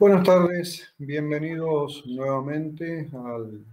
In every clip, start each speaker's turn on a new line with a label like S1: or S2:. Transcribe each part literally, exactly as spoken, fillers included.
S1: Buenas tardes, bienvenidos nuevamente al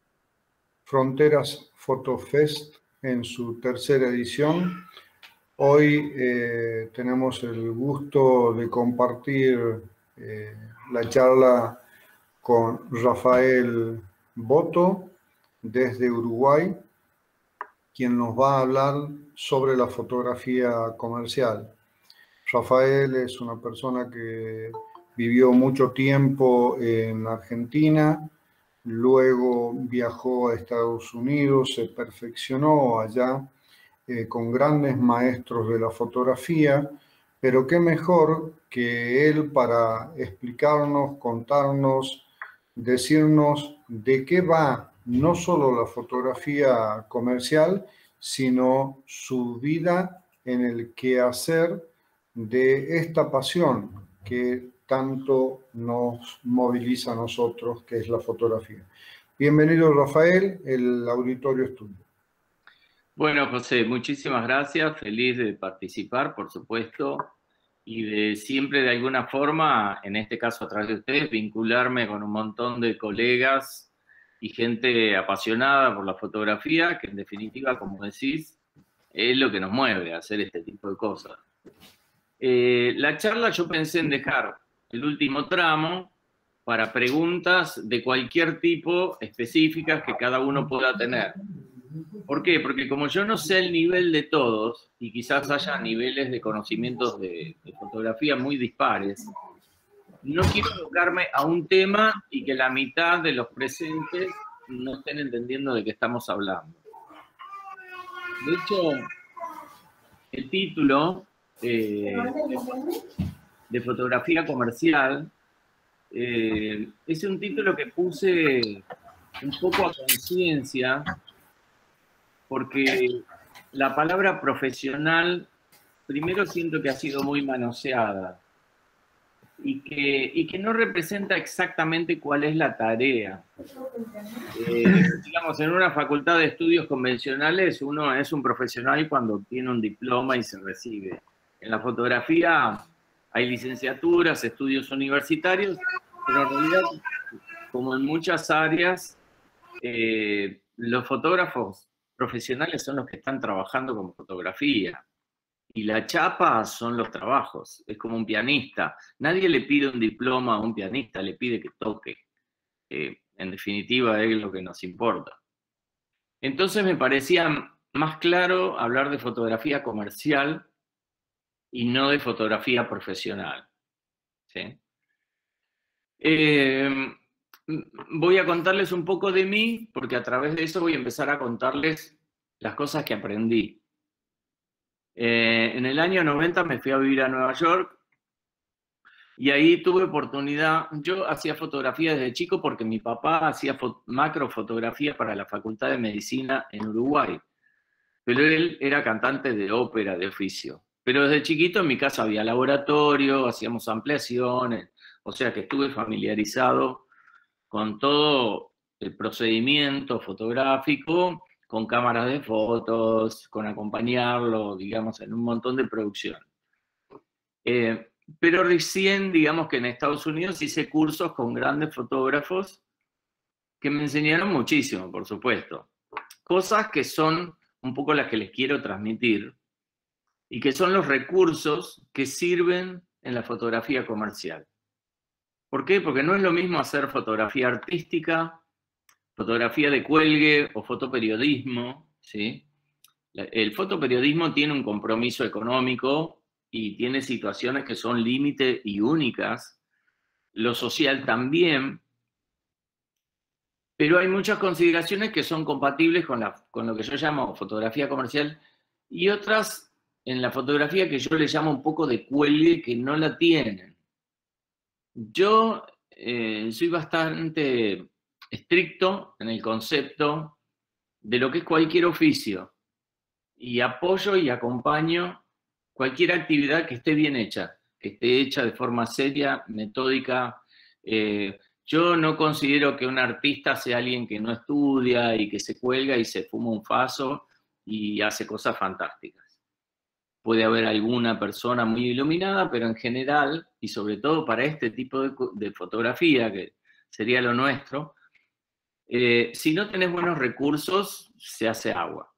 S1: Fronteras Photo Fest en su tercera edición. Hoy eh, tenemos el gusto de compartir eh, la charla con Rafael Boto desde Uruguay, quien nos va a hablar sobre la fotografía comercial. Rafael es una persona que vivió mucho tiempo en Argentina, luego viajó a Estados Unidos, se perfeccionó allá eh, con grandes maestros de la fotografía, pero qué mejor que él para explicarnos, contarnos, decirnos de qué va no solo la fotografía comercial, sino su vida en el quehacer de esta pasión que tanto nos moviliza a nosotros, que es la fotografía. Bienvenido, Rafael, el auditorio es tuyo.
S2: Bueno, José, muchísimas gracias, feliz de participar, por supuesto, y de siempre de alguna forma, en este caso a través de ustedes, vincularme con un montón de colegas y gente apasionada por la fotografía, que en definitiva, como decís, es lo que nos mueve a hacer este tipo de cosas. Eh, la charla yo pensé en dejar el último tramo para preguntas de cualquier tipo específicas que cada uno pueda tener. ¿Por qué? Porque como yo no sé el nivel de todos, y quizás haya niveles de conocimientos de, de fotografía muy dispares, no quiero abocarme a un tema y que la mitad de los presentes no estén entendiendo de qué estamos hablando. De hecho, el título eh, de, de fotografía comercial eh, es un título que puse un poco a conciencia, porque la palabra profesional, primero siento que ha sido muy manoseada y que, y que no representa exactamente cuál es la tarea. Eh, digamos, en una facultad de estudios convencionales uno es un profesional cuando obtiene un diploma y se recibe. En la fotografía hay licenciaturas, estudios universitarios, pero en realidad, como en muchas áreas, eh, los fotógrafos profesionales son los que están trabajando con fotografía. Y la chapa son los trabajos. Es como un pianista. Nadie le pide un diploma a un pianista, le pide que toque. Eh, en definitiva, es lo que nos importa. Entonces me parecía más claro hablar de fotografía comercial y no de fotografía profesional. ¿Sí? Eh, voy a contarles un poco de mí, porque a través de eso voy a empezar a contarles las cosas que aprendí. Eh, en el año noventa me fui a vivir a Nueva York y ahí tuve oportunidad. Yo hacía fotografía desde chico porque mi papá hacía macrofotografía para la Facultad de Medicina en Uruguay, pero él era cantante de ópera de oficio. Pero desde chiquito en mi casa había laboratorio, hacíamos ampliaciones, o sea que estuve familiarizado con todo el procedimiento fotográfico, con cámaras de fotos, con acompañarlo, digamos, en un montón de producción. Eh, pero recién, digamos que en Estados Unidos hice cursos con grandes fotógrafos que me enseñaron muchísimo, por supuesto. Cosas que son un poco las que les quiero transmitir y que son los recursos que sirven en la fotografía comercial. ¿Por qué? Porque no es lo mismo hacer fotografía artística, fotografía de cuelgue o fotoperiodismo, ¿sí? El fotoperiodismo tiene un compromiso económico y tiene situaciones que son límite y únicas. Lo social también. Pero hay muchas consideraciones que son compatibles con, la, con lo que yo llamo fotografía comercial y otras en la fotografía que yo le llamo un poco de cuelgue que no la tienen. Yo eh, soy bastante estricto en el concepto de lo que es cualquier oficio y apoyo y acompaño cualquier actividad que esté bien hecha, que esté hecha de forma seria, metódica. Eh, yo no considero que un artista sea alguien que no estudia y que se cuelga y se fuma un faso y hace cosas fantásticas. puede haber alguna persona muy iluminada, pero en general, y sobre todo para este tipo de, de fotografía, que sería lo nuestro, eh, si no tenés buenos recursos, se hace agua.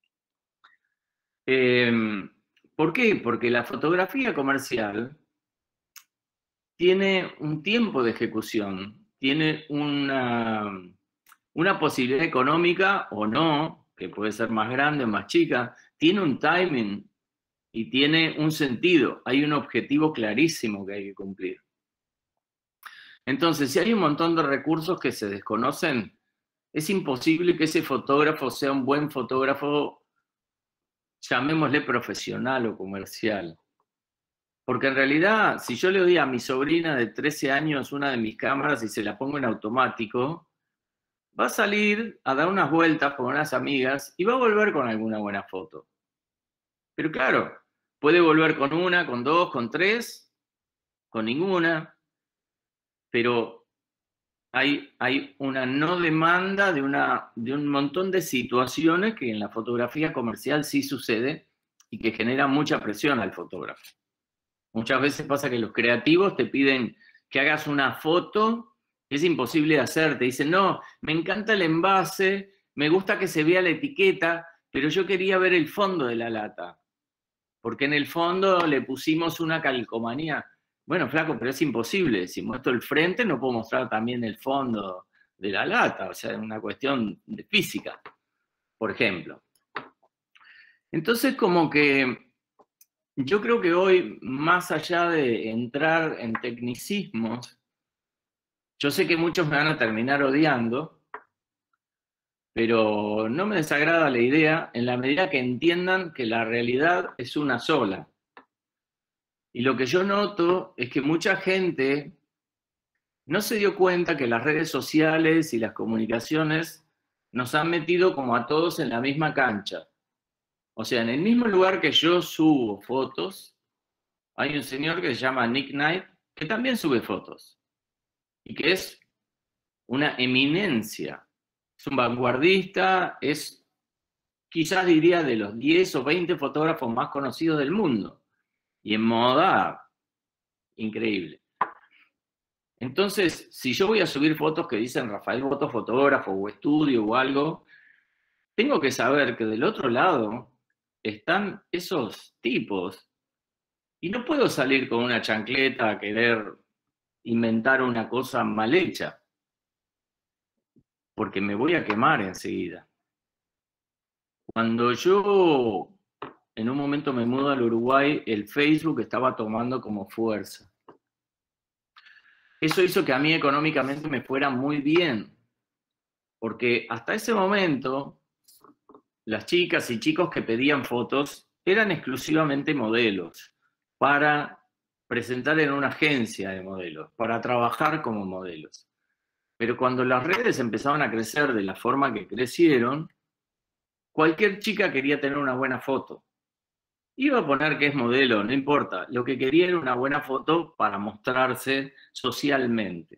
S2: Eh, ¿Por qué? Porque la fotografía comercial tiene un tiempo de ejecución, tiene una, una posibilidad económica o no, que puede ser más grande o más chica, tiene un timing y tiene un sentido, hay un objetivo clarísimo que hay que cumplir. Entonces, si hay un montón de recursos que se desconocen, es imposible que ese fotógrafo sea un buen fotógrafo, llamémosle profesional o comercial. Porque en realidad, si yo le doy a mi sobrina de trece años una de mis cámaras y se la pongo en automático, va a salir a dar unas vueltas con unas amigas y va a volver con alguna buena foto. Pero claro, puede volver con una, con dos, con tres, con ninguna, pero hay, hay una no demanda de, una, de un montón de situaciones que en la fotografía comercial sí sucede y que genera mucha presión al fotógrafo. Muchas veces pasa que los creativos te piden que hagas una foto, es imposible de hacer, te dicen, no, me encanta el envase, me gusta que se vea la etiqueta, pero yo quería ver el fondo de la lata, porque en el fondo le pusimos una calcomanía. Bueno, flaco, pero es imposible, si muestro el frente no puedo mostrar también el fondo de la lata, o sea, es una cuestión de física, por ejemplo. Entonces, como que yo creo que hoy, más allá de entrar en tecnicismos, yo sé que muchos me van a terminar odiando, pero no me desagrada la idea en la medida que entiendan que la realidad es una sola. Y lo que yo noto es que mucha gente no se dio cuenta que las redes sociales y las comunicaciones nos han metido como a todos en la misma cancha. O sea, en el mismo lugar que yo subo fotos, hay un señor que se llama Nick Knight, que también sube fotos, y que es una eminencia. Es un vanguardista, es, quizás diría, de los diez o veinte fotógrafos más conocidos del mundo. Y en moda, increíble. Entonces, si yo voy a subir fotos que dicen Rafael Boto fotógrafo o estudio o algo, tengo que saber que del otro lado están esos tipos. Y no puedo salir con una chancleta a querer inventar una cosa mal hecha, porque me voy a quemar enseguida. Cuando yo en un momento me mudo al Uruguay, el Facebook estaba tomando como fuerza. Eso hizo que a mí económicamente me fuera muy bien, porque hasta ese momento las chicas y chicos que pedían fotos eran exclusivamente modelos para presentar en una agencia de modelos, para trabajar como modelos. Pero cuando las redes empezaron a crecer de la forma que crecieron, cualquier chica quería tener una buena foto. Iba a poner que es modelo, no importa. Lo que quería era una buena foto para mostrarse socialmente.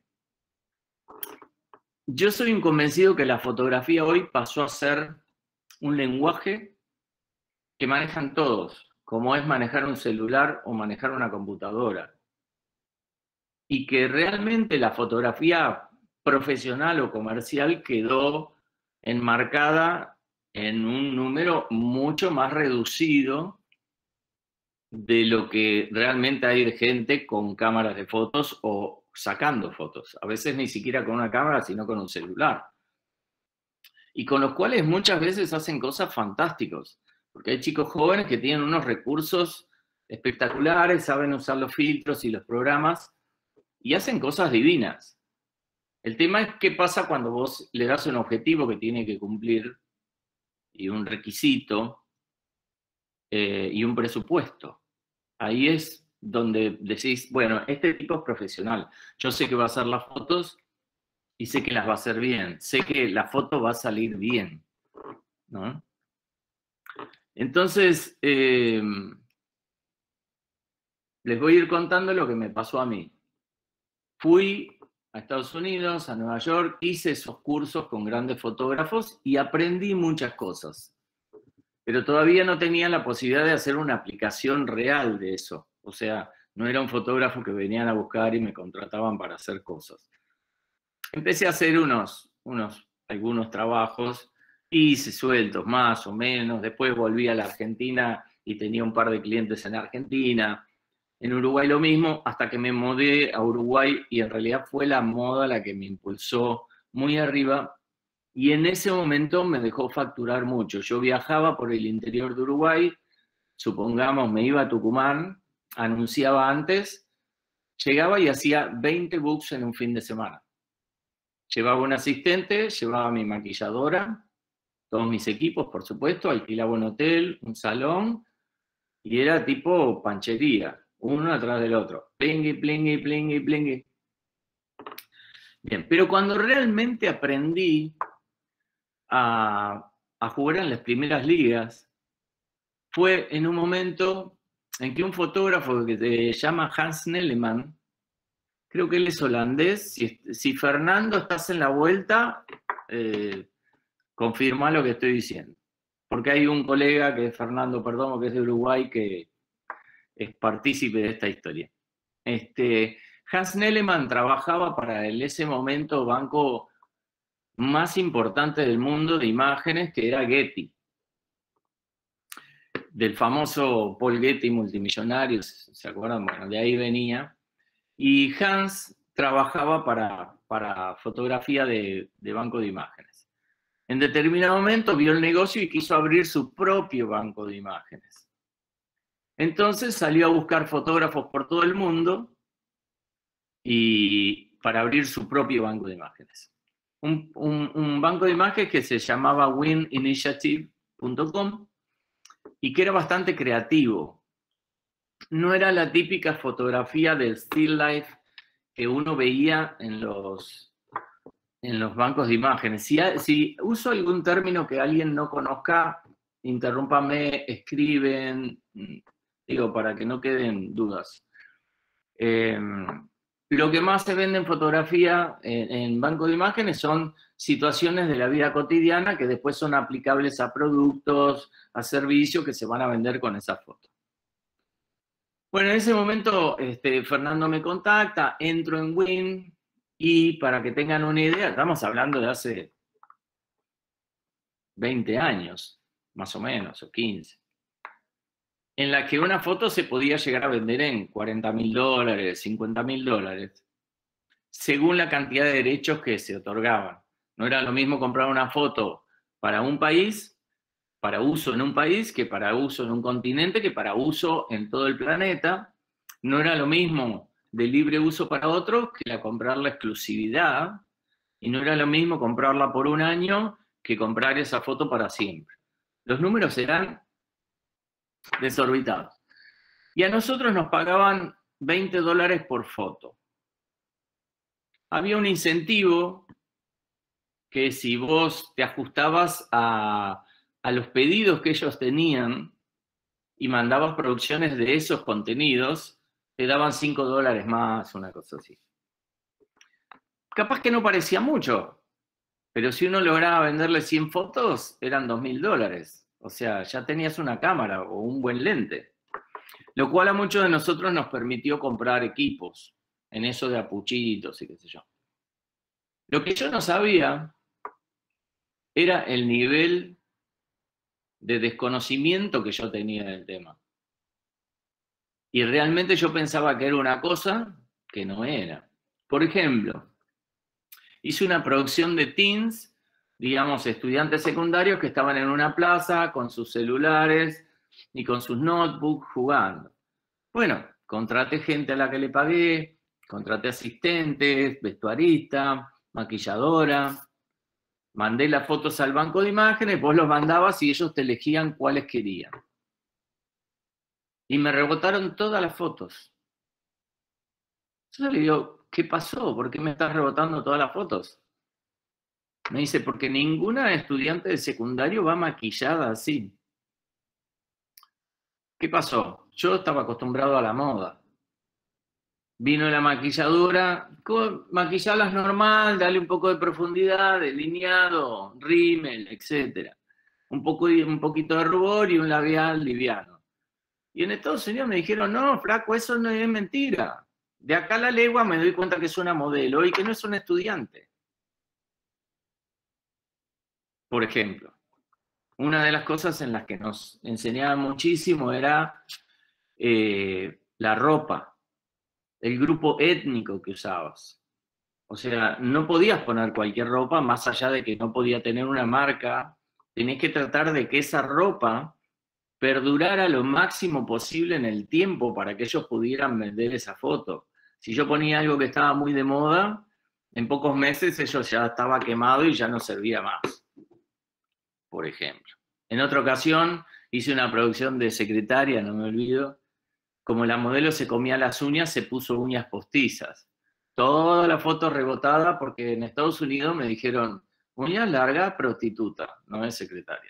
S2: Yo soy un convencido que la fotografía hoy pasó a ser un lenguaje que manejan todos, como es manejar un celular o manejar una computadora. Y que realmente la fotografía profesional o comercial quedó enmarcada en un número mucho más reducido de lo que realmente hay de gente con cámaras de fotos o sacando fotos. A veces ni siquiera con una cámara, sino con un celular. Y con los cuales muchas veces hacen cosas fantásticas. Porque hay chicos jóvenes que tienen unos recursos espectaculares, saben usar los filtros y los programas, y hacen cosas divinas. El tema es qué pasa cuando vos le das un objetivo que tiene que cumplir, y un requisito, eh, y un presupuesto. Ahí es donde decís, bueno, este tipo es profesional. Yo sé que va a hacer las fotos y sé que las va a hacer bien. Sé que la foto va a salir bien, ¿no? Entonces, eh, les voy a ir contando lo que me pasó a mí. Fui a Estados Unidos, a Nueva York, hice esos cursos con grandes fotógrafos y aprendí muchas cosas. pero todavía no tenía la posibilidad de hacer una aplicación real de eso. O sea, no era un fotógrafo que venían a buscar y me contrataban para hacer cosas. Empecé a hacer unos, unos, algunos trabajos, hice sueltos más o menos, después volví a la Argentina y tenía un par de clientes en Argentina, en Uruguay lo mismo, hasta que me mudé a Uruguay y en realidad fue la moda la que me impulsó muy arriba y en ese momento me dejó facturar mucho. Yo viajaba por el interior de Uruguay, supongamos me iba a Tucumán, anunciaba antes, llegaba y hacía veinte books en un fin de semana. Llevaba un asistente, llevaba mi maquilladora, todos mis equipos, por supuesto, alquilaba un hotel, un salón, y era tipo panchería, uno atrás del otro. Plingui, plingui, plingui, plingui. Bien, pero cuando realmente aprendí a, a jugar en las primeras ligas, fue en un momento en que un fotógrafo que se llama Hans Nellemann, creo que él es holandés, si, si Fernando estás en la vuelta, eh, confirma lo que estoy diciendo. Porque hay un colega que es Fernando Perdomo, que es de Uruguay, que es partícipe de esta historia. Este, Hans Nellemann trabajaba para el ese momento banco más importante del mundo de imágenes, que era Getty. Del famoso Paul Getty multimillonario, ¿se acuerdan? Bueno, de ahí venía. Y Hans trabajaba para, para fotografía de, de banco de imágenes. En determinado momento vio el negocio y quiso abrir su propio banco de imágenes. Entonces salió a buscar fotógrafos por todo el mundo y para abrir su propio banco de imágenes. Un, un, un banco de imágenes que se llamaba win initiative punto com y que era bastante creativo. No era la típica fotografía del still life que uno veía en los, en los bancos de imágenes. Si, si uso algún término que alguien no conozca, interrúmpame, escriben, digo, para que no queden dudas. Eh, lo que más se vende en fotografía, en, en banco de imágenes, son situaciones de la vida cotidiana que después son aplicables a productos, a servicios que se van a vender con esa foto. Bueno, en ese momento este, Fernando me contacta, entro en Win y para que tengan una idea, estamos hablando de hace veinte años, más o menos, o quince, en la que una foto se podía llegar a vender en cuarenta mil dólares, cincuenta mil dólares, según la cantidad de derechos que se otorgaban. No era lo mismo comprar una foto para un país, para uso en un país, que para uso en un continente, que para uso en todo el planeta. No era lo mismo de libre uso para otros que la comprar la exclusividad, y no era lo mismo comprarla por un año que comprar esa foto para siempre. Los números eran desorbitados. Y a nosotros nos pagaban veinte dólares por foto. Había un incentivo que si vos te ajustabas a, a los pedidos que ellos tenían y mandabas producciones de esos contenidos, te daban cinco dólares más, una cosa así. Capaz que no parecía mucho, pero si uno lograba venderle cien fotos, eran dos mil dólares. O sea, ya tenías una cámara o un buen lente. Lo cual a muchos de nosotros nos permitió comprar equipos, en eso de apuchitos y qué sé yo. Lo que yo no sabía era el nivel de desconocimiento que yo tenía del tema. Y realmente yo pensaba que era una cosa que no era. Por ejemplo, hice una producción de teens, digamos, estudiantes secundarios que estaban en una plaza con sus celulares y con sus notebooks jugando. Bueno, contraté gente a la que le pagué, contraté asistentes, vestuarista, maquilladora, mandé las fotos al banco de imágenes, vos los mandabas y ellos te elegían cuáles querían. Y me rebotaron todas las fotos. Yo le digo, ¿qué pasó? ¿Por qué me estás rebotando todas las fotos? Me dice, porque ninguna estudiante de secundario va maquillada así. ¿Qué pasó? Yo estaba acostumbrado a la moda. Vino la maquilladora, maquillarlas normal, darle un poco de profundidad, delineado, rímel, etcétera. un, poco, un poquito de rubor y un labial liviano. Y en Estados Unidos me dijeron, no, flaco, eso no es mentira. De acá a la legua me doy cuenta que es una modelo y que no es un estudiante. Por ejemplo, una de las cosas en las que nos enseñaban muchísimo era eh, la ropa, el grupo étnico que usabas. O sea, no podías poner cualquier ropa, más allá de que no podía tener una marca. Tenías que tratar de que esa ropa perdurara lo máximo posible en el tiempo para que ellos pudieran vender esa foto. Si yo ponía algo que estaba muy de moda, en pocos meses eso ya estaba quemado y ya no servía más, por ejemplo. En otra ocasión hice una producción de Secretaria, no me olvido, como la modelo se comía las uñas, se puso uñas postizas. Toda la foto rebotada porque en Estados Unidos me dijeron, uñas largas, prostituta, no es secretaria.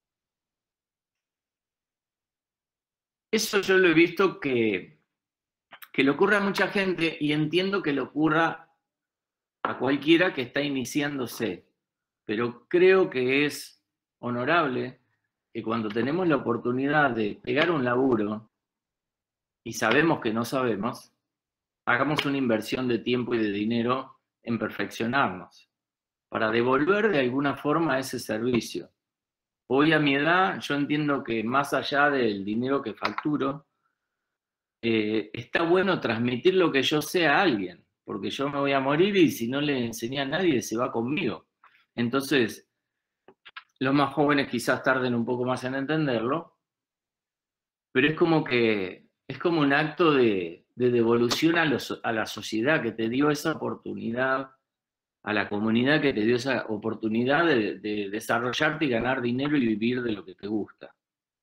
S2: Eso yo lo he visto que, que le ocurre a mucha gente y entiendo que le ocurra a cualquiera que está iniciándose, pero creo que es honorable que cuando tenemos la oportunidad de pegar un laburo y sabemos que no sabemos, hagamos una inversión de tiempo y de dinero en perfeccionarnos, para devolver de alguna forma ese servicio. Hoy a mi edad yo entiendo que más allá del dinero que facturo, eh, está bueno transmitir lo que yo sé a alguien, porque yo me voy a morir y si no le enseñé a nadie se va conmigo. Entonces, los más jóvenes quizás tarden un poco más en entenderlo, pero es como que es como un acto de, de devolución a, los, a la sociedad que te dio esa oportunidad, a la comunidad que te dio esa oportunidad de, de desarrollarte y ganar dinero y vivir de lo que te gusta.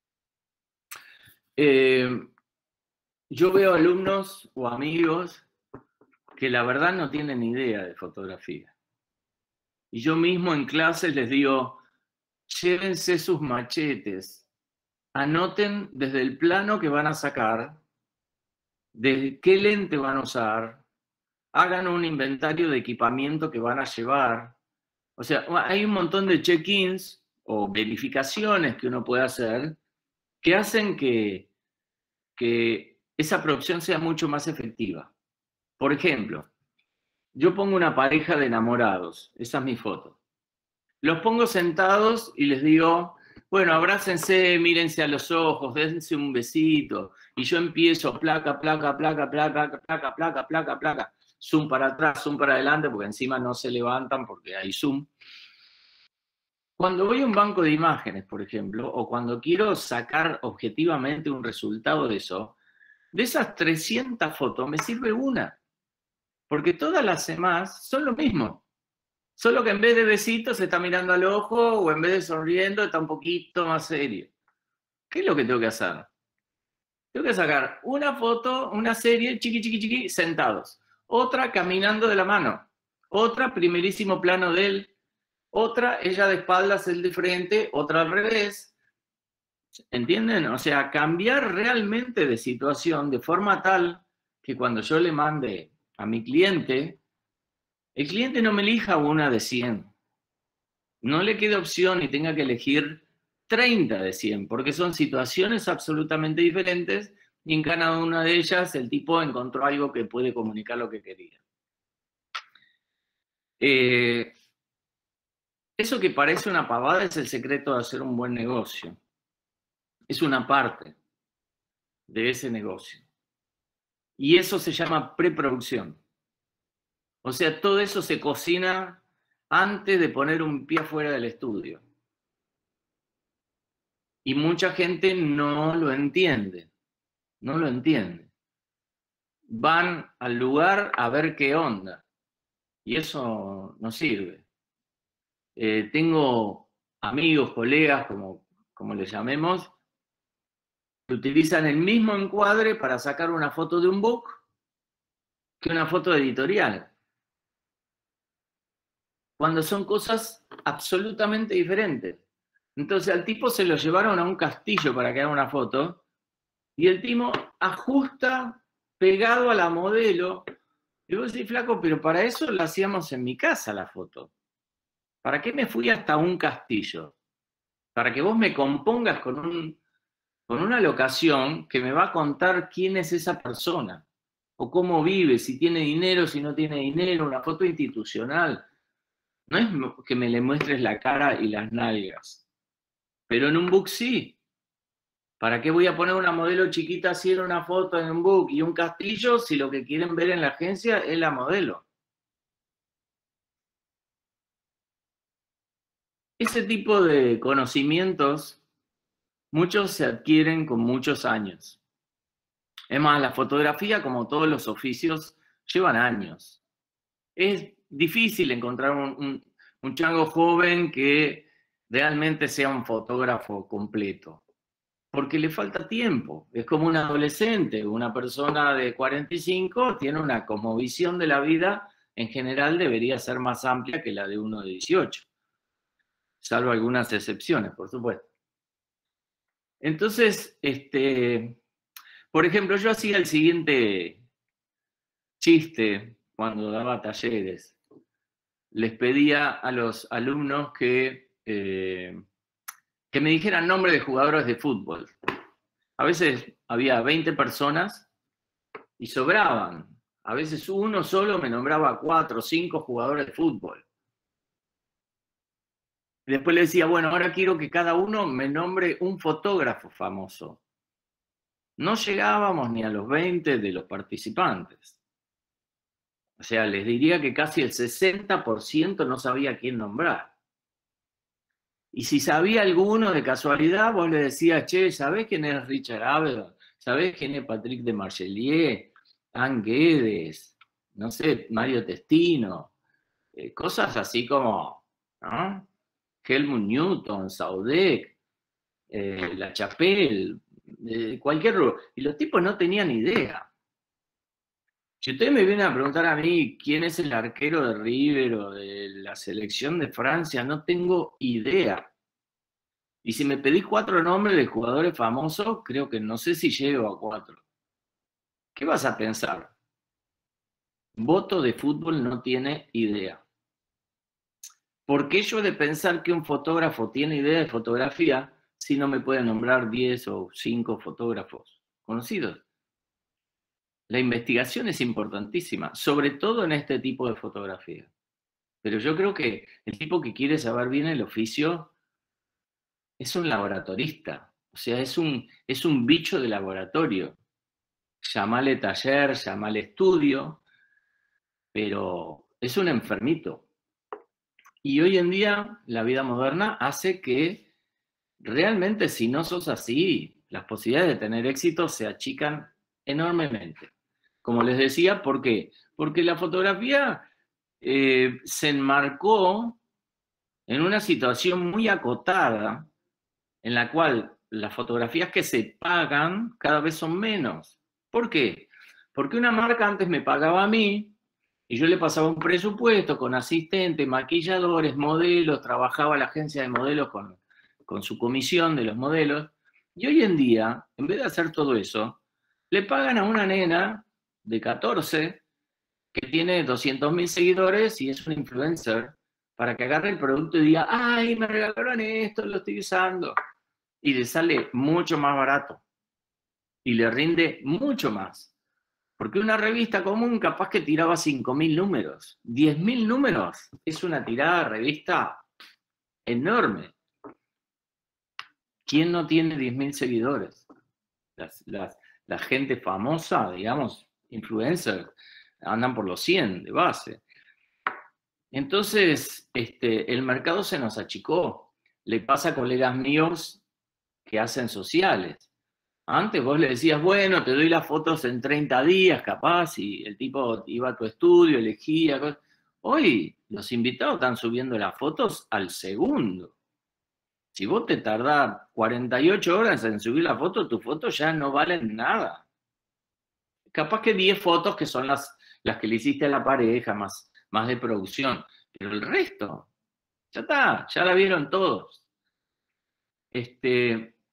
S2: Eh, yo veo alumnos o amigos que la verdad no tienen idea de fotografía. Y yo mismo en clases les digo, llévense sus machetes, anoten desde el plano que van a sacar, de qué lente van a usar, hagan un inventario de equipamiento que van a llevar. O sea, hay un montón de check-ins o verificaciones que uno puede hacer que hacen que, que esa producción sea mucho más efectiva. Por ejemplo, yo pongo una pareja de enamorados, esa es mi foto. Los pongo sentados y les digo, bueno, abrácense, mírense a los ojos, dense un besito. Y yo empiezo placa, placa, placa, placa, placa, placa, placa, placa. Zoom para atrás, zoom para adelante, porque encima no se levantan porque hay zoom. Cuando voy a un banco de imágenes, por ejemplo, o cuando quiero sacar objetivamente un resultado de eso, de esas trescientas fotos me sirve una. Porque todas las demás son lo mismo. Solo que en vez de besitos se está mirando al ojo o en vez de sonriendo está un poquito más serio. ¿Qué es lo que tengo que hacer? Tengo que sacar una foto, una serie, chiqui, chiqui, chiqui, sentados. Otra caminando de la mano. Otra primerísimo plano de él. Otra ella de espaldas, él de frente. Otra al revés. ¿Entienden? O sea, cambiar realmente de situación de forma tal que cuando yo le mande a mi cliente, el cliente no me elija una de cien. No le quede opción y tenga que elegir treinta de cien, porque son situaciones absolutamente diferentes y en cada una de ellas el tipo encontró algo que puede comunicar lo que quería. Eh, eso que parece una pavada es el secreto de hacer un buen negocio. Es una parte de ese negocio. Y eso se llama preproducción. O sea, todo eso se cocina antes de poner un pie afuera del estudio. Y mucha gente no lo entiende. No lo entiende. Van al lugar a ver qué onda. Y eso no sirve. Eh, tengo amigos, colegas, como, como les llamemos, que utilizan el mismo encuadre para sacar una foto de un book que una foto editorial. Cuando son cosas absolutamente diferentes. Entonces al tipo se lo llevaron a un castillo para que haga una foto y el tipo ajusta pegado a la modelo. Y vos decís, flaco, pero para eso la hacíamos en mi casa la foto. ¿Para qué me fui hasta un castillo? para que vos me compongas con, un, con una locación que me va a contar quién es esa persona, o cómo vive, si tiene dinero, si no tiene dinero, una foto institucional. No es que me le muestres la cara y las nalgas, pero en un book sí. ¿Para qué voy a poner una modelo chiquita así en una foto en un book y un castillo si lo que quieren ver en la agencia es la modelo? Ese tipo de conocimientos, muchos se adquieren con muchos años. Es más, la fotografía, como todos los oficios, llevan años. Es difícil encontrar un, un, un chango joven que realmente sea un fotógrafo completo, porque le falta tiempo. Es como un adolescente, una persona de cuarenta y cinco tiene una cosmovisión de la vida, en general debería ser más amplia que la de uno de dieciocho, salvo algunas excepciones, por supuesto. Entonces, este, por ejemplo, yo hacía el siguiente chiste cuando daba talleres. Les pedía a los alumnos que, eh, que me dijeran nombres de jugadores de fútbol. A veces había veinte personas y sobraban. A veces uno solo me nombraba cuatro o cinco jugadores de fútbol. Y después le decía, bueno, ahora quiero que cada uno me nombre un fotógrafo famoso. No llegábamos ni a los veinte de los participantes. O sea, les diría que casi el sesenta por ciento no sabía quién nombrar. Y si sabía alguno de casualidad, vos le decías, che, ¿sabés quién es Richard Avedon? ¿Sabés quién es Patrick de Marchelier? Ann Guedes, no sé, Mario Testino, eh, cosas así como, ¿no? Helmut Newton, Saudek, eh, La Chapelle, eh, cualquier... Y los tipos no tenían idea. Si ustedes me vienen a preguntar a mí quién es el arquero de River o de la selección de Francia, no tengo idea. Y si me pedís cuatro nombres de jugadores famosos, creo que no sé si llego a cuatro. ¿Qué vas a pensar? Voto de fútbol no tiene idea. ¿Por qué yo he de pensar que un fotógrafo tiene idea de fotografía si no me puede nombrar diez o cinco fotógrafos conocidos? La investigación es importantísima, sobre todo en este tipo de fotografía. Pero yo creo que el tipo que quiere saber bien el oficio es un laboratorista, o sea, es un, es un bicho de laboratorio. Llamale taller, llamale estudio, pero es un enfermito. Y hoy en día la vida moderna hace que realmente si no sos así, las posibilidades de tener éxito se achican enormemente. Como les decía, ¿por qué? Porque la fotografía eh, se enmarcó en una situación muy acotada en la cual las fotografías que se pagan cada vez son menos. ¿Por qué? Porque una marca antes me pagaba a mí y yo le pasaba un presupuesto con asistentes, maquilladores, modelos, trabajaba la agencia de modelos con, con su comisión de los modelos. Y hoy en día, en vez de hacer todo eso, le pagan a una nena de catorce que tiene doscientos mil seguidores y es un influencer para que agarre el producto y diga, ay, me regalaron esto, lo estoy usando. Y le sale mucho más barato y le rinde mucho más. Porque una revista común capaz que tiraba cinco mil números. diez mil números es una tirada de revista enorme. ¿Quién no tiene diez mil seguidores? Las, las, la gente famosa, digamos, influencers, andan por los cien de base. Entonces, este, el mercado se nos achicó. Le pasa a colegas míos que hacen sociales. Antes vos le decías, bueno, te doy las fotos en treinta días, capaz, y el tipo iba a tu estudio, elegía. Cosas. Hoy los invitados están subiendo las fotos al segundo. Si vos te tardás cuarenta y ocho horas en subir la foto, tus fotos ya no valen nada. Capaz que diez fotos que son las, las que le hiciste a la pareja, más, más de producción. Pero el resto, ya está, ya la vieron todos. Este...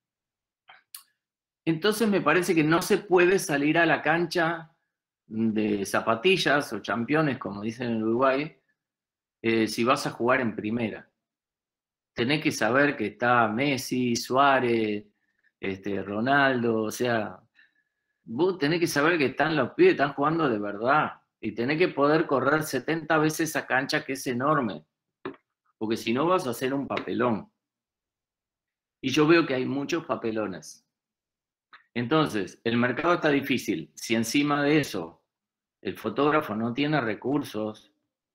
S2: Entonces me parece que no se puede salir a la cancha de zapatillas o championes, como dicen en Uruguay, eh, si vas a jugar en primera. tenés que saber que está Messi, Suárez, este, Ronaldo, o sea, vos tenés que saber que están los pibes, están jugando de verdad. Y tenés que poder correr setenta veces esa cancha que es enorme. Porque si no vas a hacer un papelón. Y yo veo que hay muchos papelones. Entonces, el mercado está difícil. Si encima de eso el fotógrafo no tiene recursos.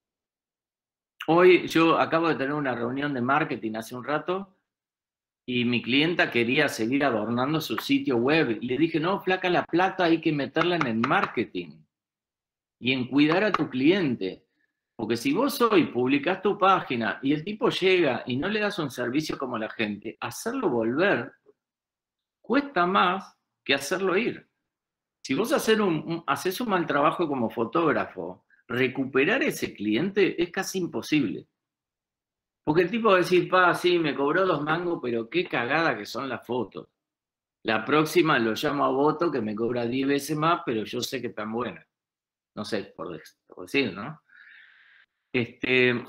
S2: Hoy yo acabo de tener una reunión de marketing hace un rato y mi clienta quería seguir adornando su sitio web. Y le dije, no, flaca, la plata hay que meterla en el marketing y en cuidar a tu cliente. Porque si vos hoy publicás tu página y el tipo llega y no le das un servicio como la gente, hacerlo volver cuesta más que hacerlo ir. Si vos hacer un, un, haces un mal trabajo como fotógrafo, recuperar ese cliente es casi imposible. Porque el tipo va a decir, pa, sí, me cobró dos mangos, pero qué cagada que son las fotos. La próxima lo llamo a Voto, que me cobra diez veces más, pero yo sé que están buenas. No sé, por decir, ¿no? Este,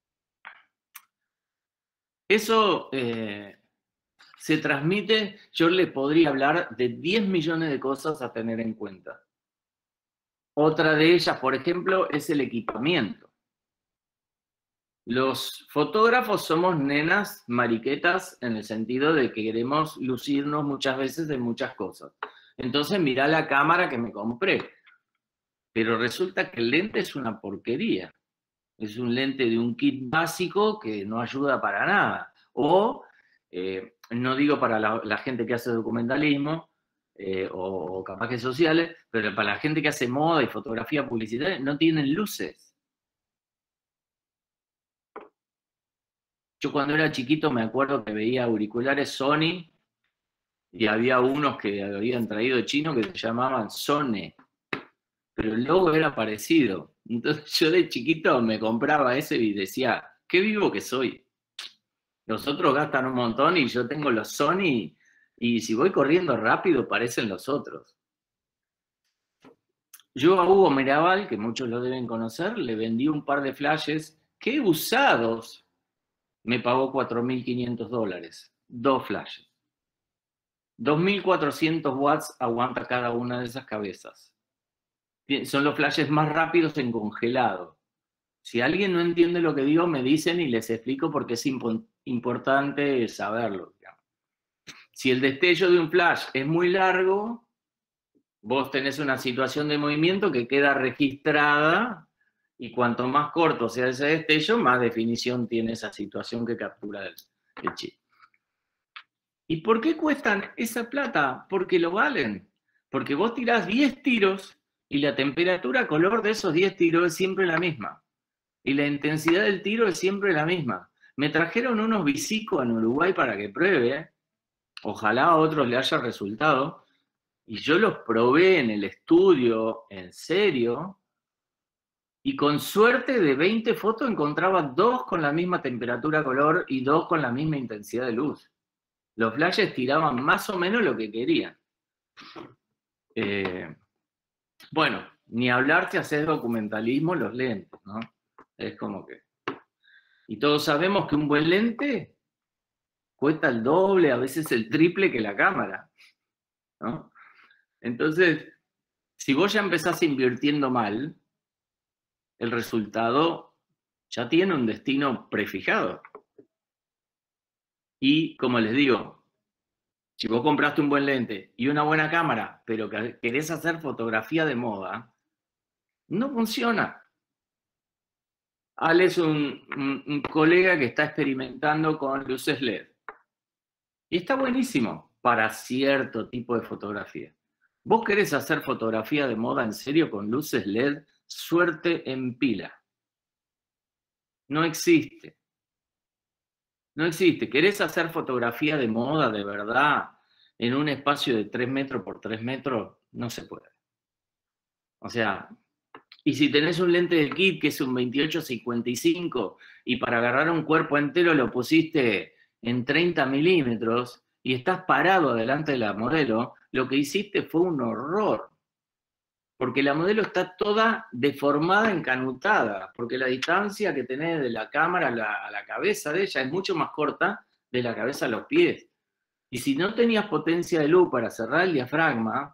S2: eso eh, se transmite, yo le podría hablar de diez millones de cosas a tener en cuenta. Otra de ellas, por ejemplo, es el equipamiento. Los fotógrafos somos nenas mariquetas en el sentido de que queremos lucirnos muchas veces de muchas cosas. Entonces, mirá la cámara que me compré. Pero resulta que el lente es una porquería. Es un lente de un kit básico que no ayuda para nada. O, eh, no digo para la, la gente que hace documentalismo, eh, o, o capaz que sociales, pero para la gente que hace moda y fotografía publicitaria, no tienen luces. Yo cuando era chiquito me acuerdo que veía auriculares Sony y había unos que habían traído chino que se llamaban Sone, pero el logo era parecido. Entonces yo de chiquito me compraba ese y decía, qué vivo que soy. Los otros gastan un montón y yo tengo los Sony y si voy corriendo rápido parecen los otros. Yo a Hugo Mirabal, que muchos lo deben conocer, le vendí un par de flashes que usados me pagó cuatro mil quinientos dólares, dos flashes. dos mil cuatrocientos watts aguanta cada una de esas cabezas. Son los flashes más rápidos en congelado. Si alguien no entiende lo que digo, me dicen y les explico porque es imp importante saberlo. Digamos. Si el destello de un flash es muy largo, vos tenés una situación de movimiento que queda registrada y cuanto más corto sea ese destello, más definición tiene esa situación que captura el, el chip. ¿Y por qué cuestan esa plata? Porque lo valen. Porque vos tirás diez tiros y la temperatura color de esos diez tiros es siempre la misma. Y la intensidad del tiro es siempre la misma. Me trajeron unos Bicico en Uruguay para que pruebe. Ojalá a otros le haya resultado. Y yo los probé en el estudio, en serio. Y con suerte de veinte fotos encontraba dos con la misma temperatura color y dos con la misma intensidad de luz. Los flashes tiraban más o menos lo que querían. Eh, bueno, ni hablar si haces documentalismo, los lentes, ¿no? Es como que... Y todos sabemos que un buen lente cuesta el doble, a veces el triple que la cámara, ¿no? Entonces, si vos ya empezás invirtiendo mal, el resultado ya tiene un destino prefijado. Y, como les digo, si vos compraste un buen lente y una buena cámara, pero querés hacer fotografía de moda, no funciona. Ale es un, un, un colega que está experimentando con luces L E D. Y está buenísimo para cierto tipo de fotografía. ¿Vos querés hacer fotografía de moda en serio con luces L E D? Suerte en pila. No existe. No existe. ¿Querés hacer fotografía de moda de verdad en un espacio de tres metros por tres metros? No se puede. O sea... Y si tenés un lente de kit que es un veintiocho cincuenta y cinco y para agarrar un cuerpo entero lo pusiste en treinta milímetros y estás parado delante de la modelo, lo que hiciste fue un horror. porque la modelo está toda deformada, encanutada, porque la distancia que tenés de la cámara a la, a la cabeza de ella es mucho más corta de la cabeza a los pies. Y si no tenías potencia de luz para cerrar el diafragma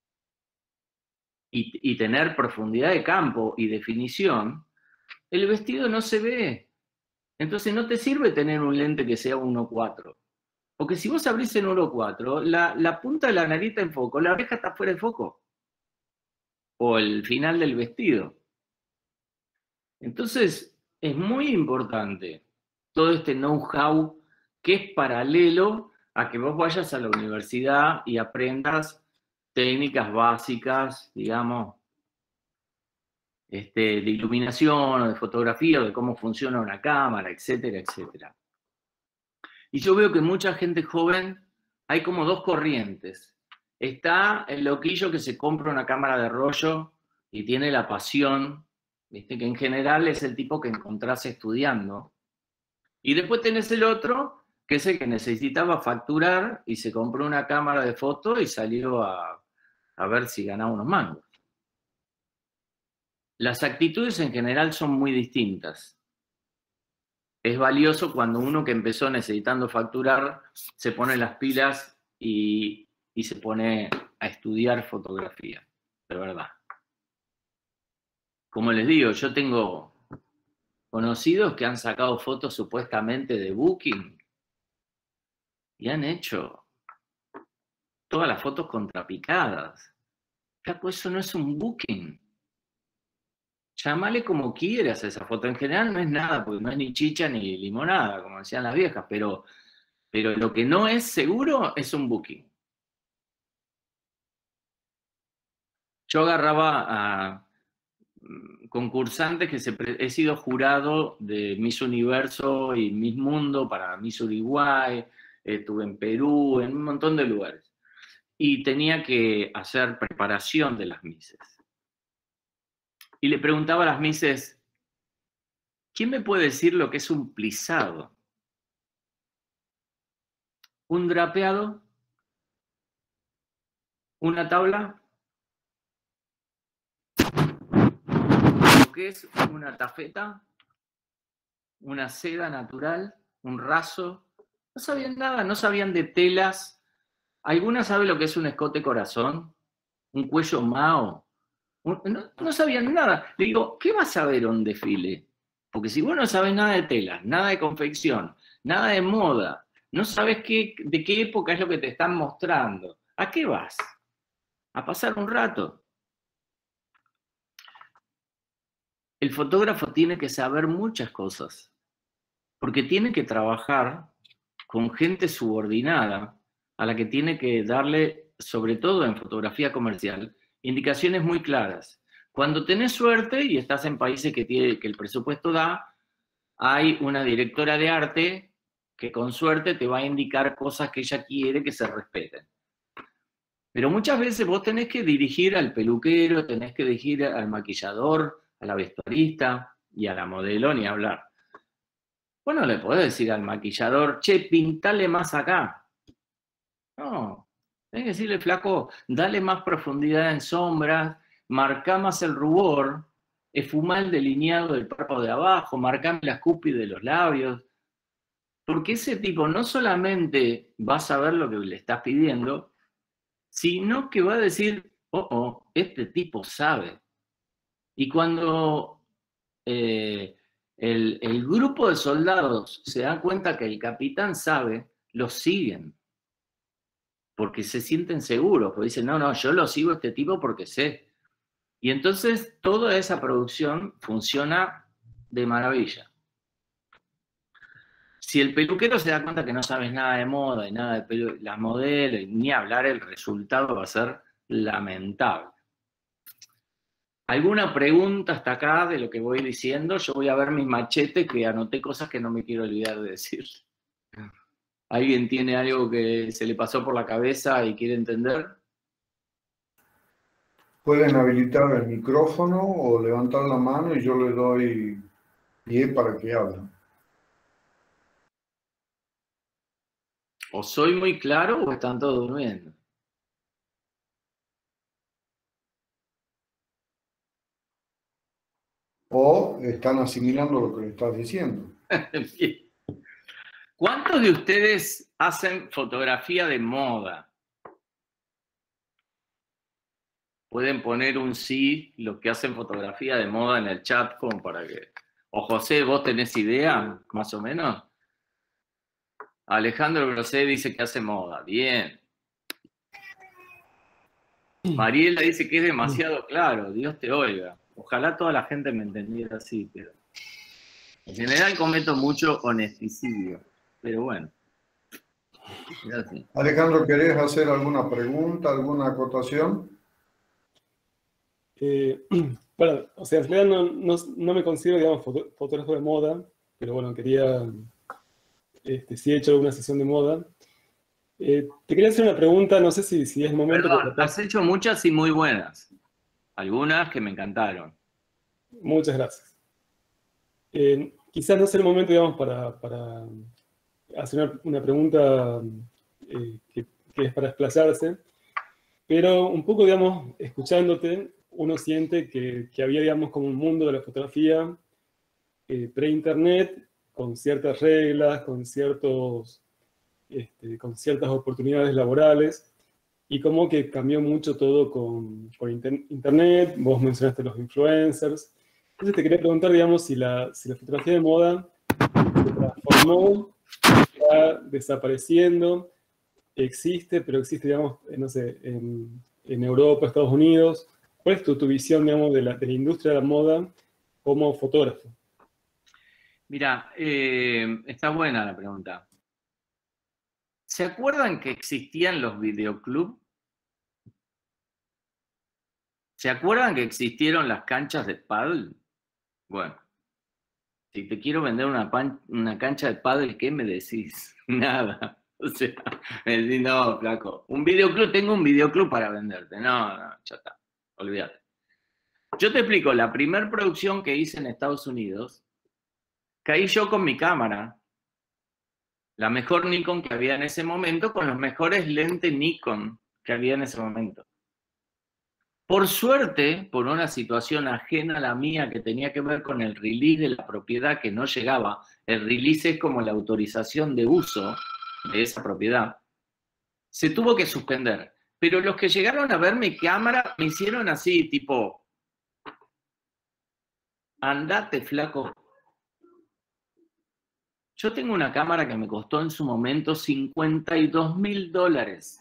S2: y, y tener profundidad de campo y definición, el vestido no se ve. Entonces no te sirve tener un lente que sea uno cuatro. Porque si vos abrís en uno cuatro, la, la punta de la nariz está en foco, la oreja está fuera de foco. O el final del vestido. Entonces, es muy importante todo este know-how que es paralelo a que vos vayas a la universidad y aprendas técnicas básicas, digamos, este, de iluminación o de fotografía, o de cómo funciona una cámara, etcétera, etcétera. Y yo veo que mucha gente joven, hay como dos corrientes. Está el loquillo que se compra una cámara de rollo y tiene la pasión, ¿viste? Que en general es el tipo que encontrás estudiando. Y después tenés el otro, que es el que necesitaba facturar y se compró una cámara de foto y salió a, a ver si ganaba unos mangos. Las actitudes en general son muy distintas. Es valioso cuando uno que empezó necesitando facturar se pone las pilas y, y se pone a estudiar fotografía, de verdad. Como les digo, yo tengo conocidos que han sacado fotos supuestamente de Booking y han hecho todas las fotos contrapicadas. Pues eso no es un Booking. Llámale como quieras a esa foto. En general no es nada, porque no es ni chicha ni limonada, como decían las viejas, pero, pero lo que no es seguro es un Booking. Yo agarraba a concursantes que se, he sido jurado de Miss Universo y Miss Mundo para Miss Uruguay, estuve en Perú, en un montón de lugares. Y tenía que hacer preparación de las misses. Y le preguntaba a las misses, ¿quién me puede decir lo que es un plisado? ¿Un drapeado? ¿Una tabla? ¿Lo que es una tafeta? ¿Una seda natural? ¿Un raso? No sabían nada, no sabían de telas. ¿Alguna sabe lo que es un escote corazón? ¿Un cuello mao? No, no sabían nada. Le digo, ¿qué vas a ver un desfile? Porque si vos no sabes nada de telas, nada de confección, nada de moda, no sabes qué, de qué época es lo que te están mostrando, ¿a qué vas? A pasar un rato. El fotógrafo tiene que saber muchas cosas, porque tiene que trabajar con gente subordinada a la que tiene que darle, sobre todo en fotografía comercial, indicaciones muy claras. Cuando tenés suerte y estás en países que, tiene, que el presupuesto da, hay una directora de arte que con suerte te va a indicar cosas que ella quiere que se respeten. Pero muchas veces vos tenés que dirigir al peluquero, tenés que dirigir al maquillador, a la vestuarista y a la modelo, ni hablar. Vos no le podés decir al maquillador, che, pintale más acá. No, tenés que decirle, flaco, dale más profundidad en sombras, marcá más el rubor, esfumá el delineado del párpado de abajo, marcame las cúspides de los labios. Porque ese tipo no solamente va a saber lo que le estás pidiendo, sino que va a decir, oh, oh, este tipo sabe. Y cuando eh, el, el grupo de soldados se da cuenta que el capitán sabe, los siguen. Porque se sienten seguros, porque dicen, no, no, yo lo sigo a este tipo porque sé. Y entonces toda esa producción funciona de maravilla. Si el peluquero se da cuenta que no sabes nada de moda y nada de pelu las modelos, ni hablar, el resultado va a ser lamentable. ¿Alguna pregunta hasta acá de lo que voy diciendo? Yo voy a ver mis machetes que anoté cosas que no me quiero olvidar de decir. ¿Alguien tiene algo que se le pasó por la cabeza y quiere entender?
S1: Pueden habilitar el micrófono o levantar la mano y yo le doy pie para que hablen.
S2: ¿O soy muy claro o están todos durmiendo?
S1: o están asimilando lo que le estás diciendo.
S2: ¿Cuántos de ustedes hacen fotografía de moda? Pueden poner un sí, los que hacen fotografía de moda en el chat, como para que... O José, ¿vos tenés idea, más o menos? Alejandro Grosé dice que hace moda. Bien. Mariela dice que es demasiado claro. Dios te oiga. Ojalá toda la gente me entendiera así, pero... En general cometo mucho honesticidio. Pero bueno. Gracias.
S1: Alejandro, ¿querés hacer alguna pregunta, alguna acotación?
S3: Eh, bueno, o sea, en realidad no, no, no me considero, digamos, foto, fotógrafo de moda, pero bueno, quería, este, sí he hecho alguna sesión de moda. Eh, te quería hacer una pregunta, no sé si, si es el momento...
S2: Perdón, has hecho muchas y muy buenas. Algunas que me encantaron.
S3: Muchas gracias. Eh, quizás no sea el momento, digamos, para, para hacer una, una pregunta eh, que, que es para desplazarse, pero un poco, digamos, escuchándote, uno siente que, que había, digamos, como un mundo de la fotografía eh, pre-internet, con ciertas reglas, con, ciertos, este, con ciertas oportunidades laborales, y como que cambió mucho todo con, con inter internet. Vos mencionaste los influencers. Entonces te quería preguntar, digamos, si la, si la fotografía de moda se transformó, está desapareciendo, existe, pero existe, digamos, no sé, en, en Europa, Estados Unidos. ¿Cuál es tu, tu visión, digamos, de la, de la industria de la moda como fotógrafo?
S2: Mira, eh, está buena la pregunta. ¿Se acuerdan que existían los videoclubs? ¿Se acuerdan que existieron las canchas de pádel? Bueno, si te quiero vender una, pan, una cancha de pádel, ¿qué me decís? Nada. O sea, me decís, no, flaco. Un videoclub, tengo un videoclub para venderte. No, no, ya está. Olvídate. Yo te explico, la primera producción que hice en Estados Unidos, caí yo con mi cámara. La mejor Nikon que había en ese momento, con los mejores lentes Nikon que había en ese momento. Por suerte, por una situación ajena a la mía que tenía que ver con el release de la propiedad que no llegaba, el release es como la autorización de uso de esa propiedad, se tuvo que suspender. Pero los que llegaron a ver mi cámara me hicieron así, tipo, andate, flaco. Yo tengo una cámara que me costó en su momento cincuenta y dos mil dólares.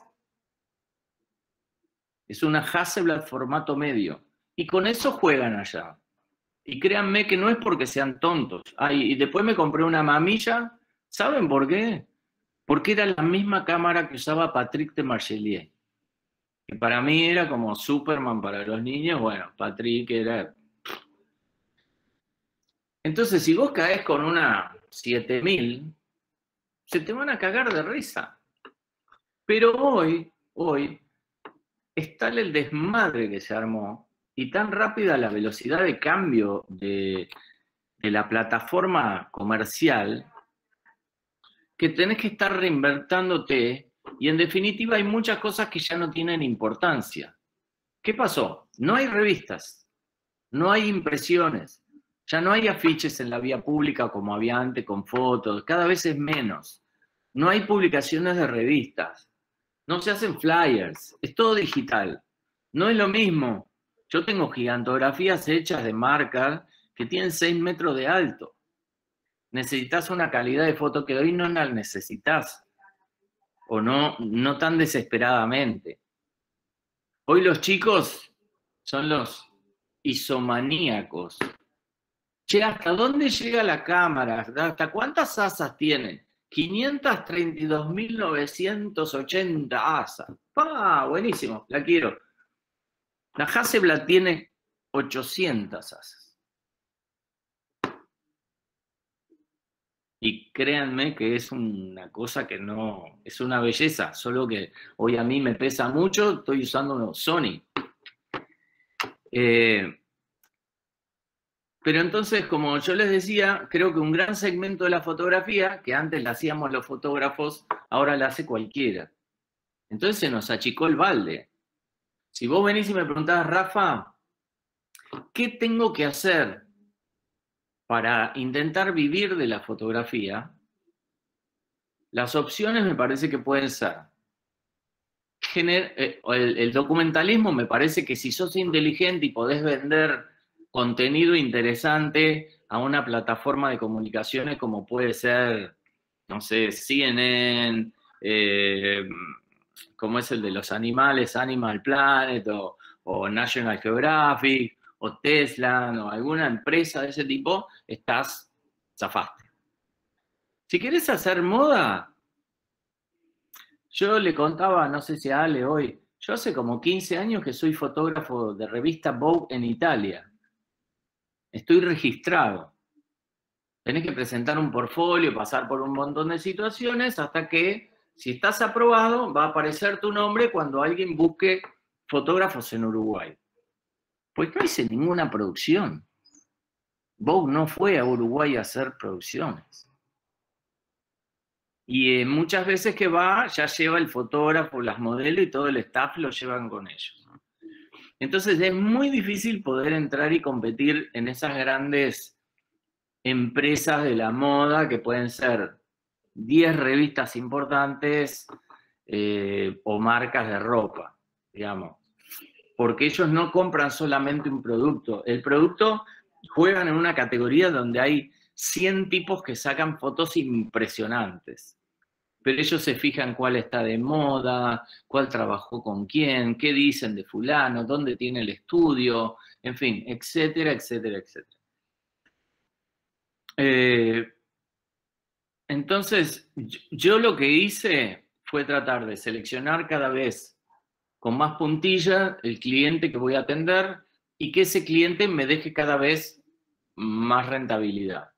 S2: Es una Hasselblad formato medio. Y con eso juegan allá. Y créanme que no es porque sean tontos. Ay, y después me compré una mamilla. ¿Saben por qué? Porque era la misma cámara que usaba Patrick de Marchelier. Que para mí era como Superman para los niños. Bueno, Patrick era... Entonces, si vos caes con una siete mil, se te van a cagar de risa. Pero hoy, hoy... es tal el desmadre que se armó y tan rápida la velocidad de cambio de, de la plataforma comercial que tenés que estar reinvertándote y en definitiva hay muchas cosas que ya no tienen importancia. ¿Qué pasó? No hay revistas, no hay impresiones, ya no hay afiches en la vía pública como había antes con fotos, cada vez es menos. No hay publicaciones de revistas. No se hacen flyers, es todo digital. No es lo mismo. Yo tengo gigantografías hechas de marcas que tienen seis metros de alto. Necesitas una calidad de foto que hoy no la necesitas. O no, no tan desesperadamente. Hoy los chicos son los isomaníacos. Che, ¿hasta dónde llega la cámara? ¿Hasta cuántas asas tienen? quinientas treinta y dos mil novecientos ochenta asas. ¡Pah! Buenísimo, la quiero. La Hasselblad tiene ochocientas asas. Y créanme que es una cosa que no... es una belleza, solo que hoy a mí me pesa mucho, estoy usando unos Sony. Eh, Pero entonces, como yo les decía, creo que un gran segmento de la fotografía, que antes la hacíamos los fotógrafos, ahora la hace cualquiera. Entonces se nos achicó el balde. Si vos venís y me preguntás, Rafa, ¿qué tengo que hacer para intentar vivir de la fotografía, las opciones me parece que pueden ser, gener eh, el, el documentalismo me parece que si sos inteligente y podés vender contenido interesante a una plataforma de comunicaciones como puede ser, no sé, C N N, eh, como es el de los animales, Animal Planet, o, o National Geographic, o Tesla, o alguna empresa de ese tipo, estás, zafaste. Si querés hacer moda, yo le contaba, no sé si a Ale hoy, yo hace como quince años que soy fotógrafo de revista Vogue en Italia. Estoy registrado. Tenés que presentar un portfolio, pasar por un montón de situaciones hasta que, si estás aprobado, va a aparecer tu nombre cuando alguien busque fotógrafos en Uruguay. Pues no hice ninguna producción. Vogue no fue a Uruguay a hacer producciones. Y eh, muchas veces que va, ya lleva el fotógrafo, las modelos y todo el staff lo llevan con ellos, ¿no? Entonces es muy difícil poder entrar y competir en esas grandes empresas de la moda que pueden ser diez revistas importantes eh, o marcas de ropa, digamos. Porque ellos no compran solamente un producto. El producto juegan en una categoría donde hay cien tipos que sacan fotos impresionantes. Pero ellos se fijan cuál está de moda, cuál trabajó con quién, qué dicen de fulano, dónde tiene el estudio, en fin, etcétera, etcétera, etcétera. Eh, entonces, yo lo que hice fue tratar de seleccionar cada vez con más puntilla el cliente que voy a atender y que ese cliente me deje cada vez más rentabilidad.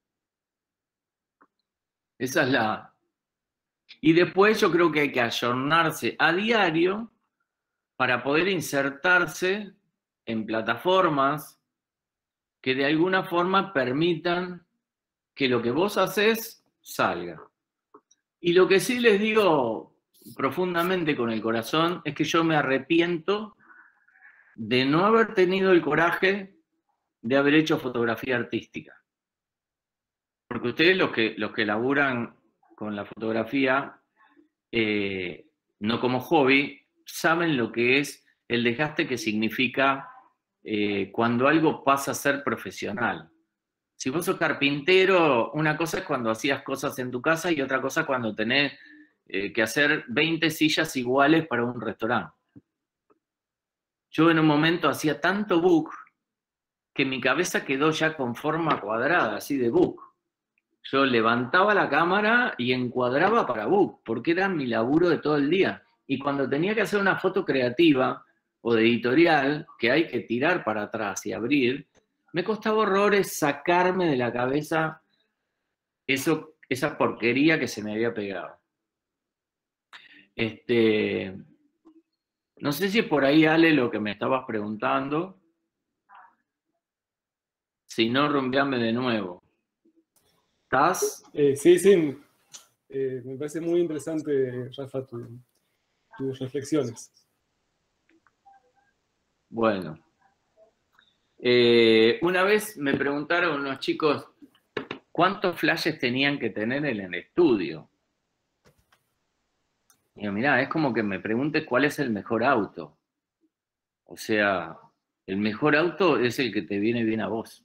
S2: Esa es la... Y después yo creo que hay que ayornarse a diario para poder insertarse en plataformas que de alguna forma permitan que lo que vos haces salga. Y lo que sí les digo profundamente con el corazón es que yo me arrepiento de no haber tenido el coraje de haber hecho fotografía artística. Porque ustedes los que, los que laburan con la fotografía, eh, no como hobby, saben lo que es el desgaste que significa eh, cuando algo pasa a ser profesional. Si vos sos carpintero, una cosa es cuando hacías cosas en tu casa y otra cosa cuando tenés eh, que hacer veinte sillas iguales para un restaurante. Yo en un momento hacía tanto book que mi cabeza quedó ya con forma cuadrada, así de book. Yo levantaba la cámara y encuadraba para book, porque era mi laburo de todo el día. Y cuando tenía que hacer una foto creativa o de editorial, que hay que tirar para atrás y abrir, me costaba horrores sacarme de la cabeza eso, esa porquería que se me había pegado. Este, no sé si es por ahí, Ale, lo que me estabas preguntando. Si no, rumbeame de nuevo. ¿Estás?
S3: Eh, sí, sí. Eh, me parece muy interesante, Rafa, tu, tus reflexiones.
S2: Bueno. Eh, una vez me preguntaron unos chicos cuántos flashes tenían que tener en el estudio. Y yo, mirá, es como que me preguntes cuál es el mejor auto. O sea, el mejor auto es el que te viene bien a vos.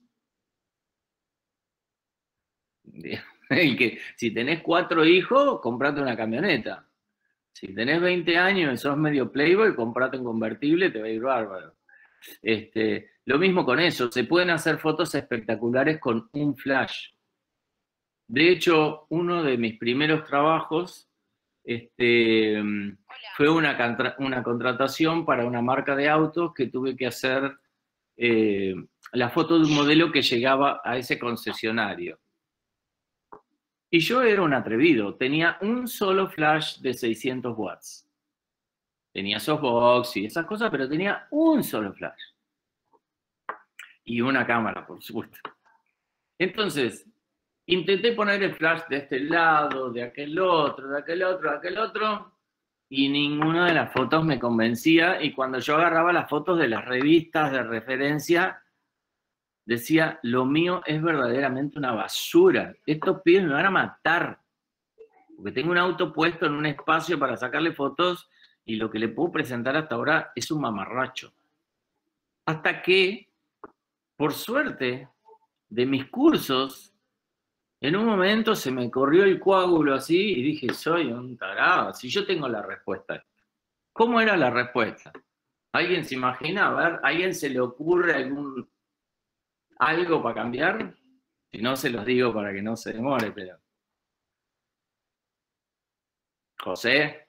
S2: El que, si tenés cuatro hijos, comprate una camioneta. Si tenés veinte años y sos medio playboy, comprate un convertible, te va a ir bárbaro. Este, lo mismo con eso, se pueden hacer fotos espectaculares con un flash. De hecho, uno de mis primeros trabajos este, fue una, una contratación para una marca de autos que tuve que hacer eh, la foto de un modelo que llegaba a ese concesionario. Y yo era un atrevido, tenía un solo flash de seiscientos watts. Tenía softbox y esas cosas, pero tenía un solo flash. Y una cámara, por supuesto. Entonces, intenté poner el flash de este lado, de aquel otro, de aquel otro, de aquel otro, y ninguna de las fotos me convencía. Y cuando yo agarraba las fotos de las revistas de referencia, decía, lo mío es verdaderamente una basura. Estos pibes me van a matar. Porque tengo un auto puesto en un espacio para sacarle fotos y lo que le puedo presentar hasta ahora es un mamarracho. Hasta que, por suerte, de mis cursos, en un momento se me corrió el coágulo así y dije, soy un tarado, si yo tengo la respuesta. ¿Cómo era la respuesta? ¿Alguien se imagina? A ver, ¿a alguien se le ocurre algún algo para cambiar? Si no, se los digo para que no se demore, pero... José.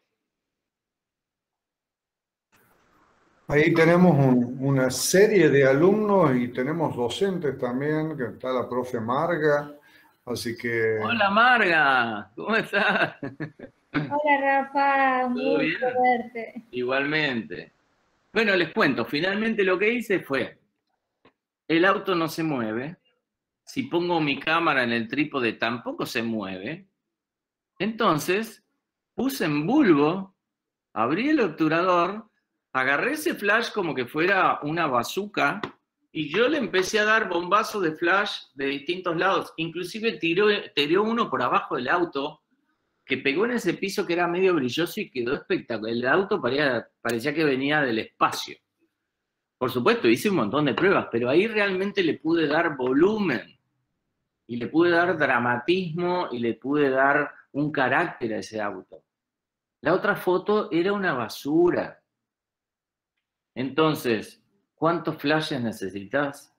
S1: Ahí tenemos un- una serie de alumnos y tenemos docentes también, que está la profe Marga, así que...
S2: Hola Marga, ¿cómo estás?
S4: Hola Rafa, un
S2: ¿Todo
S4: gusto
S2: bien?
S4: verte.
S2: Igualmente. Bueno, les cuento, finalmente lo que hice fue, el auto no se mueve, si pongo mi cámara en el trípode tampoco se mueve, entonces puse en bulbo, abrí el obturador, agarré ese flash como que fuera una bazooka y yo le empecé a dar bombazos de flash de distintos lados. Inclusive tiró, tiró uno por abajo del auto que pegó en ese piso que era medio brilloso y quedó espectacular. El auto parecía, parecía que venía del espacio. Por supuesto, hice un montón de pruebas, pero ahí realmente le pude dar volumen y le pude dar dramatismo y le pude dar un carácter a ese auto. La otra foto era una basura. Entonces, ¿cuántos flashes necesitas?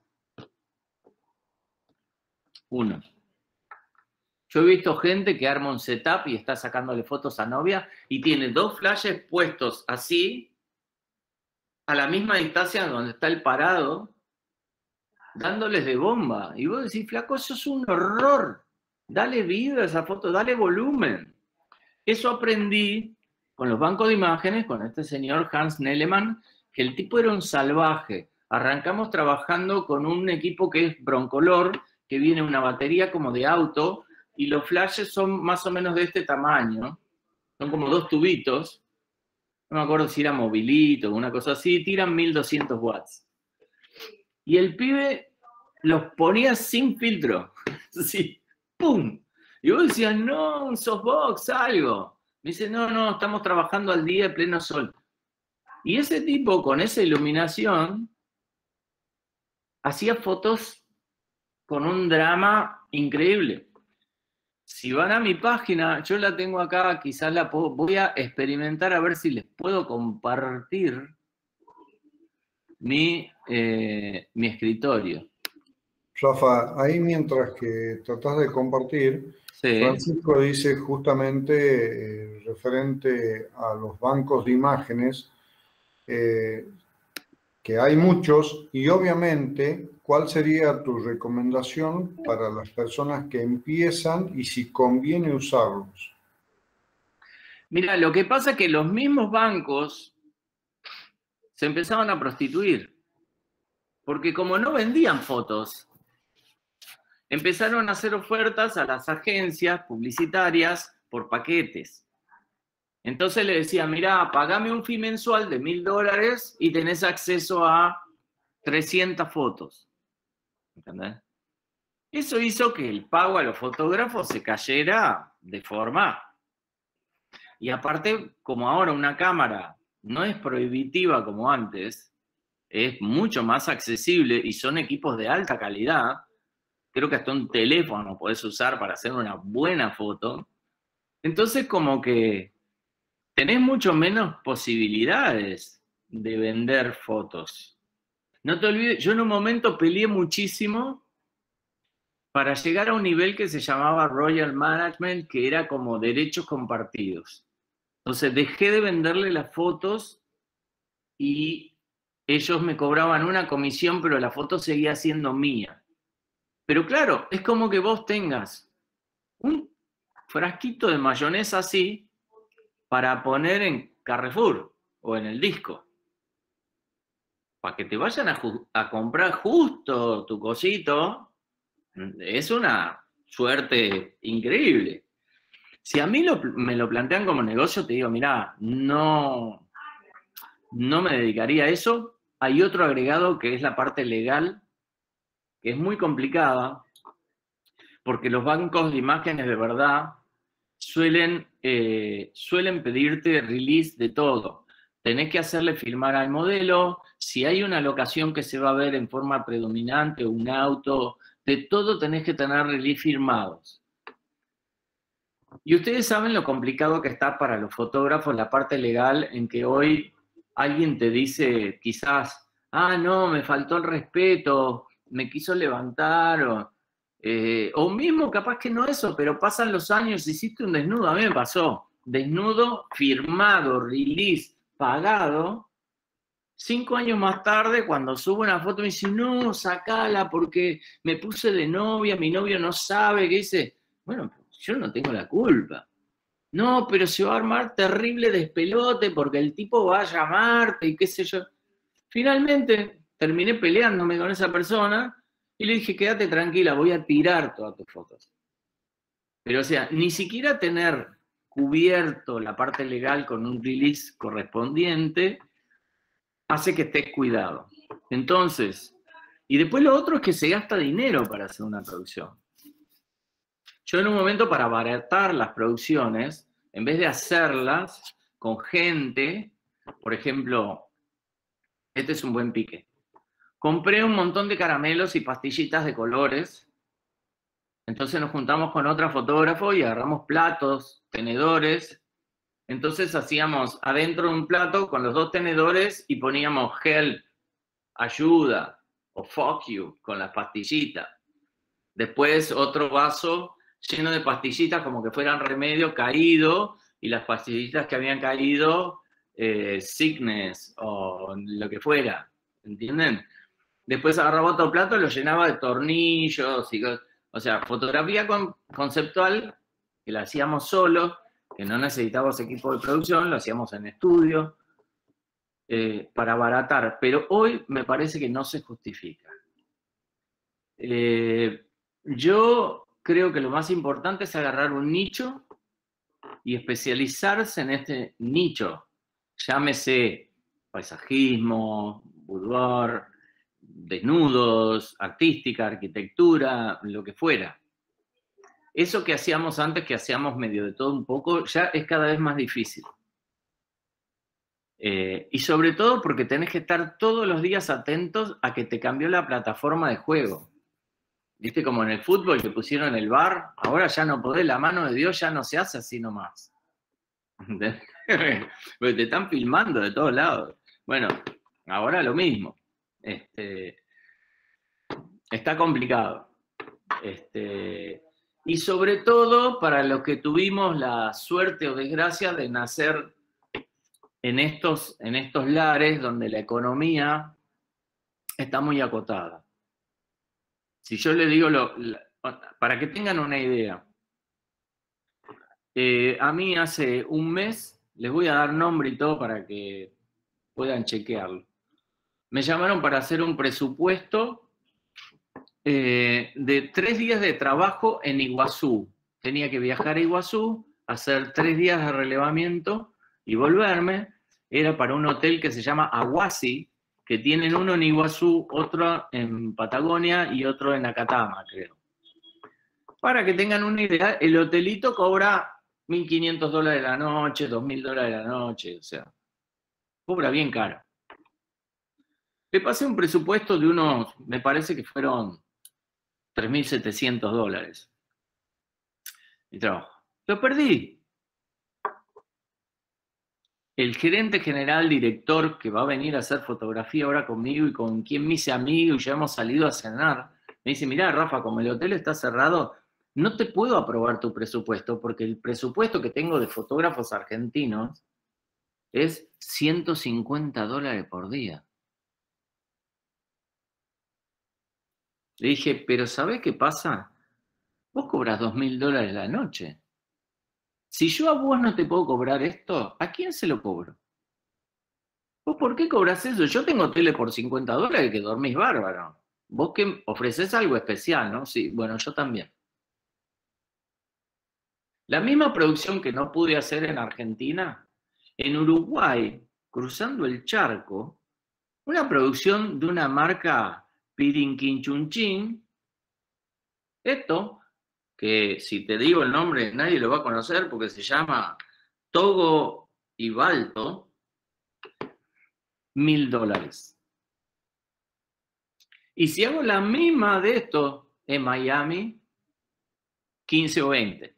S2: Uno. Yo he visto gente que arma un setup y está sacándole fotos a novia y tiene dos flashes puestos así, a la misma distancia donde está el parado, dándoles de bomba. Y vos decís, flaco, eso es un horror. Dale vida a esa foto, dale volumen. Eso aprendí con los bancos de imágenes, con este señor Hans Nellemann, que el tipo era un salvaje. Arrancamos trabajando con un equipo que es Broncolor, que viene una batería como de auto, y los flashes son más o menos de este tamaño. Son como dos tubitos. No me acuerdo si era movilito o una cosa así. Tiran mil doscientos watts. Y el pibe los ponía sin filtro. Así, ¡pum! Y vos decías, no, un softbox, algo. Me dice, no, no, estamos trabajando al día de pleno sol. Y ese tipo, con esa iluminación, hacía fotos con un drama increíble. Si van a mi página, yo la tengo acá, quizás la puedo, voy a experimentar a ver si les puedo compartir mi, eh, mi escritorio.
S1: Rafa, ahí mientras que tratás de compartir,
S2: Sí.
S1: Francisco dice justamente eh, referente a los bancos de imágenes, eh, que hay muchos y obviamente, ¿cuál sería tu recomendación para las personas que empiezan y si conviene usarlos?
S2: Mira, lo que pasa es que los mismos bancos se empezaban a prostituir, porque como no vendían fotos, empezaron a hacer ofertas a las agencias publicitarias por paquetes. Entonces le decía, mirá, pagame un fee mensual de mil dólares y tenés acceso a trescientas fotos. ¿Entendés? Eso hizo que el pago a los fotógrafos se cayera de forma. Y aparte, como ahora una cámara no es prohibitiva como antes, es mucho más accesible y son equipos de alta calidad, creo que hasta un teléfono podés usar para hacer una buena foto, entonces como que tenés mucho menos posibilidades de vender fotos. No te olvides, yo en un momento peleé muchísimo para llegar a un nivel que se llamaba Royal Management, que era como derechos compartidos. Entonces dejé de venderle las fotos y ellos me cobraban una comisión, pero la foto seguía siendo mía. Pero claro, es como que vos tengas un frasquito de mayonesa así para poner en Carrefour o en el disco. Para que te vayan a, a comprar justo tu cosito, es una suerte increíble. Si a mí lo, me lo plantean como negocio, te digo, mirá, no, no me dedicaría a eso. Hay otro agregado que es la parte legal, que que es muy complicada, porque los bancos de imágenes de verdad suelen, eh, suelen pedirte release de todo. Tenés que hacerle filmar al modelo, si hay una locación que se va a ver en forma predominante, un auto, de todo tenés que tener release firmados. Y ustedes saben lo complicado que está para los fotógrafos la parte legal en que hoy alguien te dice quizás, ah, no, me faltó el respeto, me quiso levantar, o, eh, o mismo capaz que no eso, pero pasan los años, hiciste un desnudo, a mí me pasó, desnudo firmado, release, pagado, cinco años más tarde cuando subo una foto me dice, no, sacala porque me puse de novia, mi novio no sabe, ¿qué dice? Bueno, yo no tengo la culpa. No, pero se va a armar terrible despelote porque el tipo va a llamarte y qué sé yo. Finalmente terminé peleándome con esa persona y le dije, quédate tranquila, voy a tirar todas tus fotos. Pero o sea, ni siquiera tener cubierto la parte legal con un release correspondiente hace que estés cuidado. Entonces, y después lo otro es que se gasta dinero para hacer una producción. Yo en un momento, para abaratar las producciones, en vez de hacerlas con gente, por ejemplo, este es un buen pique. Compré un montón de caramelos y pastillitas de colores. Entonces nos juntamos con otro fotógrafo y agarramos platos, tenedores. Entonces hacíamos adentro un plato con los dos tenedores y poníamos help, ayuda, o fuck you, con las pastillitas. Después otro vaso lleno de pastillitas como que fueran remedio caído, y las pastillitas que habían caído, eh, sickness o lo que fuera, ¿entienden? Después agarraba otro plato, lo llenaba de tornillos, y, o sea, fotografía con, conceptual, que la hacíamos solos, que no necesitábamos equipo de producción, lo hacíamos en estudio, eh, para abaratar, pero hoy me parece que no se justifica. Eh, yo creo que lo más importante es agarrar un nicho y especializarse en este nicho. Llámese paisajismo, boudoir, desnudos, artística, arquitectura, lo que fuera. Eso que hacíamos antes, que hacíamos medio de todo un poco, ya es cada vez más difícil. Eh, y sobre todo porque tenés que estar todos los días atentos a que te cambió la plataforma de juego. ¿Viste? Como en el fútbol que pusieron el V A R, ahora ya no podés, la mano de Dios ya no se hace así nomás. Porque te están filmando de todos lados. Bueno, ahora lo mismo. Este, está complicado. Este, y sobre todo para los que tuvimos la suerte o desgracia de nacer en estos, en estos lares donde la economía está muy acotada. Si yo le digo, lo, la, para que tengan una idea, eh, a mí hace un mes, les voy a dar nombre y todo para que puedan chequearlo. Me llamaron para hacer un presupuesto eh, de tres días de trabajo en Iguazú. Tenía que viajar a Iguazú, hacer tres días de relevamiento y volverme. Era para un hotel que se llama Aguasi, que tienen uno en Iguazú, otro en Patagonia y otro en Acatama, creo. Para que tengan una idea, el hotelito cobra mil quinientos dólares la noche, dos mil dólares la noche, o sea, cobra bien caro. Le pasé un presupuesto de unos, me parece que fueron tres mil setecientos dólares. Mi trabajo. Lo perdí. El gerente general, director, que va a venir a hacer fotografía ahora conmigo y con quien me hice amigo y ya hemos salido a cenar, me dice, mirá, Rafa, como el hotel está cerrado, no te puedo aprobar tu presupuesto porque el presupuesto que tengo de fotógrafos argentinos es ciento cincuenta dólares por día. Le dije, pero ¿sabés qué pasa? Vos cobras dos mil dólares la noche. Si yo a vos no te puedo cobrar esto, ¿a quién se lo cobro? ¿Vos por qué cobras eso? Yo tengo tele por cincuenta dólares que dormís bárbaro. Vos que ofreces algo especial, ¿no? Sí, bueno, yo también. La misma producción que no pude hacer en Argentina, en Uruguay, cruzando el charco, una producción de una marca Pirinquinchunchín. Esto, que si te digo el nombre nadie lo va a conocer porque se llama Togo y Balto, mil dólares. Y si hago la misma de esto en Miami, quince o veinte.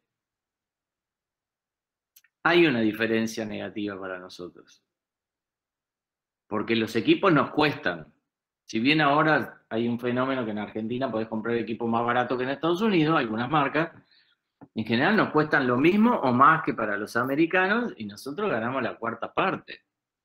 S2: Hay una diferencia negativa para nosotros. Porque los equipos nos cuestan. Si bien ahora hay un fenómeno que en Argentina podés comprar equipos más baratos que en Estados Unidos, algunas marcas, en general nos cuestan lo mismo o más que para los americanos y nosotros ganamos la cuarta parte.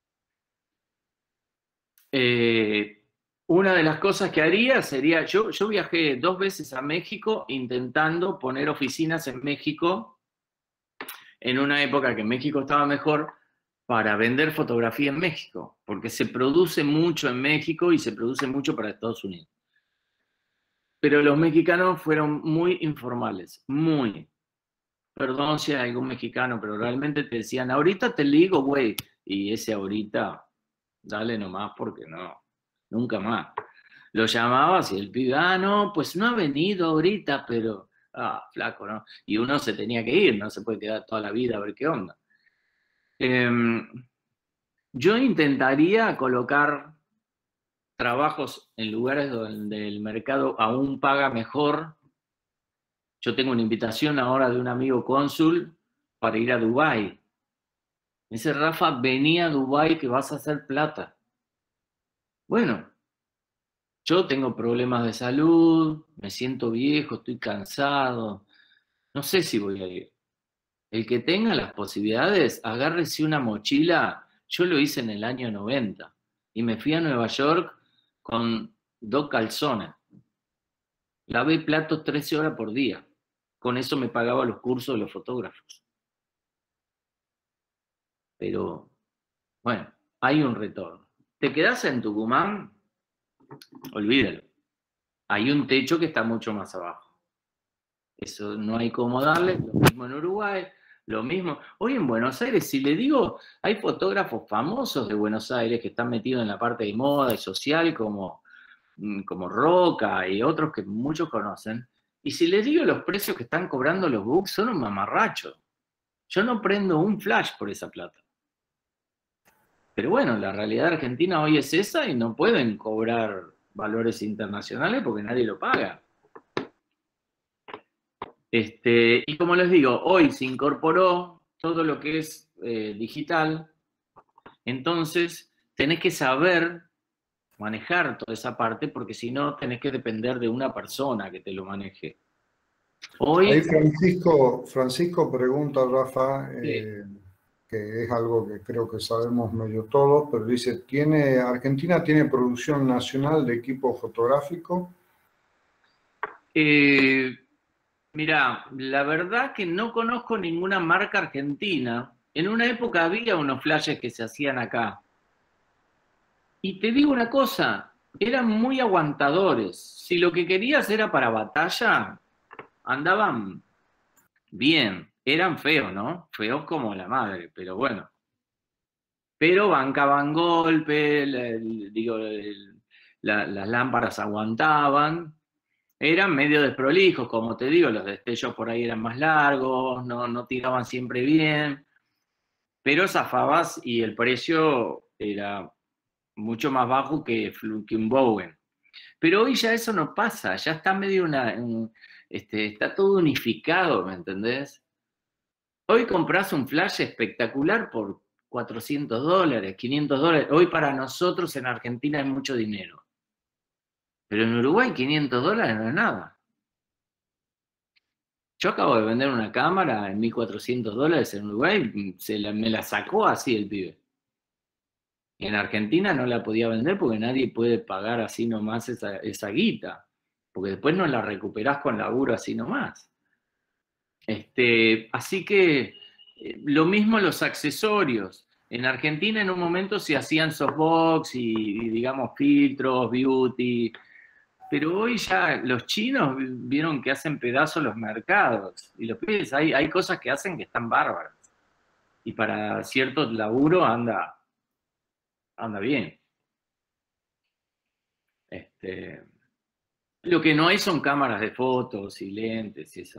S2: Eh, una de las cosas que haría sería, yo, yo viajé dos veces a México intentando poner oficinas en México en una época que México estaba mejor, para vender fotografía en México, porque se produce mucho en México y se produce mucho para Estados Unidos. Pero los mexicanos fueron muy informales, muy. Perdón si hay algún mexicano, pero realmente te decían, ahorita te ligo, güey. Y ese ahorita, dale nomás porque no, nunca más. Lo llamabas y el pibe, ah, no, pues no ha venido ahorita, pero, ah, flaco, ¿no? Y uno se tenía que ir, no se puede quedar toda la vida a ver qué onda. Eh, yo intentaría colocar trabajos en lugares donde el mercado aún paga mejor. Yo tengo una invitación ahora de un amigo cónsul para ir a Dubái. Me dice, Rafa, vení a Dubái que vas a hacer plata. Bueno, yo tengo problemas de salud, me siento viejo, estoy cansado. No sé si voy a ir. El que tenga las posibilidades, agárrese una mochila. Yo lo hice en el año noventa y me fui a Nueva York con dos calzones. Lavé platos trece horas por día. Con eso me pagaba los cursos de los fotógrafos. Pero, bueno, hay un retorno. ¿Te quedás en Tucumán? Olvídalo. Hay un techo que está mucho más abajo. Eso no hay cómo darle. Lo mismo en Uruguay. Lo mismo. Hoy en Buenos Aires, si le digo, hay fotógrafos famosos de Buenos Aires que están metidos en la parte de moda y social como, como Roca y otros que muchos conocen. Y si les digo los precios que están cobrando los books, son un mamarracho. Yo no prendo un flash por esa plata. Pero bueno, la realidad argentina hoy es esa y no pueden cobrar valores internacionales porque nadie lo paga. Este, y como les digo, hoy se incorporó todo lo que es eh, digital, entonces tenés que saber manejar toda esa parte porque si no tenés que depender de una persona que te lo maneje. Hoy,
S1: Ahí Francisco, Francisco pregunta, Rafa, eh, sí. que es algo que creo que sabemos medio todos, pero dice, ¿tiene, ¿Argentina tiene producción nacional de equipo fotográfico?
S2: Eh, Mirá, la verdad que no conozco ninguna marca argentina. En una época había unos flashes que se hacían acá. Y te digo una cosa, eran muy aguantadores. Si lo que querías era para batalla, andaban bien. Eran feos, ¿no? Feos como la madre, pero bueno. Pero bancaban golpe, el, digo, el, la, las lámparas aguantaban. Eran medio desprolijos, como te digo, los destellos por ahí eran más largos, no, no tiraban siempre bien, pero zafabas y el precio era mucho más bajo que, que un Bowen. Pero hoy ya eso no pasa, ya está medio una, un, este, está todo unificado, ¿me entendés? Hoy compras un flash espectacular por cuatrocientos dólares, quinientos dólares. Hoy para nosotros en Argentina es mucho dinero. Pero en Uruguay quinientos dólares no es nada. Yo acabo de vender una cámara en mil cuatrocientos dólares en Uruguay, se la, me la sacó así el pibe. En Argentina no la podía vender porque nadie puede pagar así nomás esa, esa guita. Porque después no la recuperás con laburo así nomás. Este, así que eh, lo mismo los accesorios. En Argentina en un momento se hacían softbox y, y digamos filtros, beauty. Pero hoy ya los chinos vieron que hacen pedazos los mercados. Y los pibes, hay, hay cosas que hacen que están bárbaras. Y para cierto laburo anda, anda bien. Este, Lo que no hay son cámaras de fotos y lentes y eso.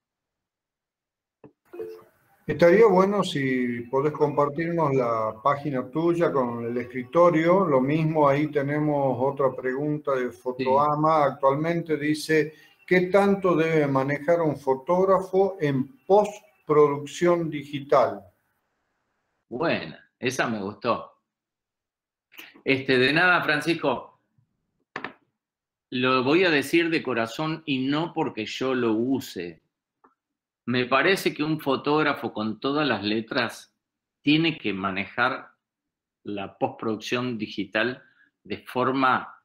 S1: Estaría bueno si podés compartirnos la página tuya con el escritorio. Lo mismo, ahí tenemos otra pregunta de Fotoama. Sí. Actualmente dice, ¿qué tanto debe manejar un fotógrafo en postproducción digital?
S2: Bueno, esa me gustó. Este, de nada, Francisco. Lo voy a decir de corazón y no porque yo lo use. Me parece que un fotógrafo con todas las letras tiene que manejar la postproducción digital de forma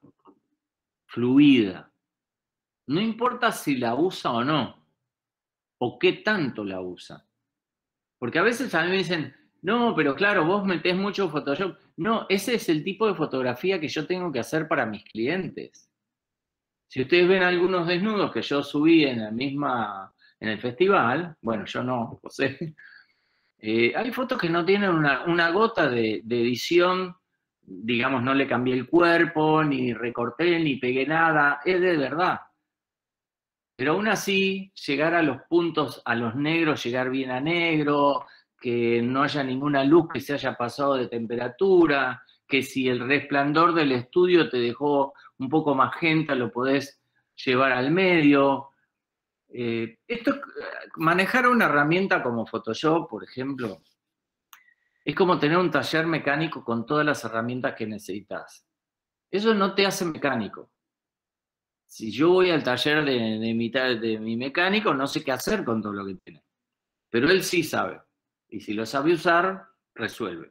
S2: fluida. No importa si la usa o no, o qué tanto la usa. Porque a veces a mí me dicen, no, pero claro, vos metés mucho Photoshop. No, ese es el tipo de fotografía que yo tengo que hacer para mis clientes. Si ustedes ven algunos desnudos que yo subí en la misma... en el festival, bueno, yo no, José, eh, hay fotos que no tienen una, una gota de, de edición, digamos, no le cambié el cuerpo, ni recorté, ni pegué nada, es de verdad. Pero aún así, llegar a los puntos, a los negros, llegar bien a negro, que no haya ninguna luz que se haya pasado de temperatura, que si el resplandor del estudio te dejó un poco magenta, lo podés llevar al medio. Eh, esto, manejar una herramienta como Photoshop, por ejemplo, es como tener un taller mecánico con todas las herramientas que necesitas. Eso no te hace mecánico. Si yo voy al taller de, de, mi, de mi mecánico, no sé qué hacer con todo lo que tiene. Pero él sí sabe. Y si lo sabe usar, resuelve.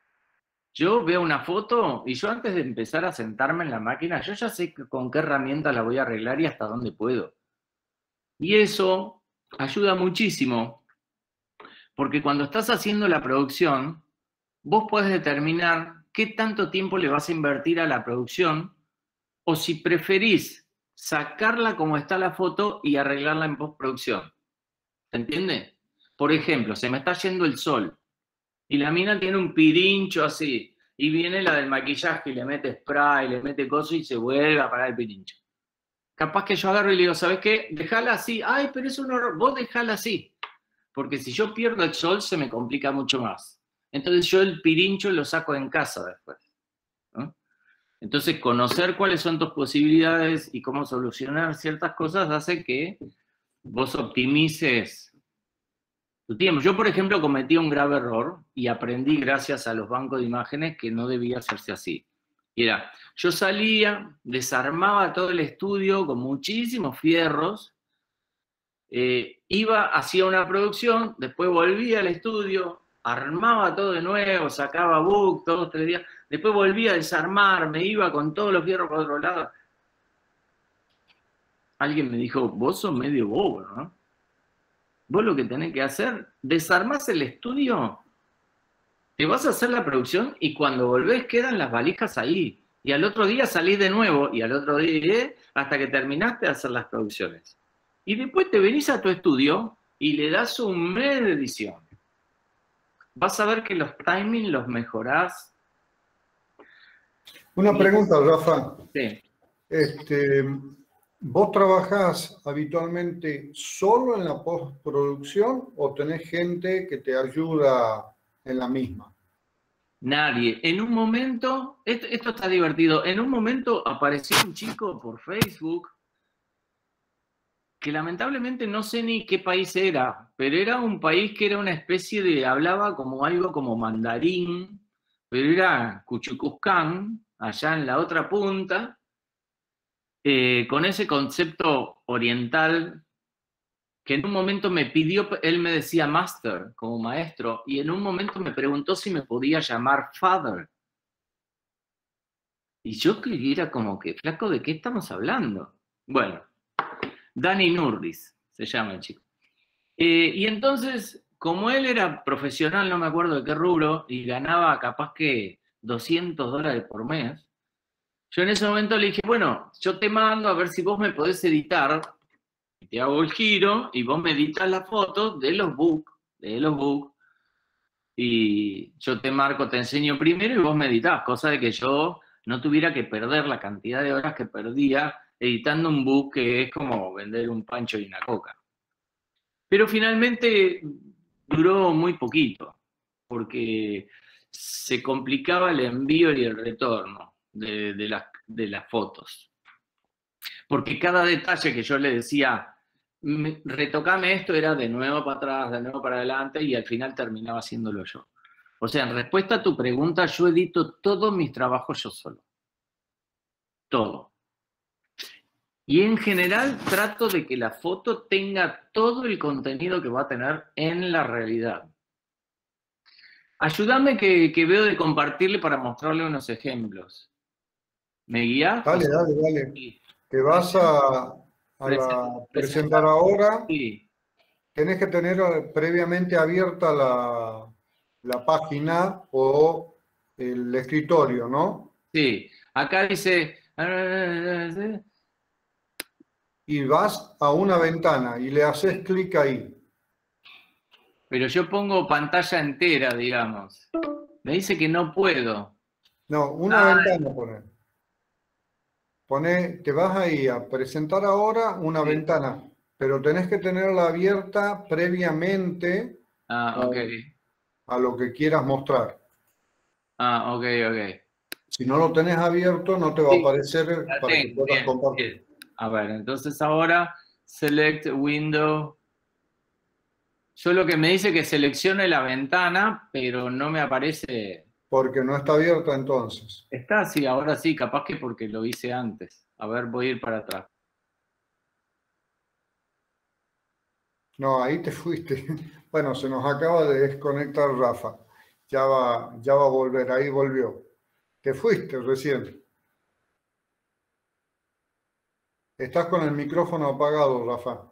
S2: Yo veo una foto y yo antes de empezar a sentarme en la máquina, yo ya sé con qué herramienta la voy a arreglar y hasta dónde puedo. Y eso ayuda muchísimo, porque cuando estás haciendo la producción, vos podés determinar qué tanto tiempo le vas a invertir a la producción, o si preferís sacarla como está la foto y arreglarla en postproducción. ¿Se entiende? Por ejemplo, se me está yendo el sol, y la mina tiene un pirincho así, y viene la del maquillaje y le mete spray, le mete cosas y se vuelve a parar el pirincho. Capaz que yo agarro y le digo, ¿sabes qué? Dejala así. Ay, pero es un horror. Vos dejala así. Porque si yo pierdo el sol, se me complica mucho más. Entonces yo el pirincho lo saco en casa después, ¿no? Entonces conocer cuáles son tus posibilidades y cómo solucionar ciertas cosas hace que vos optimices tu tiempo. Yo, por ejemplo, cometí un grave error y aprendí gracias a los bancos de imágenes que no debía hacerse así. Y era, yo salía, desarmaba todo el estudio con muchísimos fierros, eh, iba, hacía una producción, después volvía al estudio, armaba todo de nuevo, sacaba book, todos tres días, después volvía a desarmar, me iba con todos los fierros por otro lado. Alguien me dijo, vos sos medio bobo, ¿no? Vos lo que tenés que hacer, desarmás el estudio, te vas a hacer la producción y cuando volvés quedan las valijas ahí. Y al otro día salís de nuevo y al otro día hasta que terminaste de hacer las producciones. Y después te venís a tu estudio y le das un mes de edición. Vas a ver que los timings los mejorás.
S1: Una pregunta, Rafa.
S2: Sí.
S1: Este, ¿Vos trabajás habitualmente solo en la postproducción o tenés gente que te ayuda en la misma?
S2: Nadie. En un momento, esto, esto está divertido, en un momento apareció un chico por Facebook que lamentablemente no sé ni qué país era, pero era un país que era una especie de, hablaba como algo como mandarín, pero era Cuchucuscán, allá en la otra punta, eh, con ese concepto oriental que en un momento me pidió, él me decía master, como maestro, y en un momento me preguntó si me podía llamar father. Y yo que era como que, flaco, ¿de qué estamos hablando? Bueno, Dani Nurdis se llama el chico. Eh, y entonces, como él era profesional, no me acuerdo de qué rubro, y ganaba capaz que doscientos dólares por mes, yo en ese momento le dije, bueno, yo te mando a ver si vos me podés editar, te hago el giro y vos me editas las fotos de los books, de los books, y yo te marco, te enseño primero y vos me editás, cosa de que yo no tuviera que perder la cantidad de horas que perdía editando un book que es como vender un pancho y una coca. Pero finalmente duró muy poquito, porque se complicaba el envío y el retorno de, de, las, de las fotos. Porque cada detalle que yo le decía, retocame esto, era de nuevo para atrás, de nuevo para adelante, y al final terminaba haciéndolo yo. O sea, en respuesta a tu pregunta, yo edito todos mis trabajos yo solo. Todo. Y en general trato de que la foto tenga todo el contenido que va a tener en la realidad. Ayúdame que, que veo de compartirle para mostrarle unos ejemplos. ¿Me guías?
S1: Dale, dale, dale.
S2: Sí.
S1: Te vas a, a la presentar ahora.
S2: Sí.
S1: Tenés que tener previamente abierta la, la página o el escritorio, ¿no?
S2: Sí. Acá dice...
S1: Y vas a una ventana y le haces clic ahí.
S2: Pero yo pongo pantalla entera, digamos. Me dice que no puedo.
S1: No, una
S2: Ah,
S1: ventana pone. Pone, te vas ahí a presentar ahora una
S2: sí.
S1: ventana, pero tenés que tenerla abierta previamente
S2: Ah, ok.
S1: a lo que quieras mostrar.
S2: Ah, ok, ok.
S1: Si no lo tenés abierto, no te va
S2: Sí,
S1: a aparecer
S2: la
S1: para que
S2: tengo,
S1: puedas
S2: bien,
S1: compartir.
S2: bien. A ver, entonces ahora select window. Yo lo que me dice que seleccione la ventana, pero no me aparece.
S1: Porque no está abierta entonces.
S2: Está, sí, ahora sí, capaz que porque lo hice antes. A ver, voy a ir para atrás.
S1: No, ahí te fuiste. Bueno, se nos acaba de desconectar Rafa. Ya va, ya va a volver, ahí volvió. Te fuiste recién. Estás con el micrófono apagado, Rafa.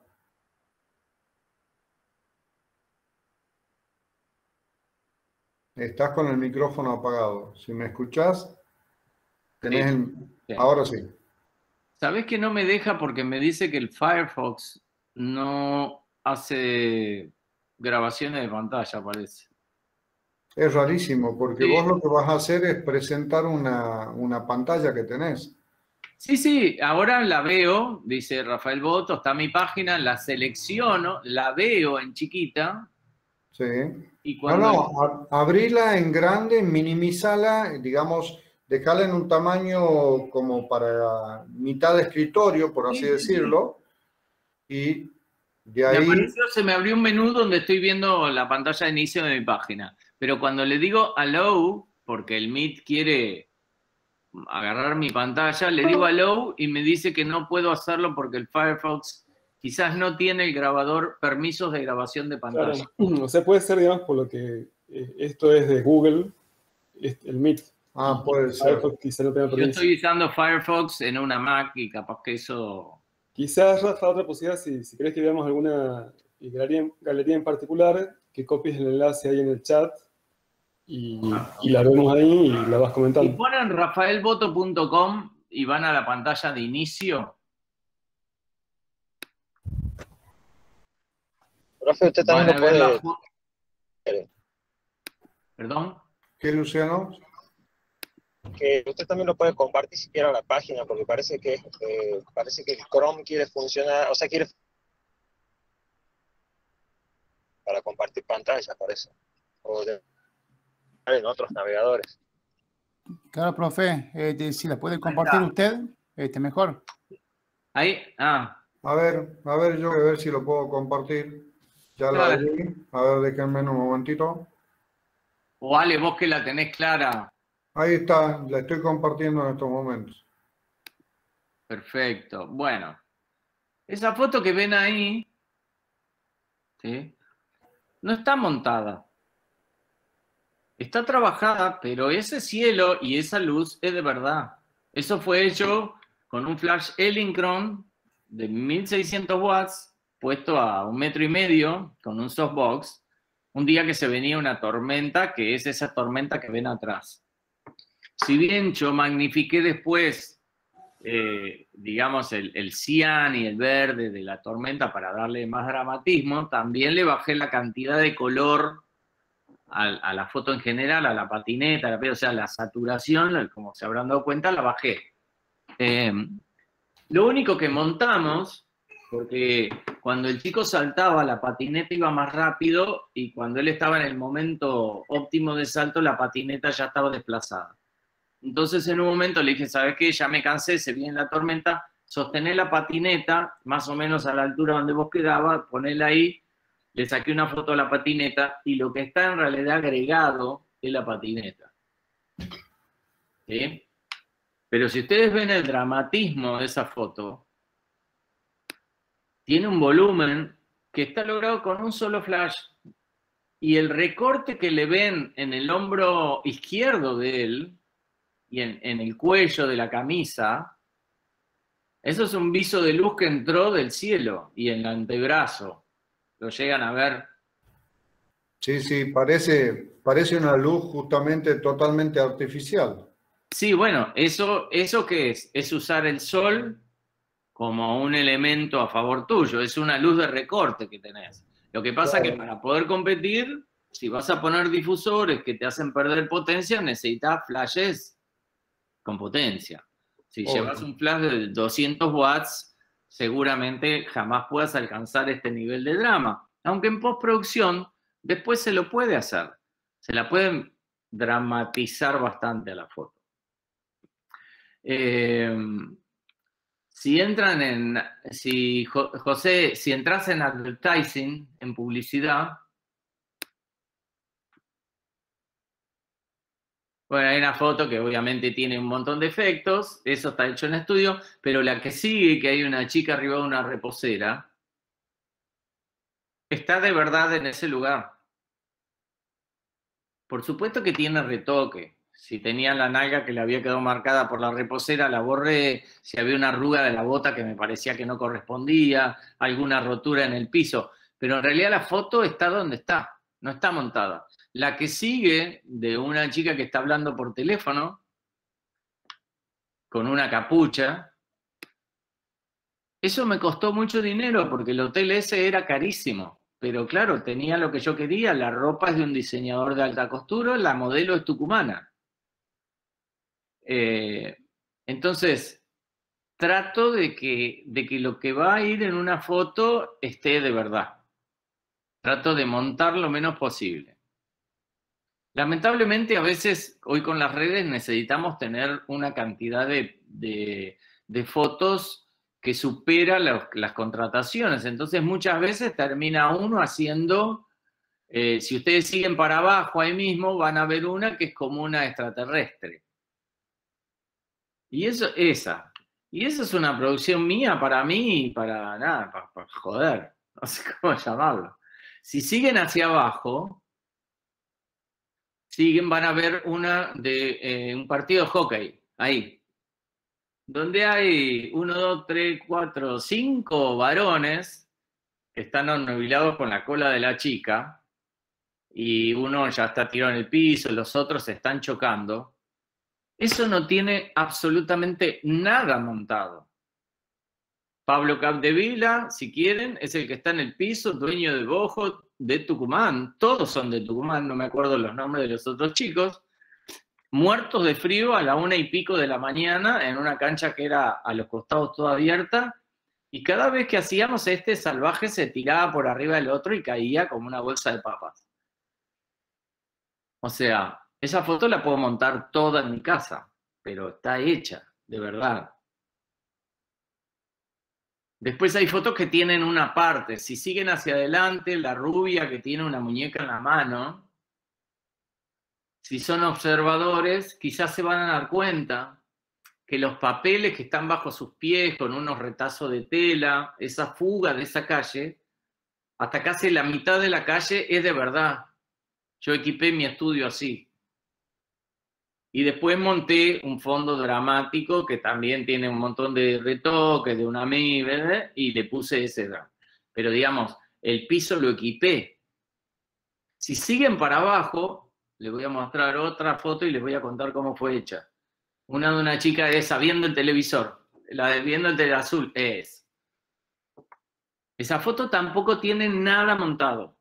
S1: Estás con el micrófono apagado. Si me escuchás, tenés
S2: Sí,
S1: el...
S2: sí.
S1: Ahora sí.
S2: ¿Sabés que no me deja porque me dice que el Firefox no hace grabaciones de pantalla, parece?
S1: Es rarísimo, porque
S2: Sí.
S1: vos lo que vas a hacer es presentar una, una pantalla que tenés.
S2: Sí, sí, ahora la veo, dice Rafael Boto, está mi página, la selecciono, la veo en chiquita.
S1: Sí.
S2: Y
S1: No,
S2: cuando...
S1: no, abrila en grande, minimizala, digamos, dejala en un tamaño como para mitad de escritorio, por así
S2: Sí, sí,
S1: decirlo, y de
S2: me
S1: ahí...
S2: apareció, se me abrió un menú donde estoy viendo la pantalla de inicio de mi página. Pero cuando le digo allow, porque el Meet quiere agarrar mi pantalla, le digo allow y me dice que no puedo hacerlo porque el Firefox quizás no tiene el grabador, permisos de grabación de pantalla.
S3: Claro. O sea, puede ser, digamos, por lo que eh, esto es de Google, el Meet.
S1: Ah,
S3: y
S1: puede ser.
S3: Firefox quizá no tenga
S2: Yo
S3: permiso.
S2: estoy usando Firefox en una Mac y capaz que eso...
S3: Quizás, Rafa, otra posibilidad, si, si querés que veamos alguna galería, galería en particular, que copies el enlace ahí en el chat y, y la vemos ahí y la vas comentando.
S2: Si ponen rafael boto punto com y van a la pantalla de inicio...
S5: Profe, usted también
S2: van
S5: lo
S2: a ver la
S5: puede...
S2: foto. ¿Perdón?
S1: ¿Qué, Luciano?
S5: Que usted también lo puede compartir si quiere a la página, porque parece que eh, parece que el Chrome quiere funcionar, o sea, quiere para compartir pantalla, parece, o de, en otros navegadores.
S6: Claro, profe, este, si la puede compartir usted, este, mejor.
S2: Ahí, ah.
S1: A ver, a ver, yo voy a ver si lo puedo compartir. Ya la
S2: Claro.
S1: abrí. A ver, déjenme un momentito.
S2: O Ale, vos que la tenés clara.
S1: Ahí está, la estoy compartiendo en estos momentos.
S2: Perfecto. Bueno, esa foto que ven ahí, ¿sí? No está montada. Está trabajada, pero ese cielo y esa luz es de verdad. Eso fue hecho con un flash Elinchron de mil seiscientos watts, puesto a un metro y medio, con un softbox, un día que se venía una tormenta, que es esa tormenta que ven atrás. Si bien yo magnifiqué después, eh, digamos, el, el cian y el verde de la tormenta para darle más dramatismo, también le bajé la cantidad de color a, a la foto en general, a la patineta, a la, o sea, la saturación, como se habrán dado cuenta, la bajé. Eh, Lo único que montamos, porque cuando el chico saltaba, la patineta iba más rápido y cuando él estaba en el momento óptimo de salto, la patineta ya estaba desplazada. Entonces en un momento le dije, ¿sabes qué? Ya me cansé, se viene la tormenta, sostené la patineta, más o menos a la altura donde vos quedabas, ponela ahí, le saqué una foto a la patineta y lo que está en realidad agregado es la patineta. ¿Sí? Pero si ustedes ven el dramatismo de esa foto, tiene un volumen que está logrado con un solo flash. Y el recorte que le ven en el hombro izquierdo de él y en, en el cuello de la camisa, eso es un viso de luz que entró del cielo y en el antebrazo. Lo llegan a ver.
S1: Sí, sí, parece, parece una luz justamente totalmente artificial.
S2: Sí, bueno, eso, ¿eso qué es? Es usar el sol como un elemento a favor tuyo, es una luz de recorte que tenés. Lo que pasa es que para poder competir, si vas a poner difusores que te hacen perder potencia, necesitas flashes con potencia. Si
S1: Obvio.
S2: llevas un flash de doscientos watts, seguramente jamás puedas alcanzar este nivel de drama. Aunque en postproducción, después se lo puede hacer. Se la pueden dramatizar bastante a la foto. Eh, si entran en, si José, si entras en advertising, en publicidad, bueno, hay una foto que obviamente tiene un montón de efectos, eso está hecho en estudio, pero la que sigue, que hay una chica arriba de una reposera, está de verdad en ese lugar. Por supuesto que tiene retoque. Si tenía la nalga que le había quedado marcada por la reposera, la borré. Si había una arruga de la bota que me parecía que no correspondía, alguna rotura en el piso. Pero en realidad la foto está donde está, no está montada. La que sigue, de una chica que está hablando por teléfono, con una capucha, eso me costó mucho dinero porque el hotel ese era carísimo. Pero claro, tenía lo que yo quería, la ropa es de un diseñador de alta costura, la modelo es tucumana. Eh, entonces, trato de que, de que lo que va a ir en una foto esté de verdad. Trato de montar lo menos posible. Lamentablemente, a veces, hoy con las redes necesitamos tener una cantidad de, de, de fotos que supera los, las contrataciones. Entonces, muchas veces termina uno haciendo, eh, si ustedes siguen para abajo ahí mismo, van a ver una que es como una extraterrestre. Y eso, esa. Y esa es una producción mía para mí y para nada, para, para joder. No sé cómo llamarlo. Si siguen hacia abajo, siguen, van a ver una de eh, un partido de hockey, ahí. Donde hay uno, dos, tres, cuatro, cinco varones que están obnubilados con la cola de la chica y uno ya está tirado en el piso, los otros se están chocando. Eso no tiene absolutamente nada montado. Pablo Capdevila, si quieren, es el que está en el piso, dueño de Bojo, de Tucumán. Todos son de Tucumán, no me acuerdo los nombres de los otros chicos. Muertos de frío a la una y pico de la mañana en una cancha que era a los costados toda abierta. Y cada vez que hacíamos este salvaje se tiraba por arriba del otro y caía como una bolsa de papas. O sea, esa foto la puedo montar toda en mi casa, pero está hecha, de verdad. Después hay fotos que tienen una parte. Si siguen hacia adelante, la rubia que tiene una muñeca en la mano, si son observadores, quizás se van a dar cuenta que los papeles que están bajo sus pies, con unos retazos de tela, esa fuga de esa calle, hasta casi la mitad de la calle es de verdad. Yo equipé mi estudio así. Y después monté un fondo dramático que también tiene un montón de retoques de una amiga, ¿verdad? Y le puse ese drama. Pero digamos, el piso lo equipé. Si siguen para abajo, les voy a mostrar otra foto y les voy a contar cómo fue hecha. Una de una chica esa viendo el televisor. La de viendo el tele azul es. Esa foto tampoco tiene nada montado.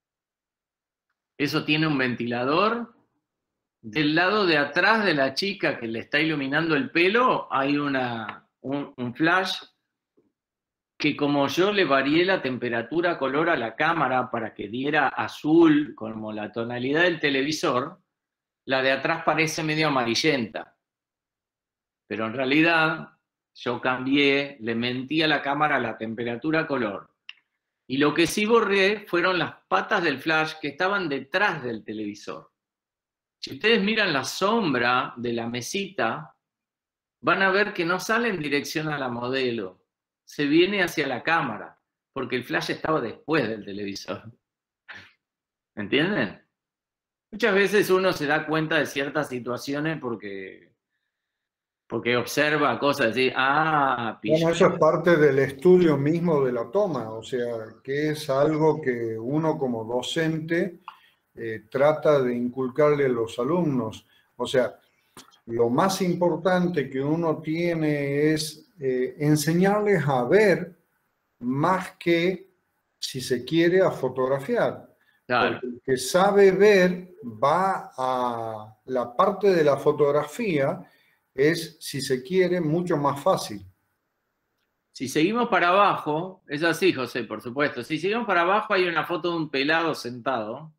S2: Eso tiene un ventilador. Del lado de atrás de la chica que le está iluminando el pelo hay una, un, un flash que como yo le varié la temperatura color a la cámara para que diera azul, como la tonalidad del televisor, la de atrás parece medio amarillenta. Pero en realidad yo cambié, le mentí a la cámara la temperatura color. Y lo que sí borré fueron las patas del flash que estaban detrás del televisor. Si ustedes miran la sombra de la mesita, van a ver que no sale en dirección a la modelo, se viene hacia la cámara, porque el flash estaba después del televisor. ¿Entienden? Muchas veces uno se da cuenta de ciertas situaciones porque, porque observa cosas así, ah, pillo.
S1: Bueno, eso es parte del estudio mismo de la toma, o sea, que es algo que uno como docente eh, trata de inculcarle a los alumnos. O sea, lo más importante que uno tiene es eh, enseñarles a ver más que, si se quiere, a fotografiar.
S2: Claro.
S1: Porque el que sabe ver va a la parte de la fotografía, es, si se quiere, mucho más fácil.
S2: Si seguimos para abajo, es así, José, por supuesto. Si seguimos para abajo, hay una foto de un pelado sentado.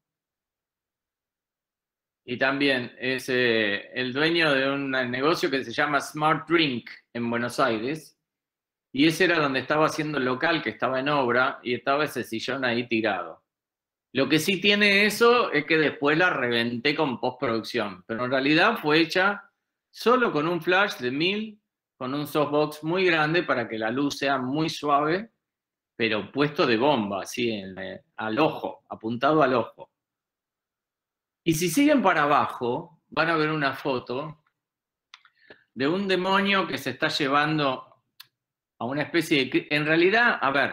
S2: Y también es eh, el dueño de un negocio que se llama Smart Drink en Buenos Aires. Y ese era donde estaba haciendo el local, que estaba en obra, y estaba ese sillón ahí tirado. Lo que sí tiene eso es que después la reventé con postproducción. Pero en realidad fue hecha solo con un flash de mil, con un softbox muy grande para que la luz sea muy suave, pero puesto de bomba, así, en, eh, al ojo, apuntado al ojo. Y si siguen para abajo, van a ver una foto de un demonio que se está llevando a una especie de... En realidad, a ver,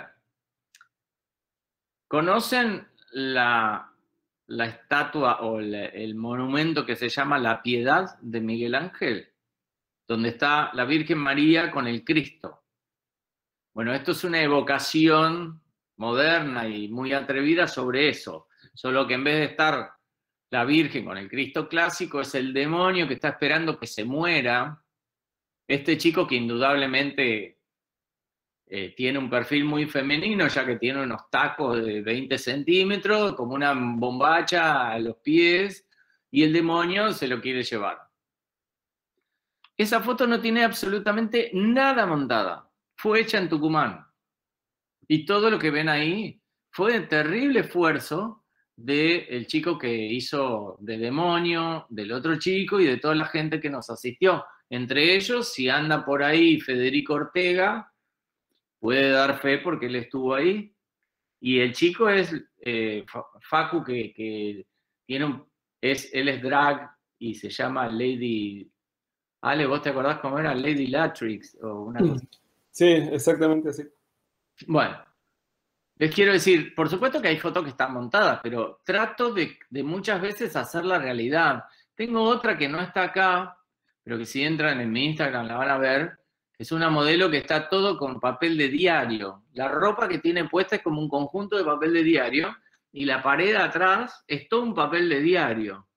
S2: ¿conocen la, la estatua o el, el monumento que se llama La Piedad de Miguel Ángel? Donde está la Virgen María con el Cristo. Bueno, esto es una evocación moderna y muy atrevida sobre eso, solo que en vez de estar la Virgen con el Cristo clásico, es el demonio que está esperando que se muera. Este chico que indudablemente eh, tiene un perfil muy femenino, ya que tiene unos tacos de veinte centímetros, como una bombacha a los pies, y el demonio se lo quiere llevar. Esa foto no tiene absolutamente nada montada. Fue hecha en Tucumán. Y todo lo que ven ahí fue un terrible esfuerzo del chico que hizo de demonio, del otro chico y de toda la gente que nos asistió. Entre ellos, si anda por ahí Federico Ortega, puede dar fe porque él estuvo ahí. Y el chico es eh, Facu, que, que tiene un, es, él es drag y se llama Lady... Ale, ¿vos te acordás cómo era? Lady Latrix o una cosa.
S3: Sí, exactamente así.
S2: Bueno, les quiero decir, por supuesto que hay fotos que están montadas, pero trato de, de muchas veces hacer la realidad. Tengo otra que no está acá, pero que si entran en mi Instagram la van a ver, que es una modelo que está todo con papel de diario. La ropa que tiene puesta es como un conjunto de papel de diario, y la pared de atrás es todo un papel de diario.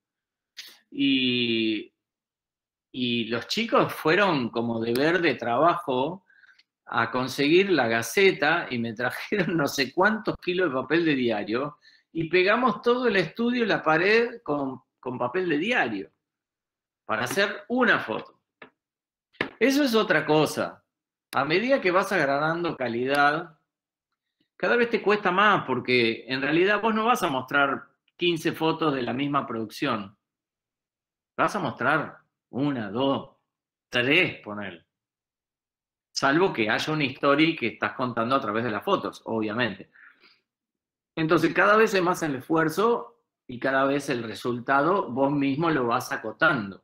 S2: Y... Y los chicos fueron como deber de trabajo a conseguir la Gaceta y me trajeron no sé cuántos kilos de papel de diario y pegamos todo el estudio y la pared con, con papel de diario para hacer una foto. Eso es otra cosa. A medida que vas agregando calidad, cada vez te cuesta más porque en realidad vos no vas a mostrar quince fotos de la misma producción. Vas a mostrar una, dos, tres, poner. Salvo que haya una historia que estás contando a través de las fotos, obviamente. Entonces, cada vez es más el esfuerzo y cada vez el resultado vos mismo lo vas acotando.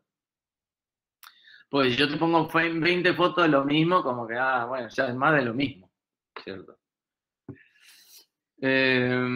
S2: Pues yo te pongo veinte fotos de lo mismo, como que, ah, bueno, ya es más de lo mismo, ¿cierto? Eh,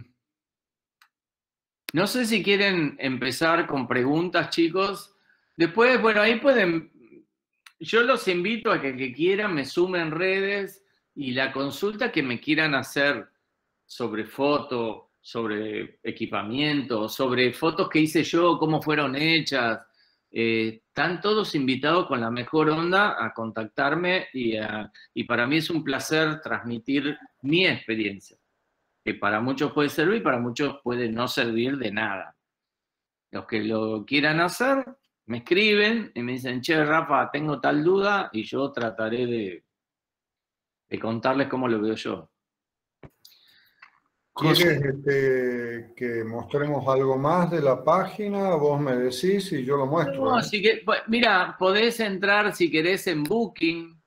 S2: no sé si quieren empezar con preguntas, chicos. Después, bueno, ahí pueden, yo los invito a que el que quieran me sumen en redes y la consulta que me quieran hacer sobre foto, sobre equipamiento, sobre fotos que hice yo, cómo fueron hechas, eh, están todos invitados con la mejor onda a contactarme y, a, y para mí es un placer transmitir mi experiencia, que para muchos puede servir, para muchos puede no servir de nada. Los que lo quieran hacer, me escriben y me dicen, che, Rafa, tengo tal duda, y yo trataré de, de contarles cómo lo veo yo.
S1: ¿Quieres este, que mostremos algo más de la página? Vos me decís y yo lo muestro.
S2: No,
S1: ¿eh?
S2: así que, pues, mira, podés entrar si querés en Booking,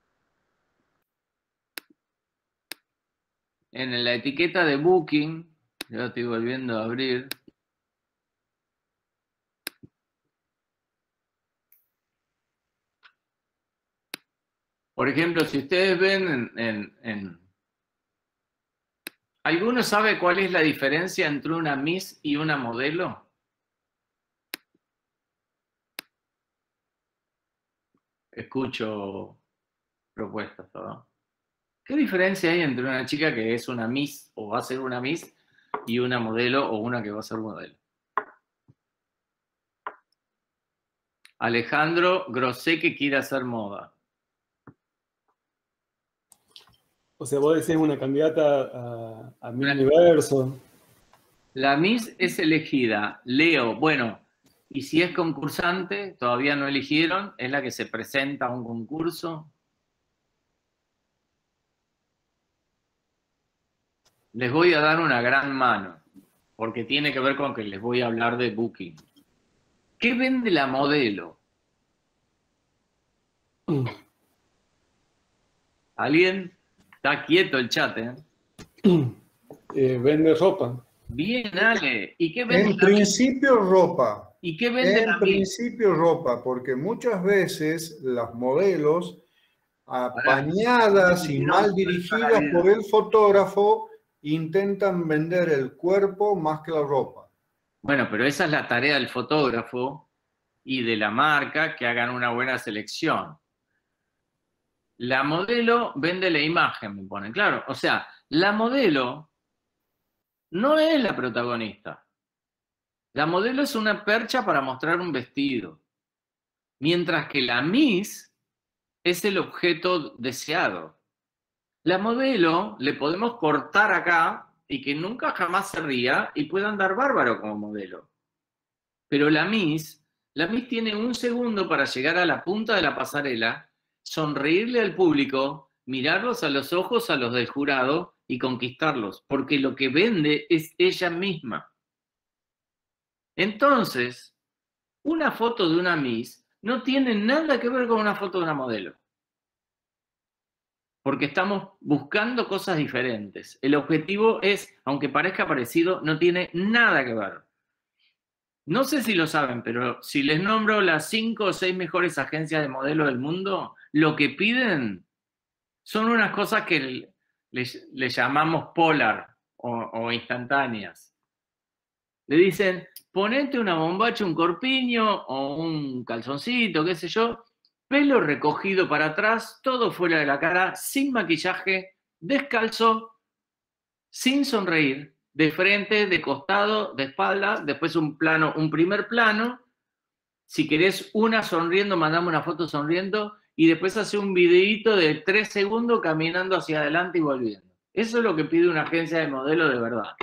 S2: en la etiqueta de Booking, ya estoy volviendo a abrir. Por ejemplo, si ustedes ven en, en, en... ¿Alguno sabe cuál es la diferencia entre una Miss y una modelo? Escucho propuestas, ¿no? ¿Qué diferencia hay entre una chica que es una Miss o va a ser una Miss y una modelo o una que va a ser modelo? Alejandro Grosé, que quiere hacer moda.
S3: O sea, vos decís una candidata a, a mi universo.
S2: La Miss es elegida, Leo, bueno, y si es concursante, todavía no eligieron, es la que se presenta a un concurso. Les voy a dar una gran mano, porque tiene que ver con que les voy a hablar de Booking. ¿Qué vende la modelo? ¿Alguien? Está quieto el chat, ¿eh?
S3: Eh, vende ropa.
S2: Bien, Ale. ¿Y qué vende
S1: En
S2: la
S1: principio ropa.
S2: ¿Y qué vende
S1: En
S2: la
S1: principio ropa, porque muchas veces las modelos apañadas y mal dirigidas por el fotógrafo intentan vender el cuerpo más que la ropa.
S2: Bueno, pero esa es la tarea del fotógrafo y de la marca, que hagan una buena selección. La modelo vende la imagen, me ponen, claro. O sea, la modelo no es la protagonista. La modelo es una percha para mostrar un vestido. Mientras que la Miss es el objeto deseado. La modelo le podemos cortar acá y que nunca jamás se ría y pueda andar bárbaro como modelo. Pero la Miss, la Miss tiene un segundo para llegar a la punta de la pasarela, sonreírle al público, mirarlos a los ojos a los del jurado y conquistarlos, porque lo que vende es ella misma. Entonces, una foto de una Miss no tiene nada que ver con una foto de una modelo. Porque estamos buscando cosas diferentes. El objetivo es, aunque parezca parecido, no tiene nada que ver. No sé si lo saben, pero si les nombro las cinco o seis mejores agencias de modelo del mundo, lo que piden son unas cosas que les, les llamamos polar o, o instantáneas. Le dicen, ponete una bombacha, un corpiño o un calzoncito, qué sé yo, pelo recogido para atrás, todo fuera de la cara, sin maquillaje, descalzo, sin sonreír, de frente, de costado, de espalda, después un plano, un primer plano, si querés una sonriendo, mandame una foto sonriendo, y después hace un videíto de tres segundos caminando hacia adelante y volviendo. Eso es lo que pide una agencia de modelo de verdad.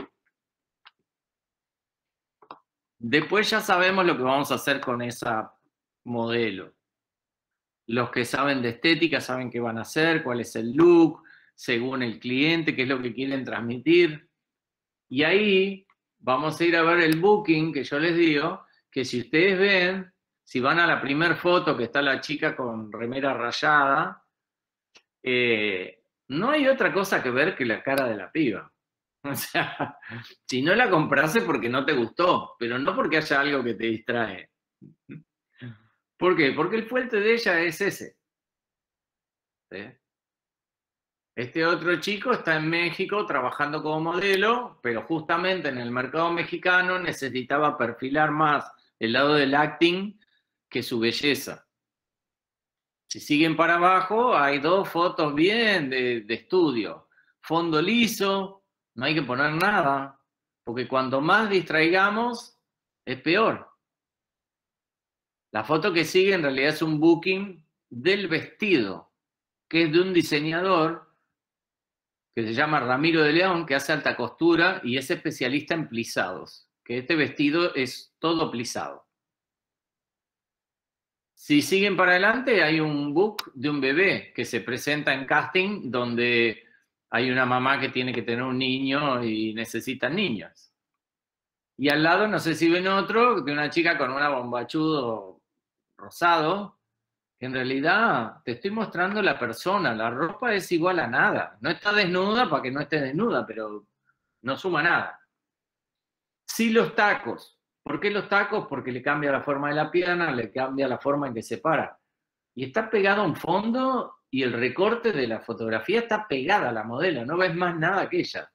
S2: Después ya sabemos lo que vamos a hacer con esa modelo. Los que saben de estética saben qué van a hacer, cuál es el look, según el cliente, qué es lo que quieren transmitir. Y ahí vamos a ir a ver el booking que yo les digo, que si ustedes ven, si van a la primera foto que está la chica con remera rayada, eh, no hay otra cosa que ver que la cara de la piba. O sea, si no la compraste porque no te gustó, pero no porque haya algo que te distrae. ¿Por qué? Porque el fuerte de ella es ese. ¿Sí? Este otro chico está en México trabajando como modelo, pero justamente en el mercado mexicano necesitaba perfilar más el lado del acting que su belleza. Si siguen para abajo, hay dos fotos bien de, de estudio. Fondo liso. No hay que poner nada, porque cuanto más distraigamos, es peor. La foto que sigue en realidad es un booking del vestido, que es de un diseñador que se llama Ramiro de León, que hace alta costura y es especialista en plisados, que este vestido es todo plisado. Si siguen para adelante, hay un book de un bebé que se presenta en casting donde hay una mamá que tiene que tener un niño y necesita niños. Y al lado, no sé si ven otro, de una chica con un bombachudo rosado, que en realidad te estoy mostrando la persona, la ropa es igual a nada. No está desnuda para que no esté desnuda, pero no suma nada. Sí los tacos. ¿Por qué los tacos? Porque le cambia la forma de la pierna, le cambia la forma en que se para. Y está pegado a un fondo y el recorte de la fotografía está pegada a la modelo, no ves más nada que ella.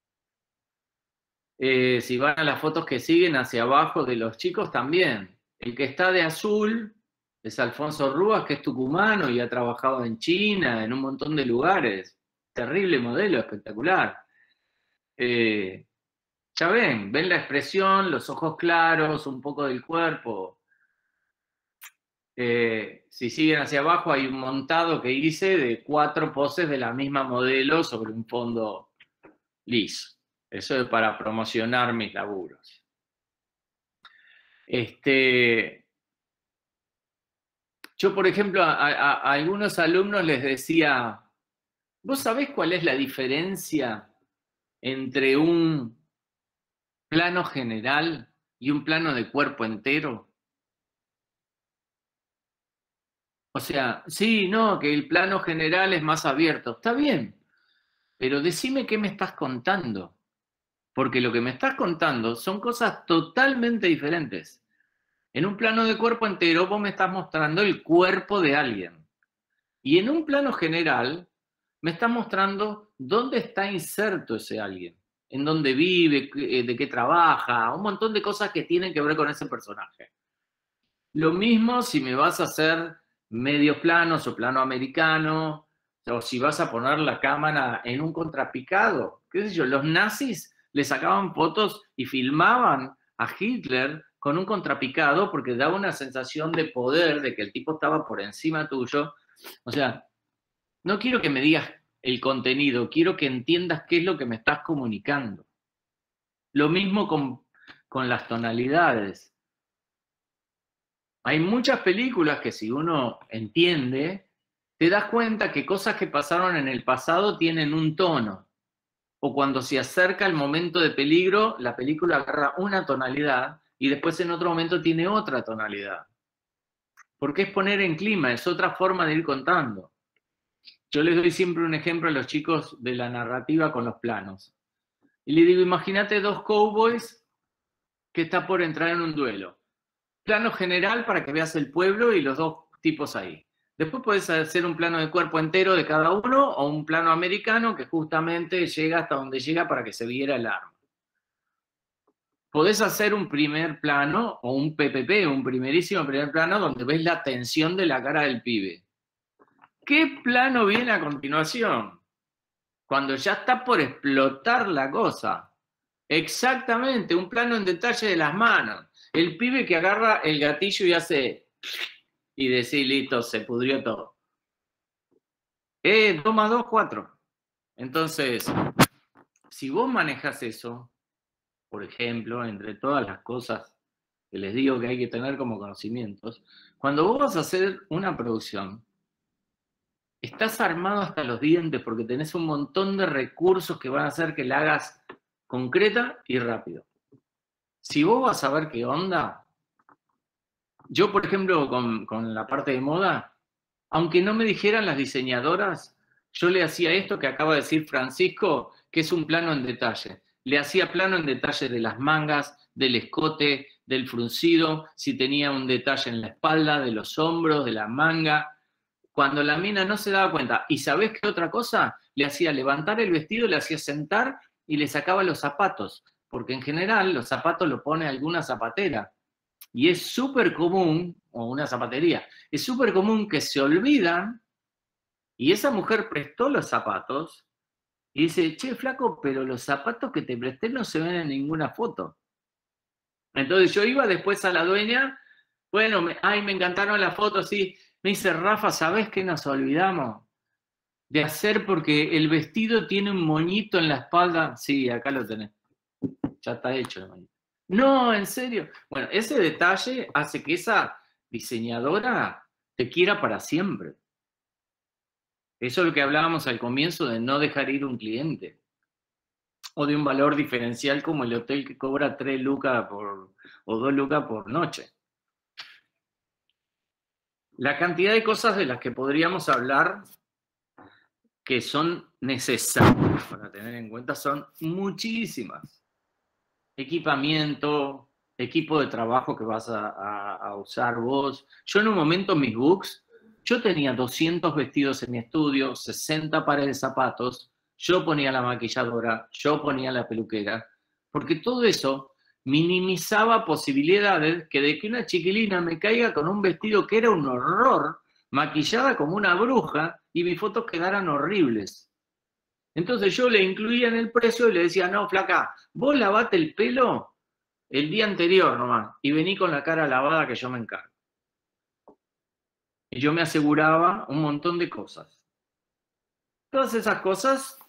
S2: Eh, si van a las fotos que siguen hacia abajo de los chicos también. El que está de azul es Alfonso Rúas, que es tucumano y ha trabajado en China, en un montón de lugares. Terrible modelo, espectacular. Eh, ya ven, ven la expresión, los ojos claros, un poco del cuerpo. Eh, si siguen hacia abajo hay un montado que hice de cuatro poses de la misma modelo sobre un fondo liso. Eso es para promocionar mis laburos. Este, yo, por ejemplo, a, a, a algunos alumnos les decía, ¿vos sabés cuál es la diferencia entre un plano general y un plano de cuerpo entero? O sea, sí, no, que el plano general es más abierto. Está bien, pero decime qué me estás contando. Porque lo que me estás contando son cosas totalmente diferentes. En un plano de cuerpo entero vos me estás mostrando el cuerpo de alguien. Y en un plano general me estás mostrando dónde está inserto ese alguien. En dónde vive, de qué trabaja, un montón de cosas que tienen que ver con ese personaje. Lo mismo si me vas a hacer medios planos o plano americano, o si vas a poner la cámara en un contrapicado. ¿Qué sé yo? Los nazis le sacaban fotos y filmaban a Hitler con un contrapicado porque daba una sensación de poder, de que el tipo estaba por encima tuyo. O sea, no quiero que me digas el contenido, quiero que entiendas qué es lo que me estás comunicando. Lo mismo con, con las tonalidades. Hay muchas películas que si uno entiende, te das cuenta que cosas que pasaron en el pasado tienen un tono. O cuando se acerca el momento de peligro, la película agarra una tonalidad y después en otro momento tiene otra tonalidad. Porque es poner en clima, es otra forma de ir contando. Yo les doy siempre un ejemplo a los chicos de la narrativa con los planos. Y les digo, imagínate dos cowboys que están por entrar en un duelo. Plano general para que veas el pueblo y los dos tipos ahí. Después podés hacer un plano de cuerpo entero de cada uno o un plano americano que justamente llega hasta donde llega para que se viera el arma. Podés hacer un primer plano o un P P P, un primerísimo primer plano donde ves la tensión de la cara del pibe. ¿Qué plano viene a continuación? Cuando ya está por explotar la cosa. Exactamente, un plano en detalle de las manos. El pibe que agarra el gatillo y hace... y decís, listo, se pudrió todo. Eh, dos más dos, cuatro. Entonces, si vos manejas eso, por ejemplo, entre todas las cosas que les digo que hay que tener como conocimientos, cuando vos vas a hacer una producción, estás armado hasta los dientes porque tenés un montón de recursos que van a hacer que la hagas concreta y rápido. Si vos vas a ver qué onda, yo, por ejemplo, con, con la parte de moda, aunque no me dijeran las diseñadoras, yo le hacía esto que acaba de decir Francisco, que es un plano en detalle. Le hacía plano en detalle de las mangas, del escote, del fruncido, si tenía un detalle en la espalda, de los hombros, de la manga. Cuando la mina no se daba cuenta. ¿Y sabés qué otra cosa? Le hacía levantar el vestido, le hacía sentar y le sacaba los zapatos. Porque en general los zapatos los pone alguna zapatera. Y es súper común, o una zapatería, es súper común que se olvidan y esa mujer prestó los zapatos y dice, che, flaco, pero los zapatos que te presté no se ven en ninguna foto. Entonces yo iba después a la dueña, Bueno, me, ay, me encantaron las fotos, sí. Me dice, Rafa, ¿sabés qué nos olvidamos de hacer? Porque el vestido tiene un moñito en la espalda. Sí, acá lo tenés. Ya está hecho el moñito. No, en serio. Bueno, ese detalle hace que esa diseñadora te quiera para siempre. Eso es lo que hablábamos al comienzo de no dejar ir un cliente. O de un valor diferencial como el hotel que cobra tres lucas por, o dos lucas por noche. La cantidad de cosas de las que podríamos hablar que son necesarias para tener en cuenta son muchísimas. Equipamiento, equipo de trabajo que vas a, a, a usar vos. Yo en un momento mis books, yo tenía doscientos vestidos en mi estudio, sesenta pares de zapatos, yo ponía la maquilladora, yo ponía la peluquera, porque todo eso minimizaba posibilidades que de que una chiquilina me caiga con un vestido que era un horror, maquillada como una bruja, y mis fotos quedaran horribles. Entonces yo le incluía en el precio y le decía, no, flaca, vos lavate el pelo el día anterior nomás, y vení con la cara lavada que yo me encargo. Y yo me aseguraba un montón de cosas. Todas esas cosas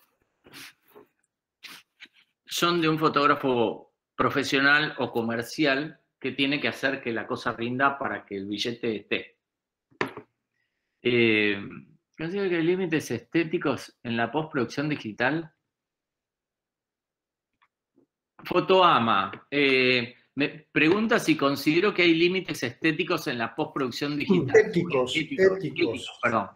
S2: son de un fotógrafo profesional o comercial que tiene que hacer que la cosa rinda para que el billete esté. Eh, ¿Considero que hay límites estéticos en la postproducción digital? Fotoama, eh, me pregunta si considero que hay límites estéticos en la postproducción digital.
S1: Éticos, éticos. éticos.
S2: Perdón.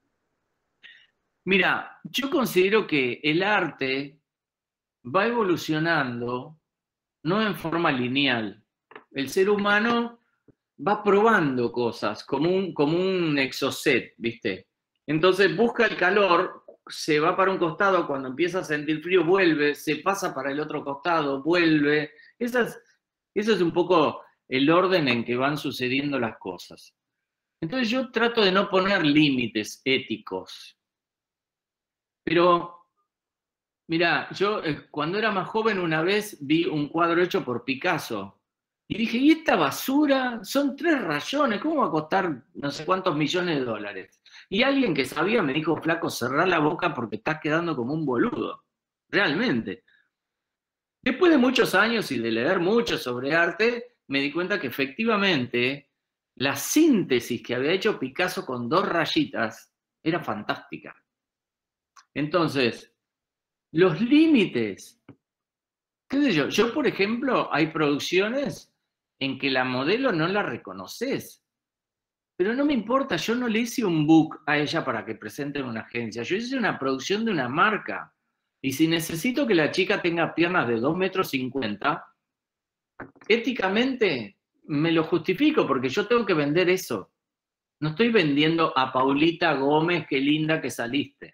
S2: Mira, yo considero que el arte va evolucionando no en forma lineal. El ser humano va probando cosas, como un, como un exocet, ¿viste? Entonces busca el calor, se va para un costado, cuando empieza a sentir frío vuelve, se pasa para el otro costado, vuelve. Esa es, eso es un poco el orden en que van sucediendo las cosas. Entonces yo trato de no poner límites éticos. Pero mira, yo eh, cuando era más joven una vez vi un cuadro hecho por Picasso y dije, ¿y esta basura? Son tres rayones, ¿cómo va a costar no sé cuántos millones de dólares? Y alguien que sabía me dijo, flaco, cerrá la boca porque estás quedando como un boludo, realmente. Después de muchos años y de leer mucho sobre arte, me di cuenta que efectivamente la síntesis que había hecho Picasso con dos rayitas era fantástica. Entonces, los límites, qué sé yo, yo por ejemplo, hay producciones en que la modelo no la reconoces, pero no me importa, yo no le hice un book a ella para que presente en una agencia, yo hice una producción de una marca, y si necesito que la chica tenga piernas de dos metros cincuenta, éticamente me lo justifico, porque yo tengo que vender eso, no estoy vendiendo a Paulita Gómez, qué linda que saliste.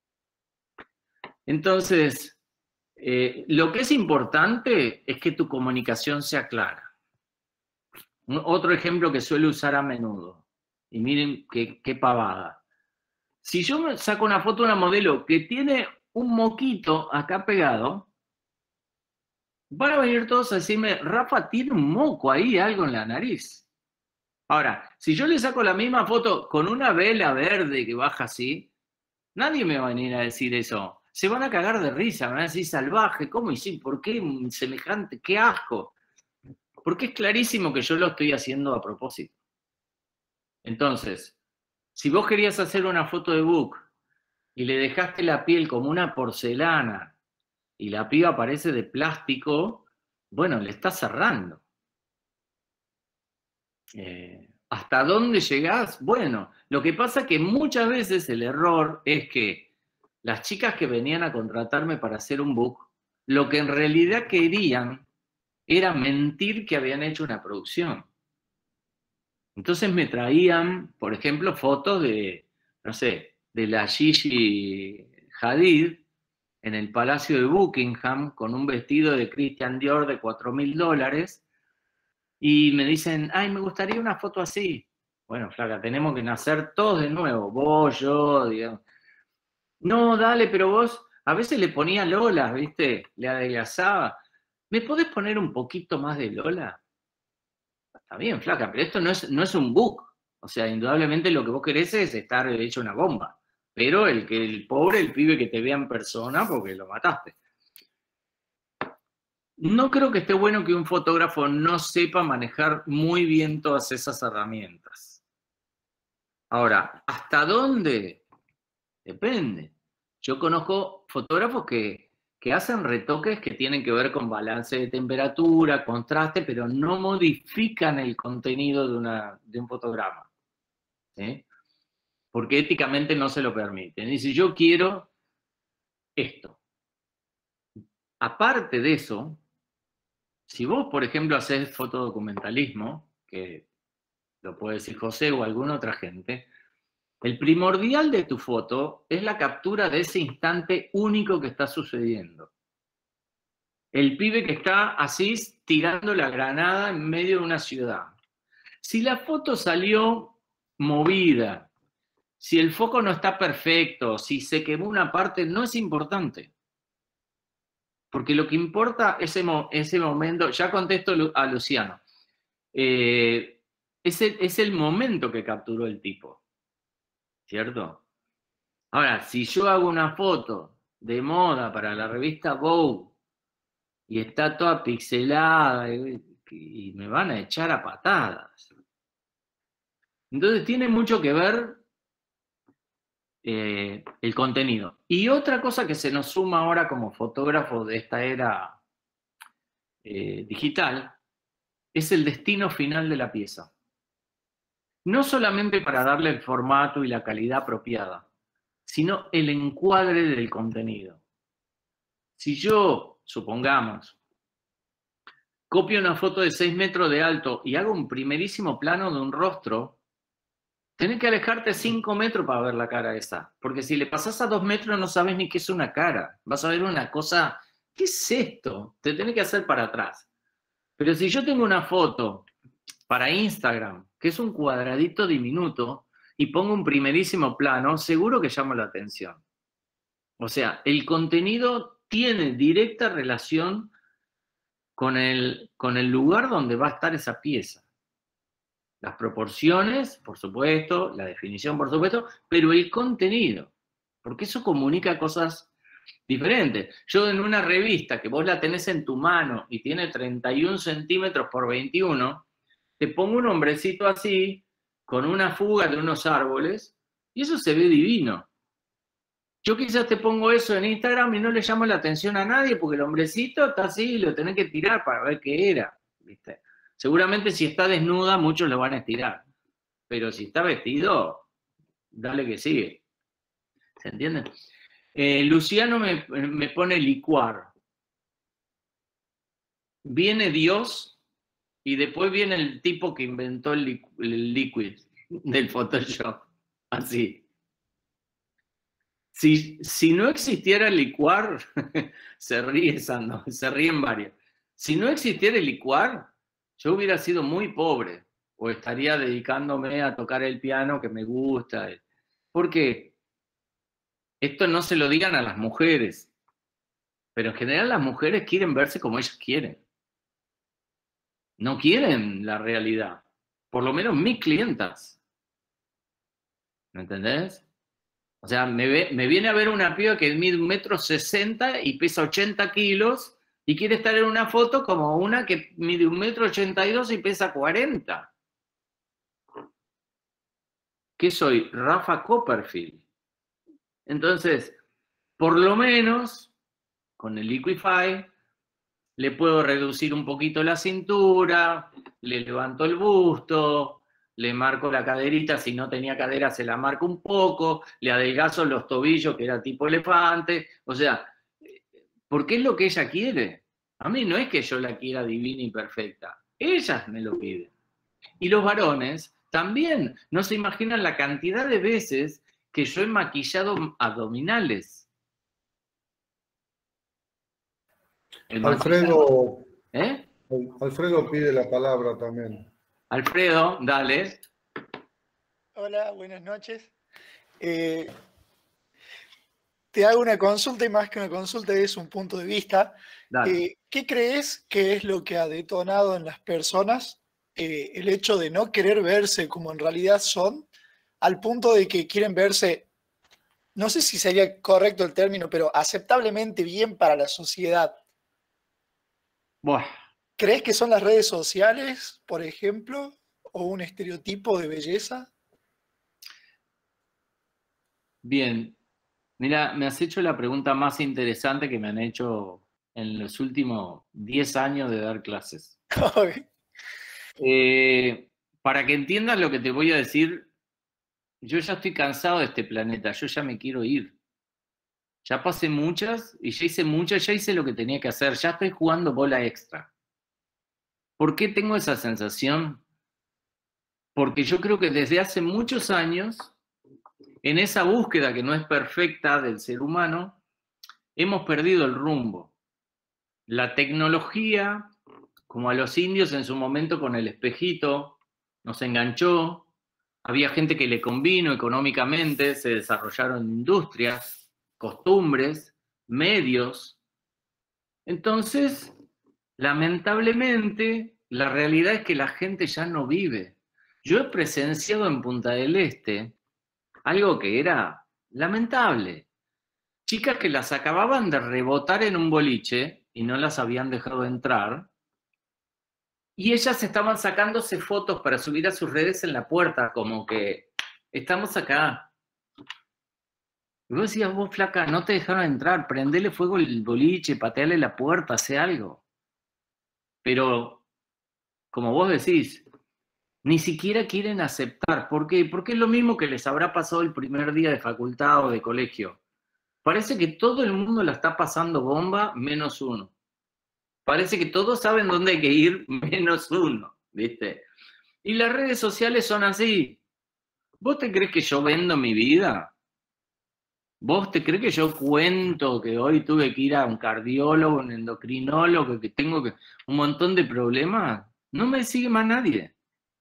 S2: Entonces, eh, lo que es importante es que tu comunicación sea clara. Un, otro ejemplo que suelo usar a menudo, y miren qué, qué pavada. Si yo me saco una foto de una modelo que tiene un moquito acá pegado, van a venir todos a decirme, Rafa, tiene un moco ahí, algo en la nariz. Ahora, si yo le saco la misma foto con una vela verde que baja así, nadie me va a venir a decir eso. Se van a cagar de risa, me van a decir salvaje, ¿cómo hiciste? ¿Por qué semejante? ¡Qué asco! Porque es clarísimo que yo lo estoy haciendo a propósito. Entonces, si vos querías hacer una foto de book y le dejaste la piel como una porcelana y la piba parece de plástico, bueno, le estás cerrando. Eh, ¿Hasta dónde llegás? Bueno, lo que pasa es que muchas veces el error es que las chicas que venían a contratarme para hacer un book, lo que en realidad querían era mentir que habían hecho una producción. Entonces me traían, por ejemplo, fotos de, no sé, de la Gigi Hadid en el Palacio de Buckingham con un vestido de Christian Dior de cuatro mil dólares y me dicen, ay, me gustaría una foto así. Bueno, flaca, tenemos que nacer todos de nuevo, vos, yo, digamos. No, dale, pero vos, a veces le ponía Lola, ¿viste? Le adelgazaba. ¿Me podés poner un poquito más de Lola? está bien, flaca, pero esto no es, no es un bug. O sea, indudablemente lo que vos querés es estar hecho una bomba. Pero el que el pobre, el pibe que te vea en persona porque lo mataste. No creo que esté bueno que un fotógrafo no sepa manejar muy bien todas esas herramientas. Ahora, ¿hasta dónde? Depende. Yo conozco fotógrafos que, que hacen retoques que tienen que ver con balance de temperatura, contraste, pero no modifican el contenido de, una, de un fotograma. ¿Sí? Porque éticamente no se lo permiten. Dice, yo quiero esto. Aparte de eso, si vos, por ejemplo, hacés fotodocumentalismo, que lo puede decir José o alguna otra gente, el primordial de tu foto es la captura de ese instante único que está sucediendo. El pibe que está así tirando la granada en medio de una ciudad. Si la foto salió movida, si el foco no está perfecto, si se quemó una parte, no es importante. Porque lo que importa es ese, mo ese momento, ya contesto a Luciano, eh, es, el, es el momento que capturó el tipo, ¿cierto? Ahora, si yo hago una foto de moda para la revista Vogue y está toda pixelada y, y me van a echar a patadas. Entonces tiene mucho que ver Eh, el contenido. Y otra cosa que se nos suma ahora como fotógrafo de esta era eh, digital es el destino final de la pieza. No solamente para darle el formato y la calidad apropiada, sino el encuadre del contenido. Si yo, supongamos, copio una foto de seis metros de alto y hago un primerísimo plano de un rostro, tenés que alejarte cinco metros para ver la cara esa. Porque si le pasás a dos metros no sabes ni qué es una cara. Vas a ver una cosa, ¿qué es esto? Te tenés que hacer para atrás. Pero si yo tengo una foto para Instagram, que es un cuadradito diminuto, y pongo un primerísimo plano, seguro que llamo la atención. O sea, el contenido tiene directa relación con el, con el lugar donde va a estar esa pieza. Las proporciones, por supuesto, la definición, por supuesto, pero el contenido, porque eso comunica cosas diferentes. Yo en una revista que vos la tenés en tu mano y tiene treinta y un centímetros por veintiuno, te pongo un hombrecito así, con una fuga de unos árboles, y eso se ve divino. Yo quizás te pongo eso en Instagram y no le llamo la atención a nadie, porque el hombrecito está así y lo tenés que tirar para ver qué era, ¿viste? Seguramente si está desnuda, muchos lo van a estirar. Pero si está vestido, dale que sigue. ¿Se entiende? Eh, Luciano me, me pone licuar. Viene Dios y después viene el tipo que inventó el, liqu el liquid del Photoshop. Así. Si, si no existiera el licuar, se ríe Sando, se ríen varios. Si no existiera el licuar, yo hubiera sido muy pobre, o estaría dedicándome a tocar el piano que me gusta. Porque esto no se lo digan a las mujeres, pero en general las mujeres quieren verse como ellas quieren. No quieren la realidad, por lo menos mis clientas. ¿Me entendés? O sea, me, ve, me viene a ver una piba que mide un metro sesenta y pesa ochenta kilos, y quiere estar en una foto como una que mide un metro ochenta y dos y pesa cuarenta. ¿Qué soy? Rafa Copperfield. Entonces, por lo menos, con el Liquify, le puedo reducir un poquito la cintura, le levanto el busto, le marco la caderita, si no tenía cadera se la marco un poco, le adelgazo los tobillos, que era tipo elefante. O sea, porque es lo que ella quiere. A mí no es que yo la quiera divina y perfecta. Ellas me lo piden. Y los varones también. No se imaginan la cantidad de veces que yo he maquillado abdominales. El
S1: Alfredo,
S2: ¿Eh?
S1: Alfredo pide la palabra también.
S2: Alfredo, dale.
S7: Hola, buenas noches. Eh, te hago una consulta y más que una consulta es un punto de vista. Eh, ¿Qué crees que es lo que ha detonado en las personas eh, el hecho de no querer verse como en realidad son, al punto de que quieren verse, no sé si sería correcto el término, pero aceptablemente bien para la sociedad.
S2: Buah.
S7: ¿Crees que son las redes sociales, por ejemplo, o un estereotipo de belleza?
S2: Bien. Mira, me has hecho la pregunta más interesante que me han hecho en los últimos diez años de dar clases. Eh, para que entiendas lo que te voy a decir, yo ya estoy cansado de este planeta, yo ya me quiero ir. Ya pasé muchas y ya hice muchas, ya hice lo que tenía que hacer, ya estoy jugando bola extra. ¿Por qué tengo esa sensación? Porque yo creo que desde hace muchos años, en esa búsqueda que no es perfecta del ser humano, hemos perdido el rumbo. La tecnología, como a los indios en su momento con el espejito, nos enganchó. Había gente que le convino económicamente, se desarrollaron industrias, costumbres, medios. Entonces, lamentablemente, la realidad es que la gente ya no vive. Yo he presenciado en Punta del Este algo que era lamentable. Chicas que las acababan de rebotar en un boliche y no las habían dejado entrar. Y ellas estaban sacándose fotos para subir a sus redes en la puerta, como que estamos acá. Y vos decías, vos flaca, no te dejaron entrar, prendele fuego el boliche, pateale la puerta, hace algo. Pero, como vos decís, ni siquiera quieren aceptar. ¿Por qué? Porque es lo mismo que les habrá pasado el primer día de facultad o de colegio. Parece que todo el mundo la está pasando bomba, menos uno. Parece que todos saben dónde hay que ir, menos uno, ¿viste? Y las redes sociales son así. ¿Vos te crees que yo vendo mi vida? ¿Vos te crees que yo cuento que hoy tuve que ir a un cardiólogo, un endocrinólogo, que tengo que, un montón de problemas? No me sigue más nadie.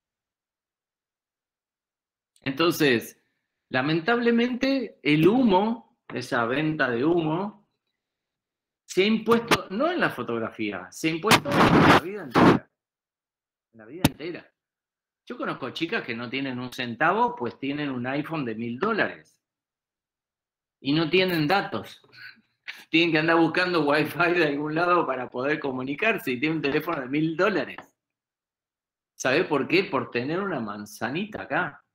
S2: Entonces, lamentablemente, el humo, esa venta de humo, se ha impuesto, no en la fotografía, se ha impuesto en la vida entera. En la vida entera. Yo conozco chicas que no tienen un centavo, pues tienen un iPhone de mil dólares. Y no tienen datos. Tienen que andar buscando wifi de algún lado para poder comunicarse y tienen un teléfono de mil dólares. ¿Sabe por qué? Por tener una manzanita acá.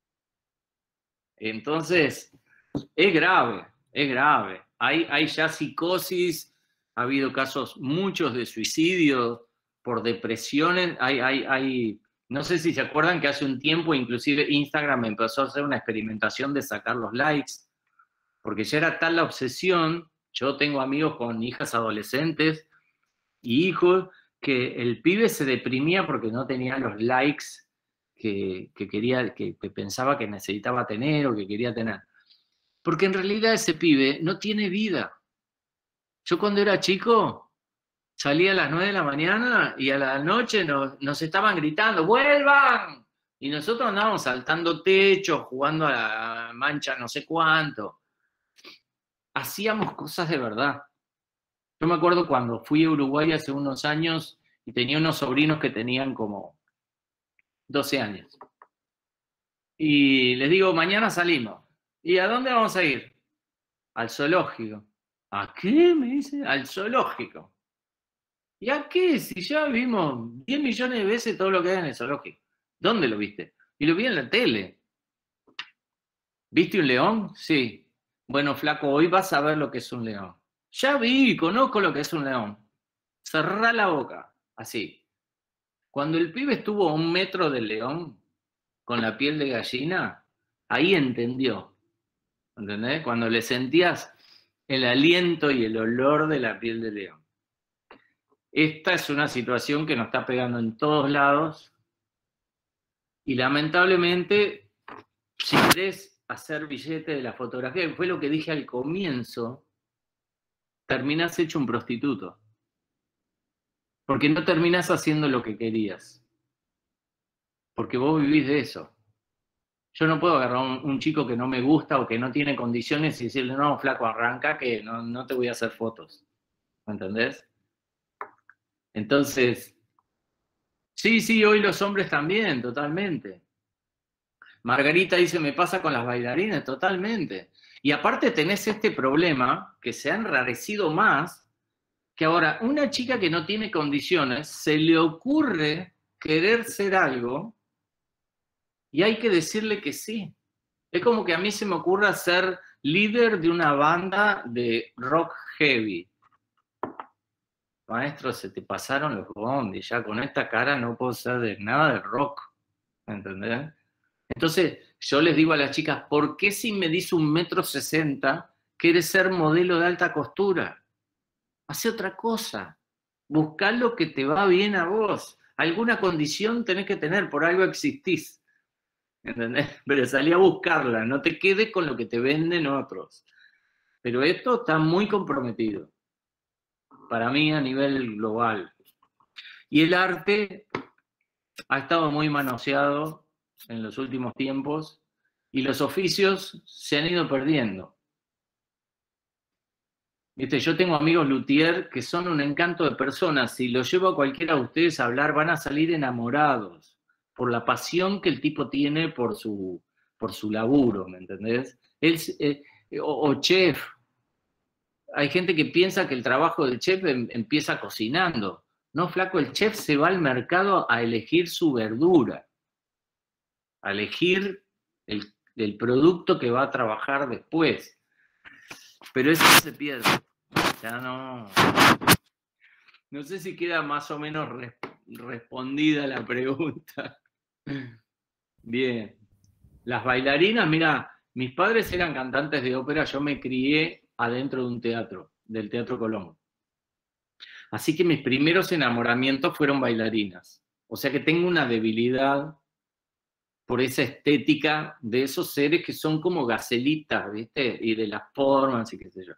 S2: Entonces, es grave, es grave. Hay, hay ya psicosis, ha habido casos muchos de suicidios por depresiones. Hay, hay, hay, no sé si se acuerdan que hace un tiempo inclusive Instagram empezó a hacer una experimentación de sacar los likes, porque ya era tal la obsesión. Yo tengo amigos con hijas adolescentes y hijos que el pibe se deprimía porque no tenía los likes que, que quería, que, que pensaba que necesitaba tener o que quería tener. Porque en realidad ese pibe no tiene vida. Yo cuando era chico salía a las nueve de la mañana y a la noche nos, nos estaban gritando, ¡vuelvan! Y nosotros andábamos saltando techos, jugando a la mancha no sé cuánto. Hacíamos cosas de verdad. Yo me acuerdo cuando fui a Uruguay hace unos años y tenía unos sobrinos que tenían como doce años. Y les digo, mañana salimos. ¿Y a dónde vamos a ir? Al zoológico. ¿A qué? Me dice, al zoológico. ¿Y a qué? Si ya vimos diez millones de veces todo lo que hay en el zoológico. ¿Dónde lo viste? Y lo vi en la tele. ¿Viste un león? Sí. Bueno, flaco, hoy vas a ver lo que es un león. Ya vi, conozco lo que es un león. Cerrá la boca. Así. Cuando el pibe estuvo a un metro del león, con la piel de gallina, ahí entendió. ¿Entendés? Cuando le sentías el aliento y el olor de la piel de león. Esta es una situación que nos está pegando en todos lados y lamentablemente, si querés hacer billete de la fotografía, que fue lo que dije al comienzo, terminás hecho un prostituto. Porque no terminás haciendo lo que querías. Porque vos vivís de eso. Yo no puedo agarrar a un, un chico que no me gusta o que no tiene condiciones y decirle, no, flaco, arranca que no, no te voy a hacer fotos. ¿Me entendés? Entonces, Sí, sí, hoy los hombres también, totalmente. Margarita dice, me pasa con las bailarinas, totalmente. Y aparte tenés este problema, que se ha enrarecido más, que ahora una chica que no tiene condiciones, se le ocurre querer ser algo y hay que decirle que sí. Es como que a mí se me ocurra ser líder de una banda de rock heavy. Maestro, se te pasaron los bondis, ya con esta cara no puedo ser de nada de rock, ¿entendés? Entonces, yo les digo a las chicas, ¿por qué si me dice un metro sesenta, quieres ser modelo de alta costura? Hace otra cosa. Buscá lo que te va bien a vos. Alguna condición tenés que tener, por algo existís. ¿Entendés? Pero salí a buscarla, no te quedes con lo que te venden otros. Pero esto está muy comprometido. Para mí a nivel global. Y el arte ha estado muy manoseado en los últimos tiempos y los oficios se han ido perdiendo. ¿Viste? Yo tengo amigos luthier que son un encanto de personas. Si los llevo a cualquiera de ustedes a hablar, van a salir enamorados por la pasión que el tipo tiene por su, por su laburo, ¿me entendés? Él, eh, o, o chef. Hay gente que piensa que el trabajo del chef em, empieza cocinando. No, flaco, el chef se va al mercado a elegir su verdura, a elegir el, el producto que va a trabajar después. Pero eso se pierde. Ya no... No sé si queda más o menos res, respondida la pregunta. Bien. Las bailarinas, mira, mis padres eran cantantes de ópera, yo me crié adentro de un teatro, del Teatro Colón. Así que mis primeros enamoramientos fueron bailarinas. O sea que tengo una debilidad por esa estética de esos seres que son como gacelitas, ¿viste? Y de las formas y qué sé yo.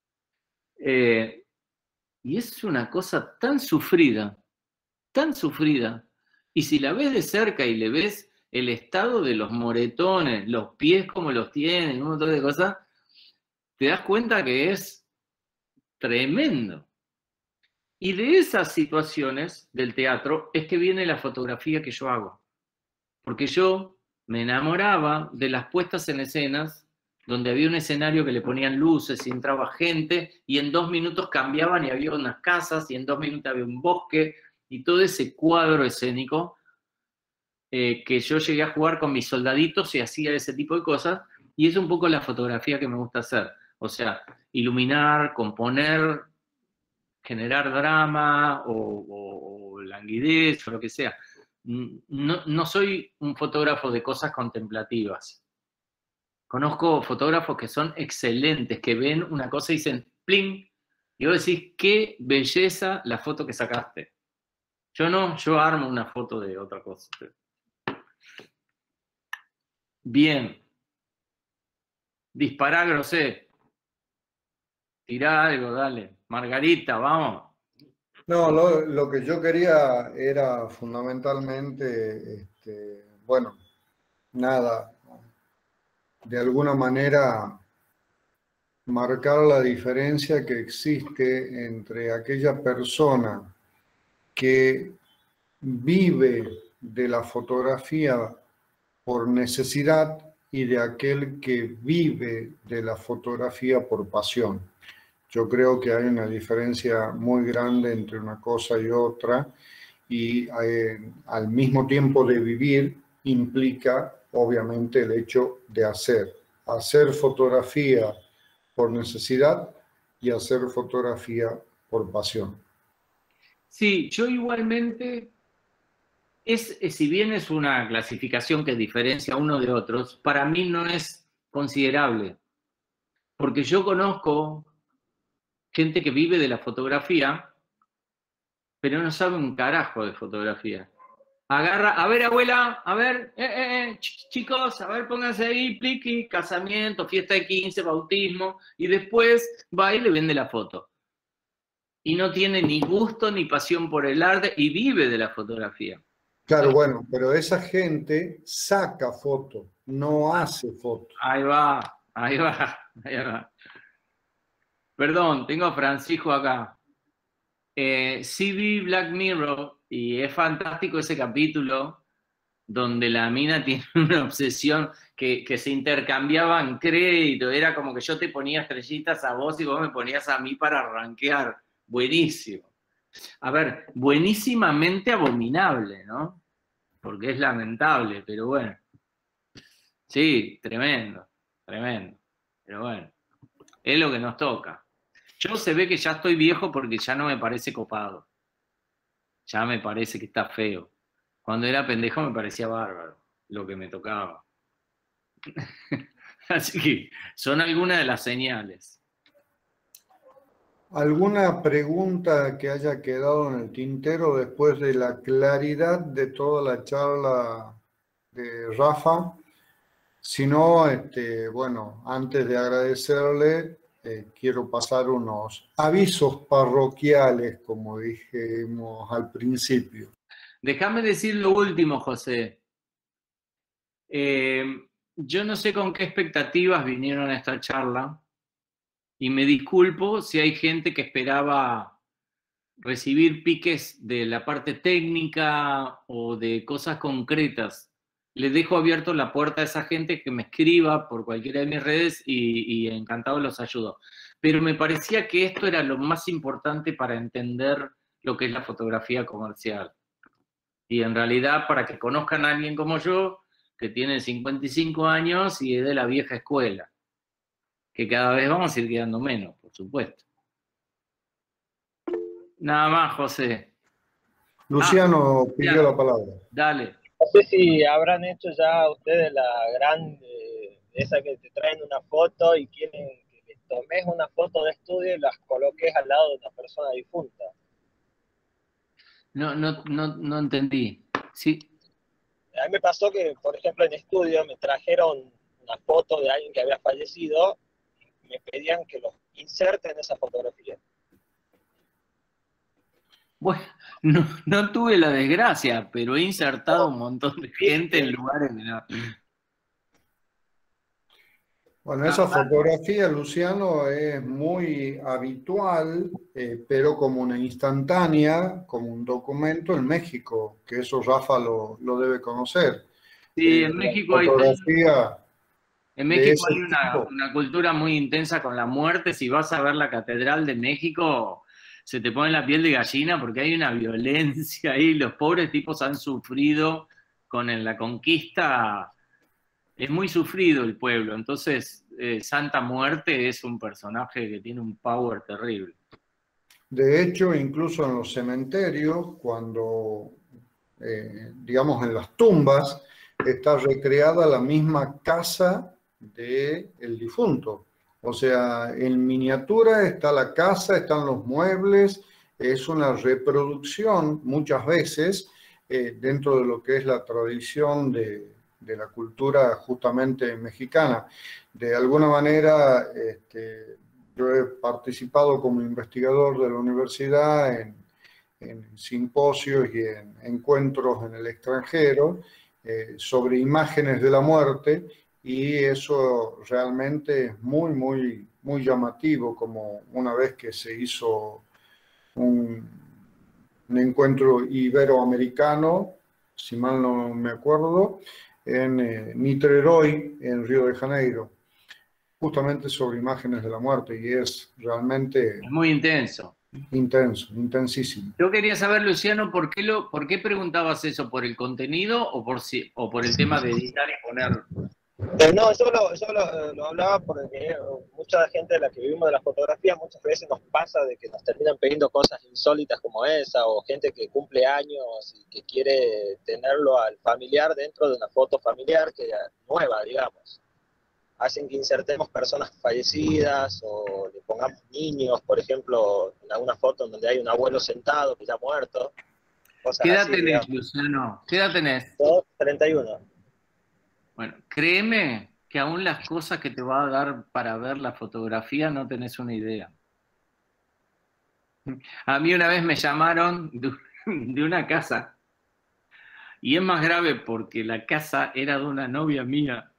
S2: Eh, y es una cosa tan sufrida, tan sufrida. Y si la ves de cerca y le ves el estado de los moretones, los pies como los tienen, un montón de cosas, te das cuenta que es tremendo. Y de esas situaciones del teatro es que viene la fotografía que yo hago. Porque yo me enamoraba de las puestas en escenas donde había un escenario que le ponían luces y entraba gente y en dos minutos cambiaban y había unas casas y en dos minutos había un bosque y todo ese cuadro escénico eh, que yo llegué a jugar con mis soldaditos y hacía ese tipo de cosas y es un poco la fotografía que me gusta hacer. O sea, iluminar, componer, generar drama o, o, o languidez o lo que sea. No, no soy un fotógrafo de cosas contemplativas. Conozco fotógrafos que son excelentes, que ven una cosa y dicen ¡pling! Y vos decís, qué belleza la foto que sacaste. Yo no, yo armo una foto de otra cosa. Bien. Dispará, Grosé. Tirá algo, dale. Margarita, vamos.
S1: No, lo, lo que yo quería era fundamentalmente, este, bueno, nada, de alguna manera marcar la diferencia que existe entre aquella persona que vive de la fotografía por necesidad y de aquel que vive de la fotografía por pasión. Yo creo que hay una diferencia muy grande entre una cosa y otra y eh, al mismo tiempo de vivir implica obviamente el hecho de hacer. Hacer fotografía por necesidad y hacer fotografía por pasión.
S2: Sí, yo igualmente, es, si bien es una clasificación que diferencia uno de otros, para mí no es considerable. Porque yo conozco gente que vive de la fotografía, pero no sabe un carajo de fotografía. Agarra, a ver, abuela, a ver, eh, eh, eh, chicos, a ver, pónganse ahí, pliqui, casamiento, fiesta de quince, bautismo, y después va y le vende la foto. Y no tiene ni gusto ni pasión por el arte y vive de la fotografía.
S1: Claro, bueno, pero esa gente saca fotos, no hace fotos.
S2: Ahí va, ahí va, ahí va. Perdón, tengo a Francisco acá. Eh, sí vi Black Mirror y es fantástico ese capítulo donde la mina tiene una obsesión que, que se intercambiaban crédito, era como que yo te ponía estrellitas a vos y vos me ponías a mí para rankear. Buenísimo. A ver, buenísimamente abominable, ¿no? Porque es lamentable, pero bueno. Sí, tremendo, tremendo. Pero bueno, es lo que nos toca. Yo se ve que ya estoy viejo porque ya no me parece copado. Ya me parece que está feo. Cuando era pendejo me parecía bárbaro lo que me tocaba. Así que son algunas de las señales.
S1: ¿Alguna pregunta que haya quedado en el tintero después de la claridad de toda la charla de Rafa? Si no, este, bueno, antes de agradecerle, eh, quiero pasar unos avisos parroquiales, como dijimos al principio.
S2: Déjame decir lo último, José. Eh, yo no sé con qué expectativas vinieron a esta charla y me disculpo si hay gente que esperaba recibir piques de la parte técnica o de cosas concretas. Les dejo abierto la puerta a esa gente que me escriba por cualquiera de mis redes y, y encantado los ayudo. Pero me parecía que esto era lo más importante para entender lo que es la fotografía comercial. Y en realidad, para que conozcan a alguien como yo, que tiene cincuenta y cinco años y es de la vieja escuela, que cada vez vamos a ir quedando menos, por supuesto. Nada más, José.
S1: Luciano
S2: Ah,
S1: pidió
S2: ya.
S1: la palabra.
S2: Dale.
S5: No sé si habrán hecho ya ustedes la gran, eh, esa que te traen una foto y quieren que les tomes una foto de estudio y las coloques al lado de una persona difunta.
S2: No, no, no, no entendí. Sí.
S5: A mí me pasó que, por ejemplo, en estudio me trajeron una foto de alguien que había fallecido y me pedían que los inserte en esa fotografía.
S2: Bueno, no, no tuve la desgracia, pero he insertado un montón de gente en lugares que no.
S1: Bueno, esa fotografía, Luciano, es muy habitual, eh, pero como una instantánea, como un documento en México, que eso Rafa lo, lo debe conocer.
S2: Sí,
S1: Eh,
S2: en
S1: la
S2: México hay,
S1: fotografía
S2: en
S1: de
S2: México
S1: ese
S2: hay una,
S1: tipo.
S2: una cultura muy intensa con la muerte. Si vas a ver la Catedral de México, se te pone la piel de gallina porque hay una violencia ahí. Los pobres tipos han sufrido con la conquista. Es muy sufrido el pueblo. Entonces, eh, Santa Muerte es un personaje que tiene un power terrible.
S1: De hecho, incluso en los cementerios, cuando, eh, digamos, en las tumbas, está recreada la misma casa del difunto. O sea, en miniatura está la casa, están los muebles, es una reproducción muchas veces eh, dentro de lo que es la tradición de, de la cultura justamente mexicana. De alguna manera, este, yo he participado como investigador de la universidad en, en simposios y en encuentros en el extranjero eh, sobre imágenes de la muerte, y eso realmente es muy, muy, muy llamativo, como una vez que se hizo un, un encuentro iberoamericano, si mal no me acuerdo, en eh, Niterói, en Río de Janeiro, justamente sobre imágenes de la muerte, y es realmente
S2: Es muy intenso.
S1: intenso, intensísimo.
S2: Yo quería saber, Luciano, ¿por qué, lo, ¿por qué preguntabas eso? ¿Por el contenido o por, si, o por el tema de editar y poner?
S5: Eh, no, yo, lo, yo lo, lo hablaba porque mucha gente de la que vivimos de la fotografía muchas veces nos pasa de que nos terminan pidiendo cosas insólitas como esa, o gente que cumple años y que quiere tenerlo al familiar dentro de una foto familiar que nueva, digamos. Hacen que insertemos personas fallecidas o le pongamos niños, por ejemplo, en alguna foto en donde hay un abuelo sentado que ya ha muerto.
S2: ¿Qué edad
S5: así,
S2: tenés,
S5: digamos.
S2: Luciano? ¿Qué edad tenés?
S5: Yo, treinta y uno.
S2: Bueno, créeme que aún las cosas que te va a dar para ver la fotografía no tenés una idea. A mí una vez me llamaron de una casa, y es más grave porque la casa era de una novia mía,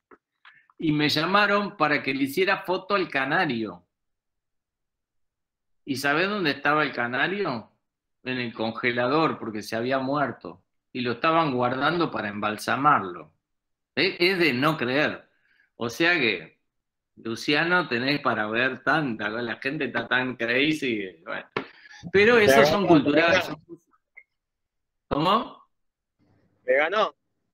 S2: y me llamaron para que le hiciera foto al canario. ¿Y sabés dónde estaba el canario? En el congelador, porque se había muerto. Y lo estaban guardando para embalsamarlo. Es, es de no creer. O sea que, Luciano, tenés para ver tanta, la gente está tan crazy. Bueno. Pero esos son culturales. ¿Cómo?
S5: ¿Me ganó?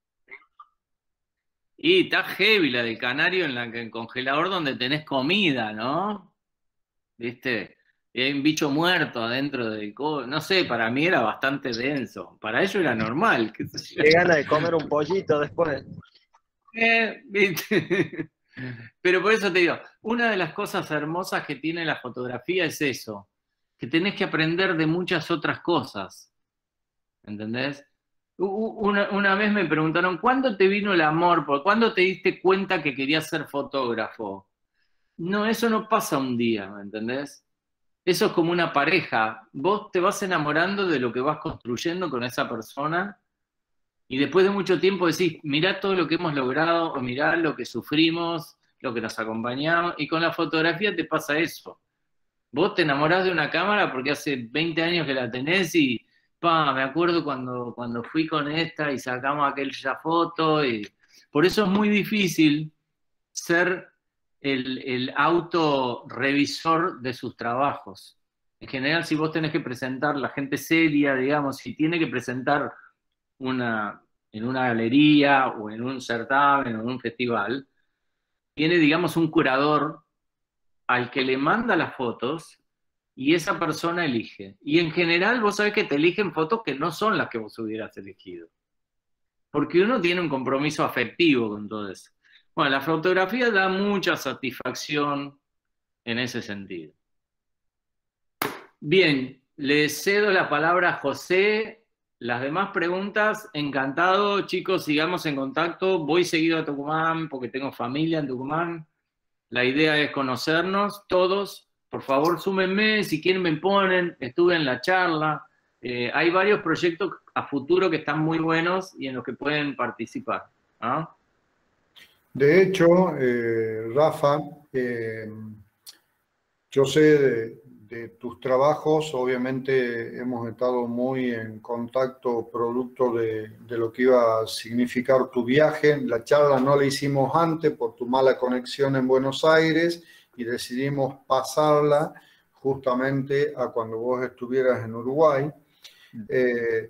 S2: Y está heavy la del canario en la en el congelador donde tenés comida, ¿no? ¿Viste? Y hay un bicho muerto adentro del co- no sé, para mí era bastante denso. Para ellos era normal, qué sé yo.
S5: Qué gana de comer un pollito después.
S2: Eh, ¿viste? Pero por eso te digo, una de las cosas hermosas que tiene la fotografía es eso, que tenés que aprender de muchas otras cosas. ¿Entendés? Una, una vez me preguntaron, ¿cuándo te vino el amor? ¿Cuándo te diste cuenta que querías ser fotógrafo? No, eso no pasa un día, ¿me entendés? Eso es como una pareja. Vos te vas enamorando de lo que vas construyendo con esa persona y después de mucho tiempo decís, mirá todo lo que hemos logrado o mirá lo que sufrimos, lo que nos acompañamos. Y con la fotografía te pasa eso. Vos te enamorás de una cámara porque hace veinte años que la tenés y, pa, me acuerdo cuando, cuando fui con esta y sacamos aquella foto. Y... Por eso es muy difícil ser el, el autorrevisor de sus trabajos. En general, si vos tenés que presentar, la gente seria, digamos, si tiene que presentar una, en una galería o en un certamen o en un festival, tiene, digamos, un curador al que le manda las fotos y esa persona elige. Y en general vos sabés que te eligen fotos que no son las que vos hubieras elegido. Porque uno tiene un compromiso afectivo con todo eso. Bueno, la fotografía da mucha satisfacción en ese sentido. Bien, le cedo la palabra a José. Las demás preguntas, encantado, chicos, sigamos en contacto. Voy seguido a Tucumán porque tengo familia en Tucumán. La idea es conocernos todos. Por favor, súmenme, si quieren me ponen. Estuve en la charla. Eh, hay varios proyectos a futuro que están muy buenos y en los que pueden participar, ¿no?
S1: De hecho, eh, Rafa, eh, yo sé de, de tus trabajos, obviamente hemos estado muy en contacto producto de, de lo que iba a significar tu viaje. La charla no la hicimos antes por tu mala conexión en Buenos Aires y decidimos pasarla justamente a cuando vos estuvieras en Uruguay. Eh,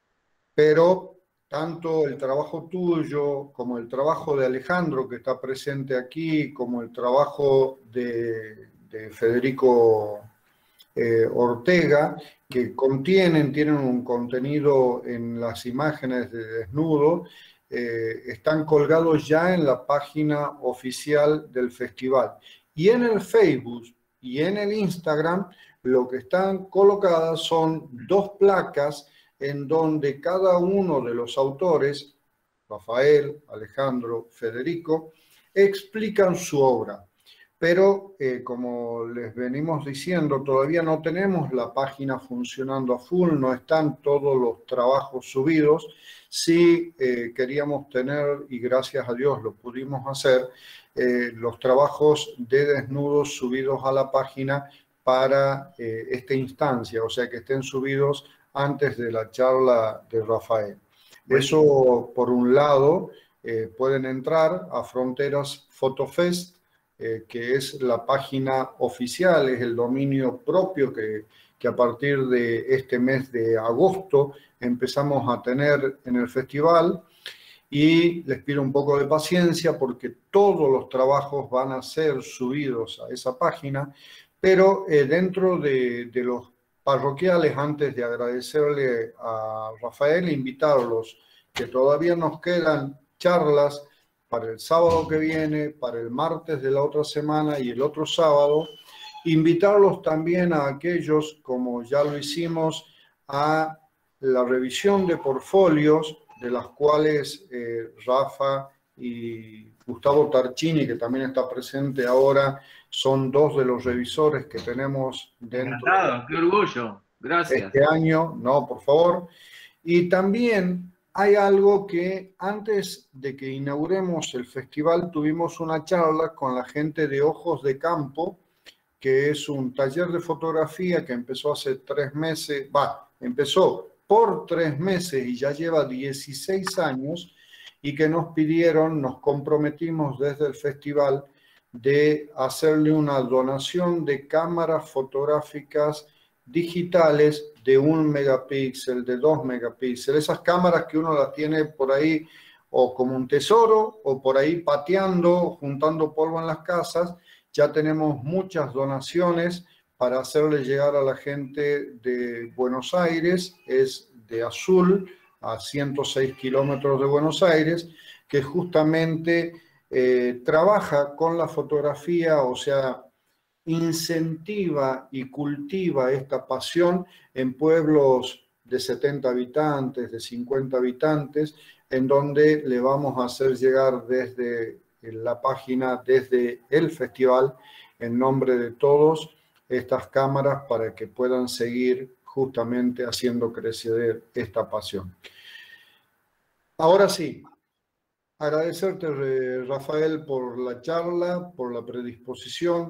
S1: pero tanto el trabajo tuyo como el trabajo de Alejandro, que está presente aquí, como el trabajo de, de Federico eh, Ortega, que contienen, tienen un contenido en las imágenes de desnudo, eh, están colgados ya en la página oficial del festival. Y en el Facebook y en el Instagram, lo que están colocadas son dos placas en donde cada uno de los autores, Rafael, Alejandro, Federico, explican su obra. Pero, eh, como les venimos diciendo, todavía no tenemos la página funcionando a full, no están todos los trabajos subidos. Sí eh, queríamos tener, y gracias a Dios lo pudimos hacer, eh, los trabajos de desnudos subidos a la página para eh, esta instancia, o sea que estén subidos antes de la charla de Rafael. Eso, por un lado, eh, pueden entrar a Fronteras Fotofest, eh, que es la página oficial, es el dominio propio que, que a partir de este mes de agosto empezamos a tener en el festival. Y les pido un poco de paciencia porque todos los trabajos van a ser subidos a esa página, pero eh, dentro de, de los parroquiales, antes de agradecerle a Rafael, invitarlos, que todavía nos quedan charlas para el sábado que viene, para el martes de la otra semana y el otro sábado, invitarlos también a aquellos, como ya lo hicimos, a la revisión de portfolios, de las cuales eh, Rafa y Gustavo Tarchini, que también está presente ahora, son dos de los revisores que tenemos dentro.
S2: Encantado, qué orgullo, gracias.
S1: Este año, no, por favor. Y también hay algo que antes de que inauguremos el festival tuvimos una charla con la gente de Ojos de Campo que es un taller de fotografía que empezó hace tres meses, va, empezó por tres meses y ya lleva dieciséis años, y que nos pidieron, nos comprometimos desde el festival de hacerle una donación de cámaras fotográficas digitales de un megapíxel, de dos megapíxeles, esas cámaras que uno las tiene por ahí o como un tesoro o por ahí pateando, juntando polvo en las casas. Ya tenemos muchas donaciones para hacerle llegar a la gente de Buenos Aires, es de Azul, a ciento seis kilómetros de Buenos Aires, que justamente eh, trabaja con la fotografía, o sea, incentiva y cultiva esta pasión en pueblos de setenta habitantes, de cincuenta habitantes, en donde le vamos a hacer llegar desde la página, desde el festival, en nombre de todos, estas cámaras para que puedan seguir justamente haciendo crecer esta pasión. Ahora sí, agradecerte, Rafael, por la charla, por la predisposición,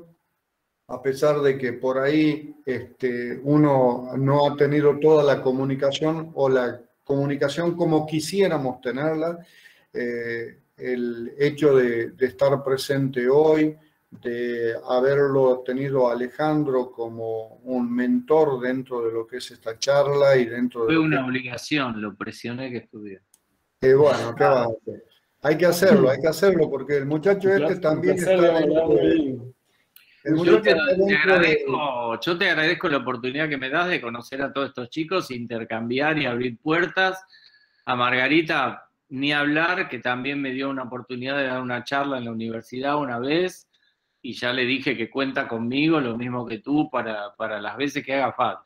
S1: a pesar de que por ahí este, uno no ha tenido toda la comunicación o la comunicación como quisiéramos tenerla, eh, el hecho de, de estar presente hoy, de haberlo tenido a Alejandro como un mentor dentro de lo que es esta charla y dentro de...
S2: Fue
S1: lo
S2: una
S1: que...
S2: obligación, lo presioné que estuviera.
S1: Eh, bueno, ¿qué va a hacer? Hay que hacerlo, hay que hacerlo, porque el muchacho este
S3: placer,
S1: también
S3: placer,
S1: está
S3: digamos,
S1: dentro de...
S3: de...
S1: El
S2: Yo te,
S1: muchacho está
S2: te
S1: dentro de...
S2: agradezco, yo te agradezco la oportunidad que me das de conocer a todos estos chicos, intercambiar y abrir puertas. A Margarita, ni hablar, que también me dio una oportunidad de dar una charla en la universidad una vez, y ya le dije que cuenta conmigo, lo mismo que tú, para, para las veces que haga falta.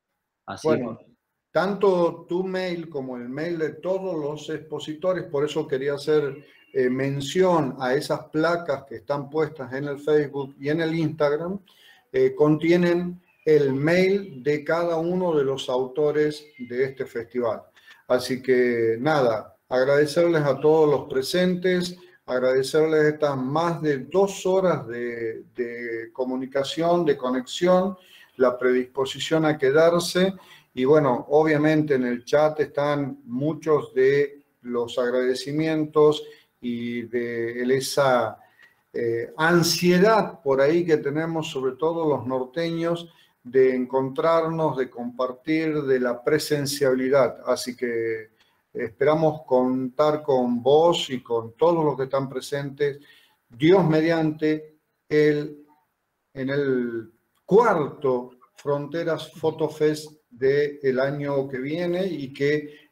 S2: Así
S1: Bueno,
S2: que...
S1: tanto tu mail como el mail de todos los expositores, por eso quería hacer eh, mención a esas placas que están puestas en el Facebook y en el Instagram, eh, contienen el mail de cada uno de los autores de este festival. Así que nada, agradecerles a todos los presentes, agradecerles estas más de dos horas de, de comunicación, de conexión, la predisposición a quedarse. Y bueno, obviamente en el chat están muchos de los agradecimientos y de esa eh, ansiedad por ahí que tenemos, sobre todo los norteños, de encontrarnos, de compartir, de la presenciabilidad. Así que esperamos contar con vos y con todos los que están presentes, Dios mediante, el, en el cuarto Fronteras Photo Fest del año que viene, y que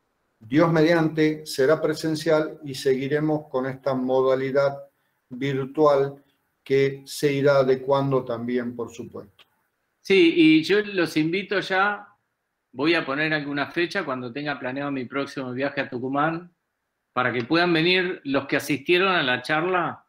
S1: Dios mediante será presencial y seguiremos con esta modalidad virtual que se irá adecuando también, por supuesto.
S2: Sí, y yo los invito ya, voy a poner alguna fecha cuando tenga planeado mi próximo viaje a Tucumán, para que puedan venir los que asistieron a la charla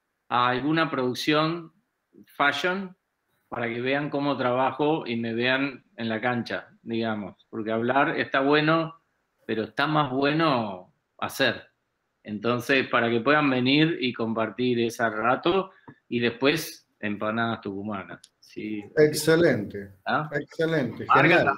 S2: a alguna producción fashion, para que vean cómo trabajo y me vean en la cancha, digamos. Porque hablar está bueno, pero está más bueno hacer. Entonces, para que puedan venir y compartir ese rato, y después empanadas tucumanas. Sí.
S1: Excelente,
S2: ¿Ah?
S1: excelente,
S2: Marga
S1: genial.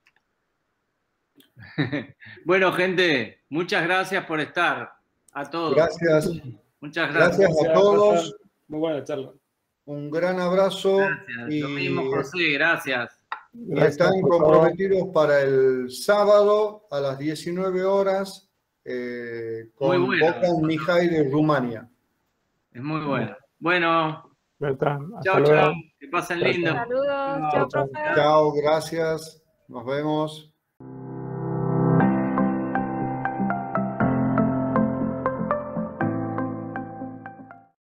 S2: También. Bueno, gente, muchas gracias por estar. A todos.
S1: Gracias.
S2: Muchas gracias.
S1: Gracias a todos.
S3: Muy buena charla.
S1: Un gran abrazo.
S2: Gracias.
S1: Y,
S2: Lo mismo, José, gracias.
S1: y están comprometidos para el sábado a las diecinueve horas eh, con
S2: Muy bueno.
S1: Bocan Mihai de Rumania.
S2: Es muy bueno. Bueno,
S3: Bertrand, hasta
S2: chao,
S3: luego.
S2: chao. Que pasen lindo.
S4: Saludos.
S3: Chao,
S4: Chao,
S3: chao.
S4: profe.
S1: Chao, gracias. Nos vemos.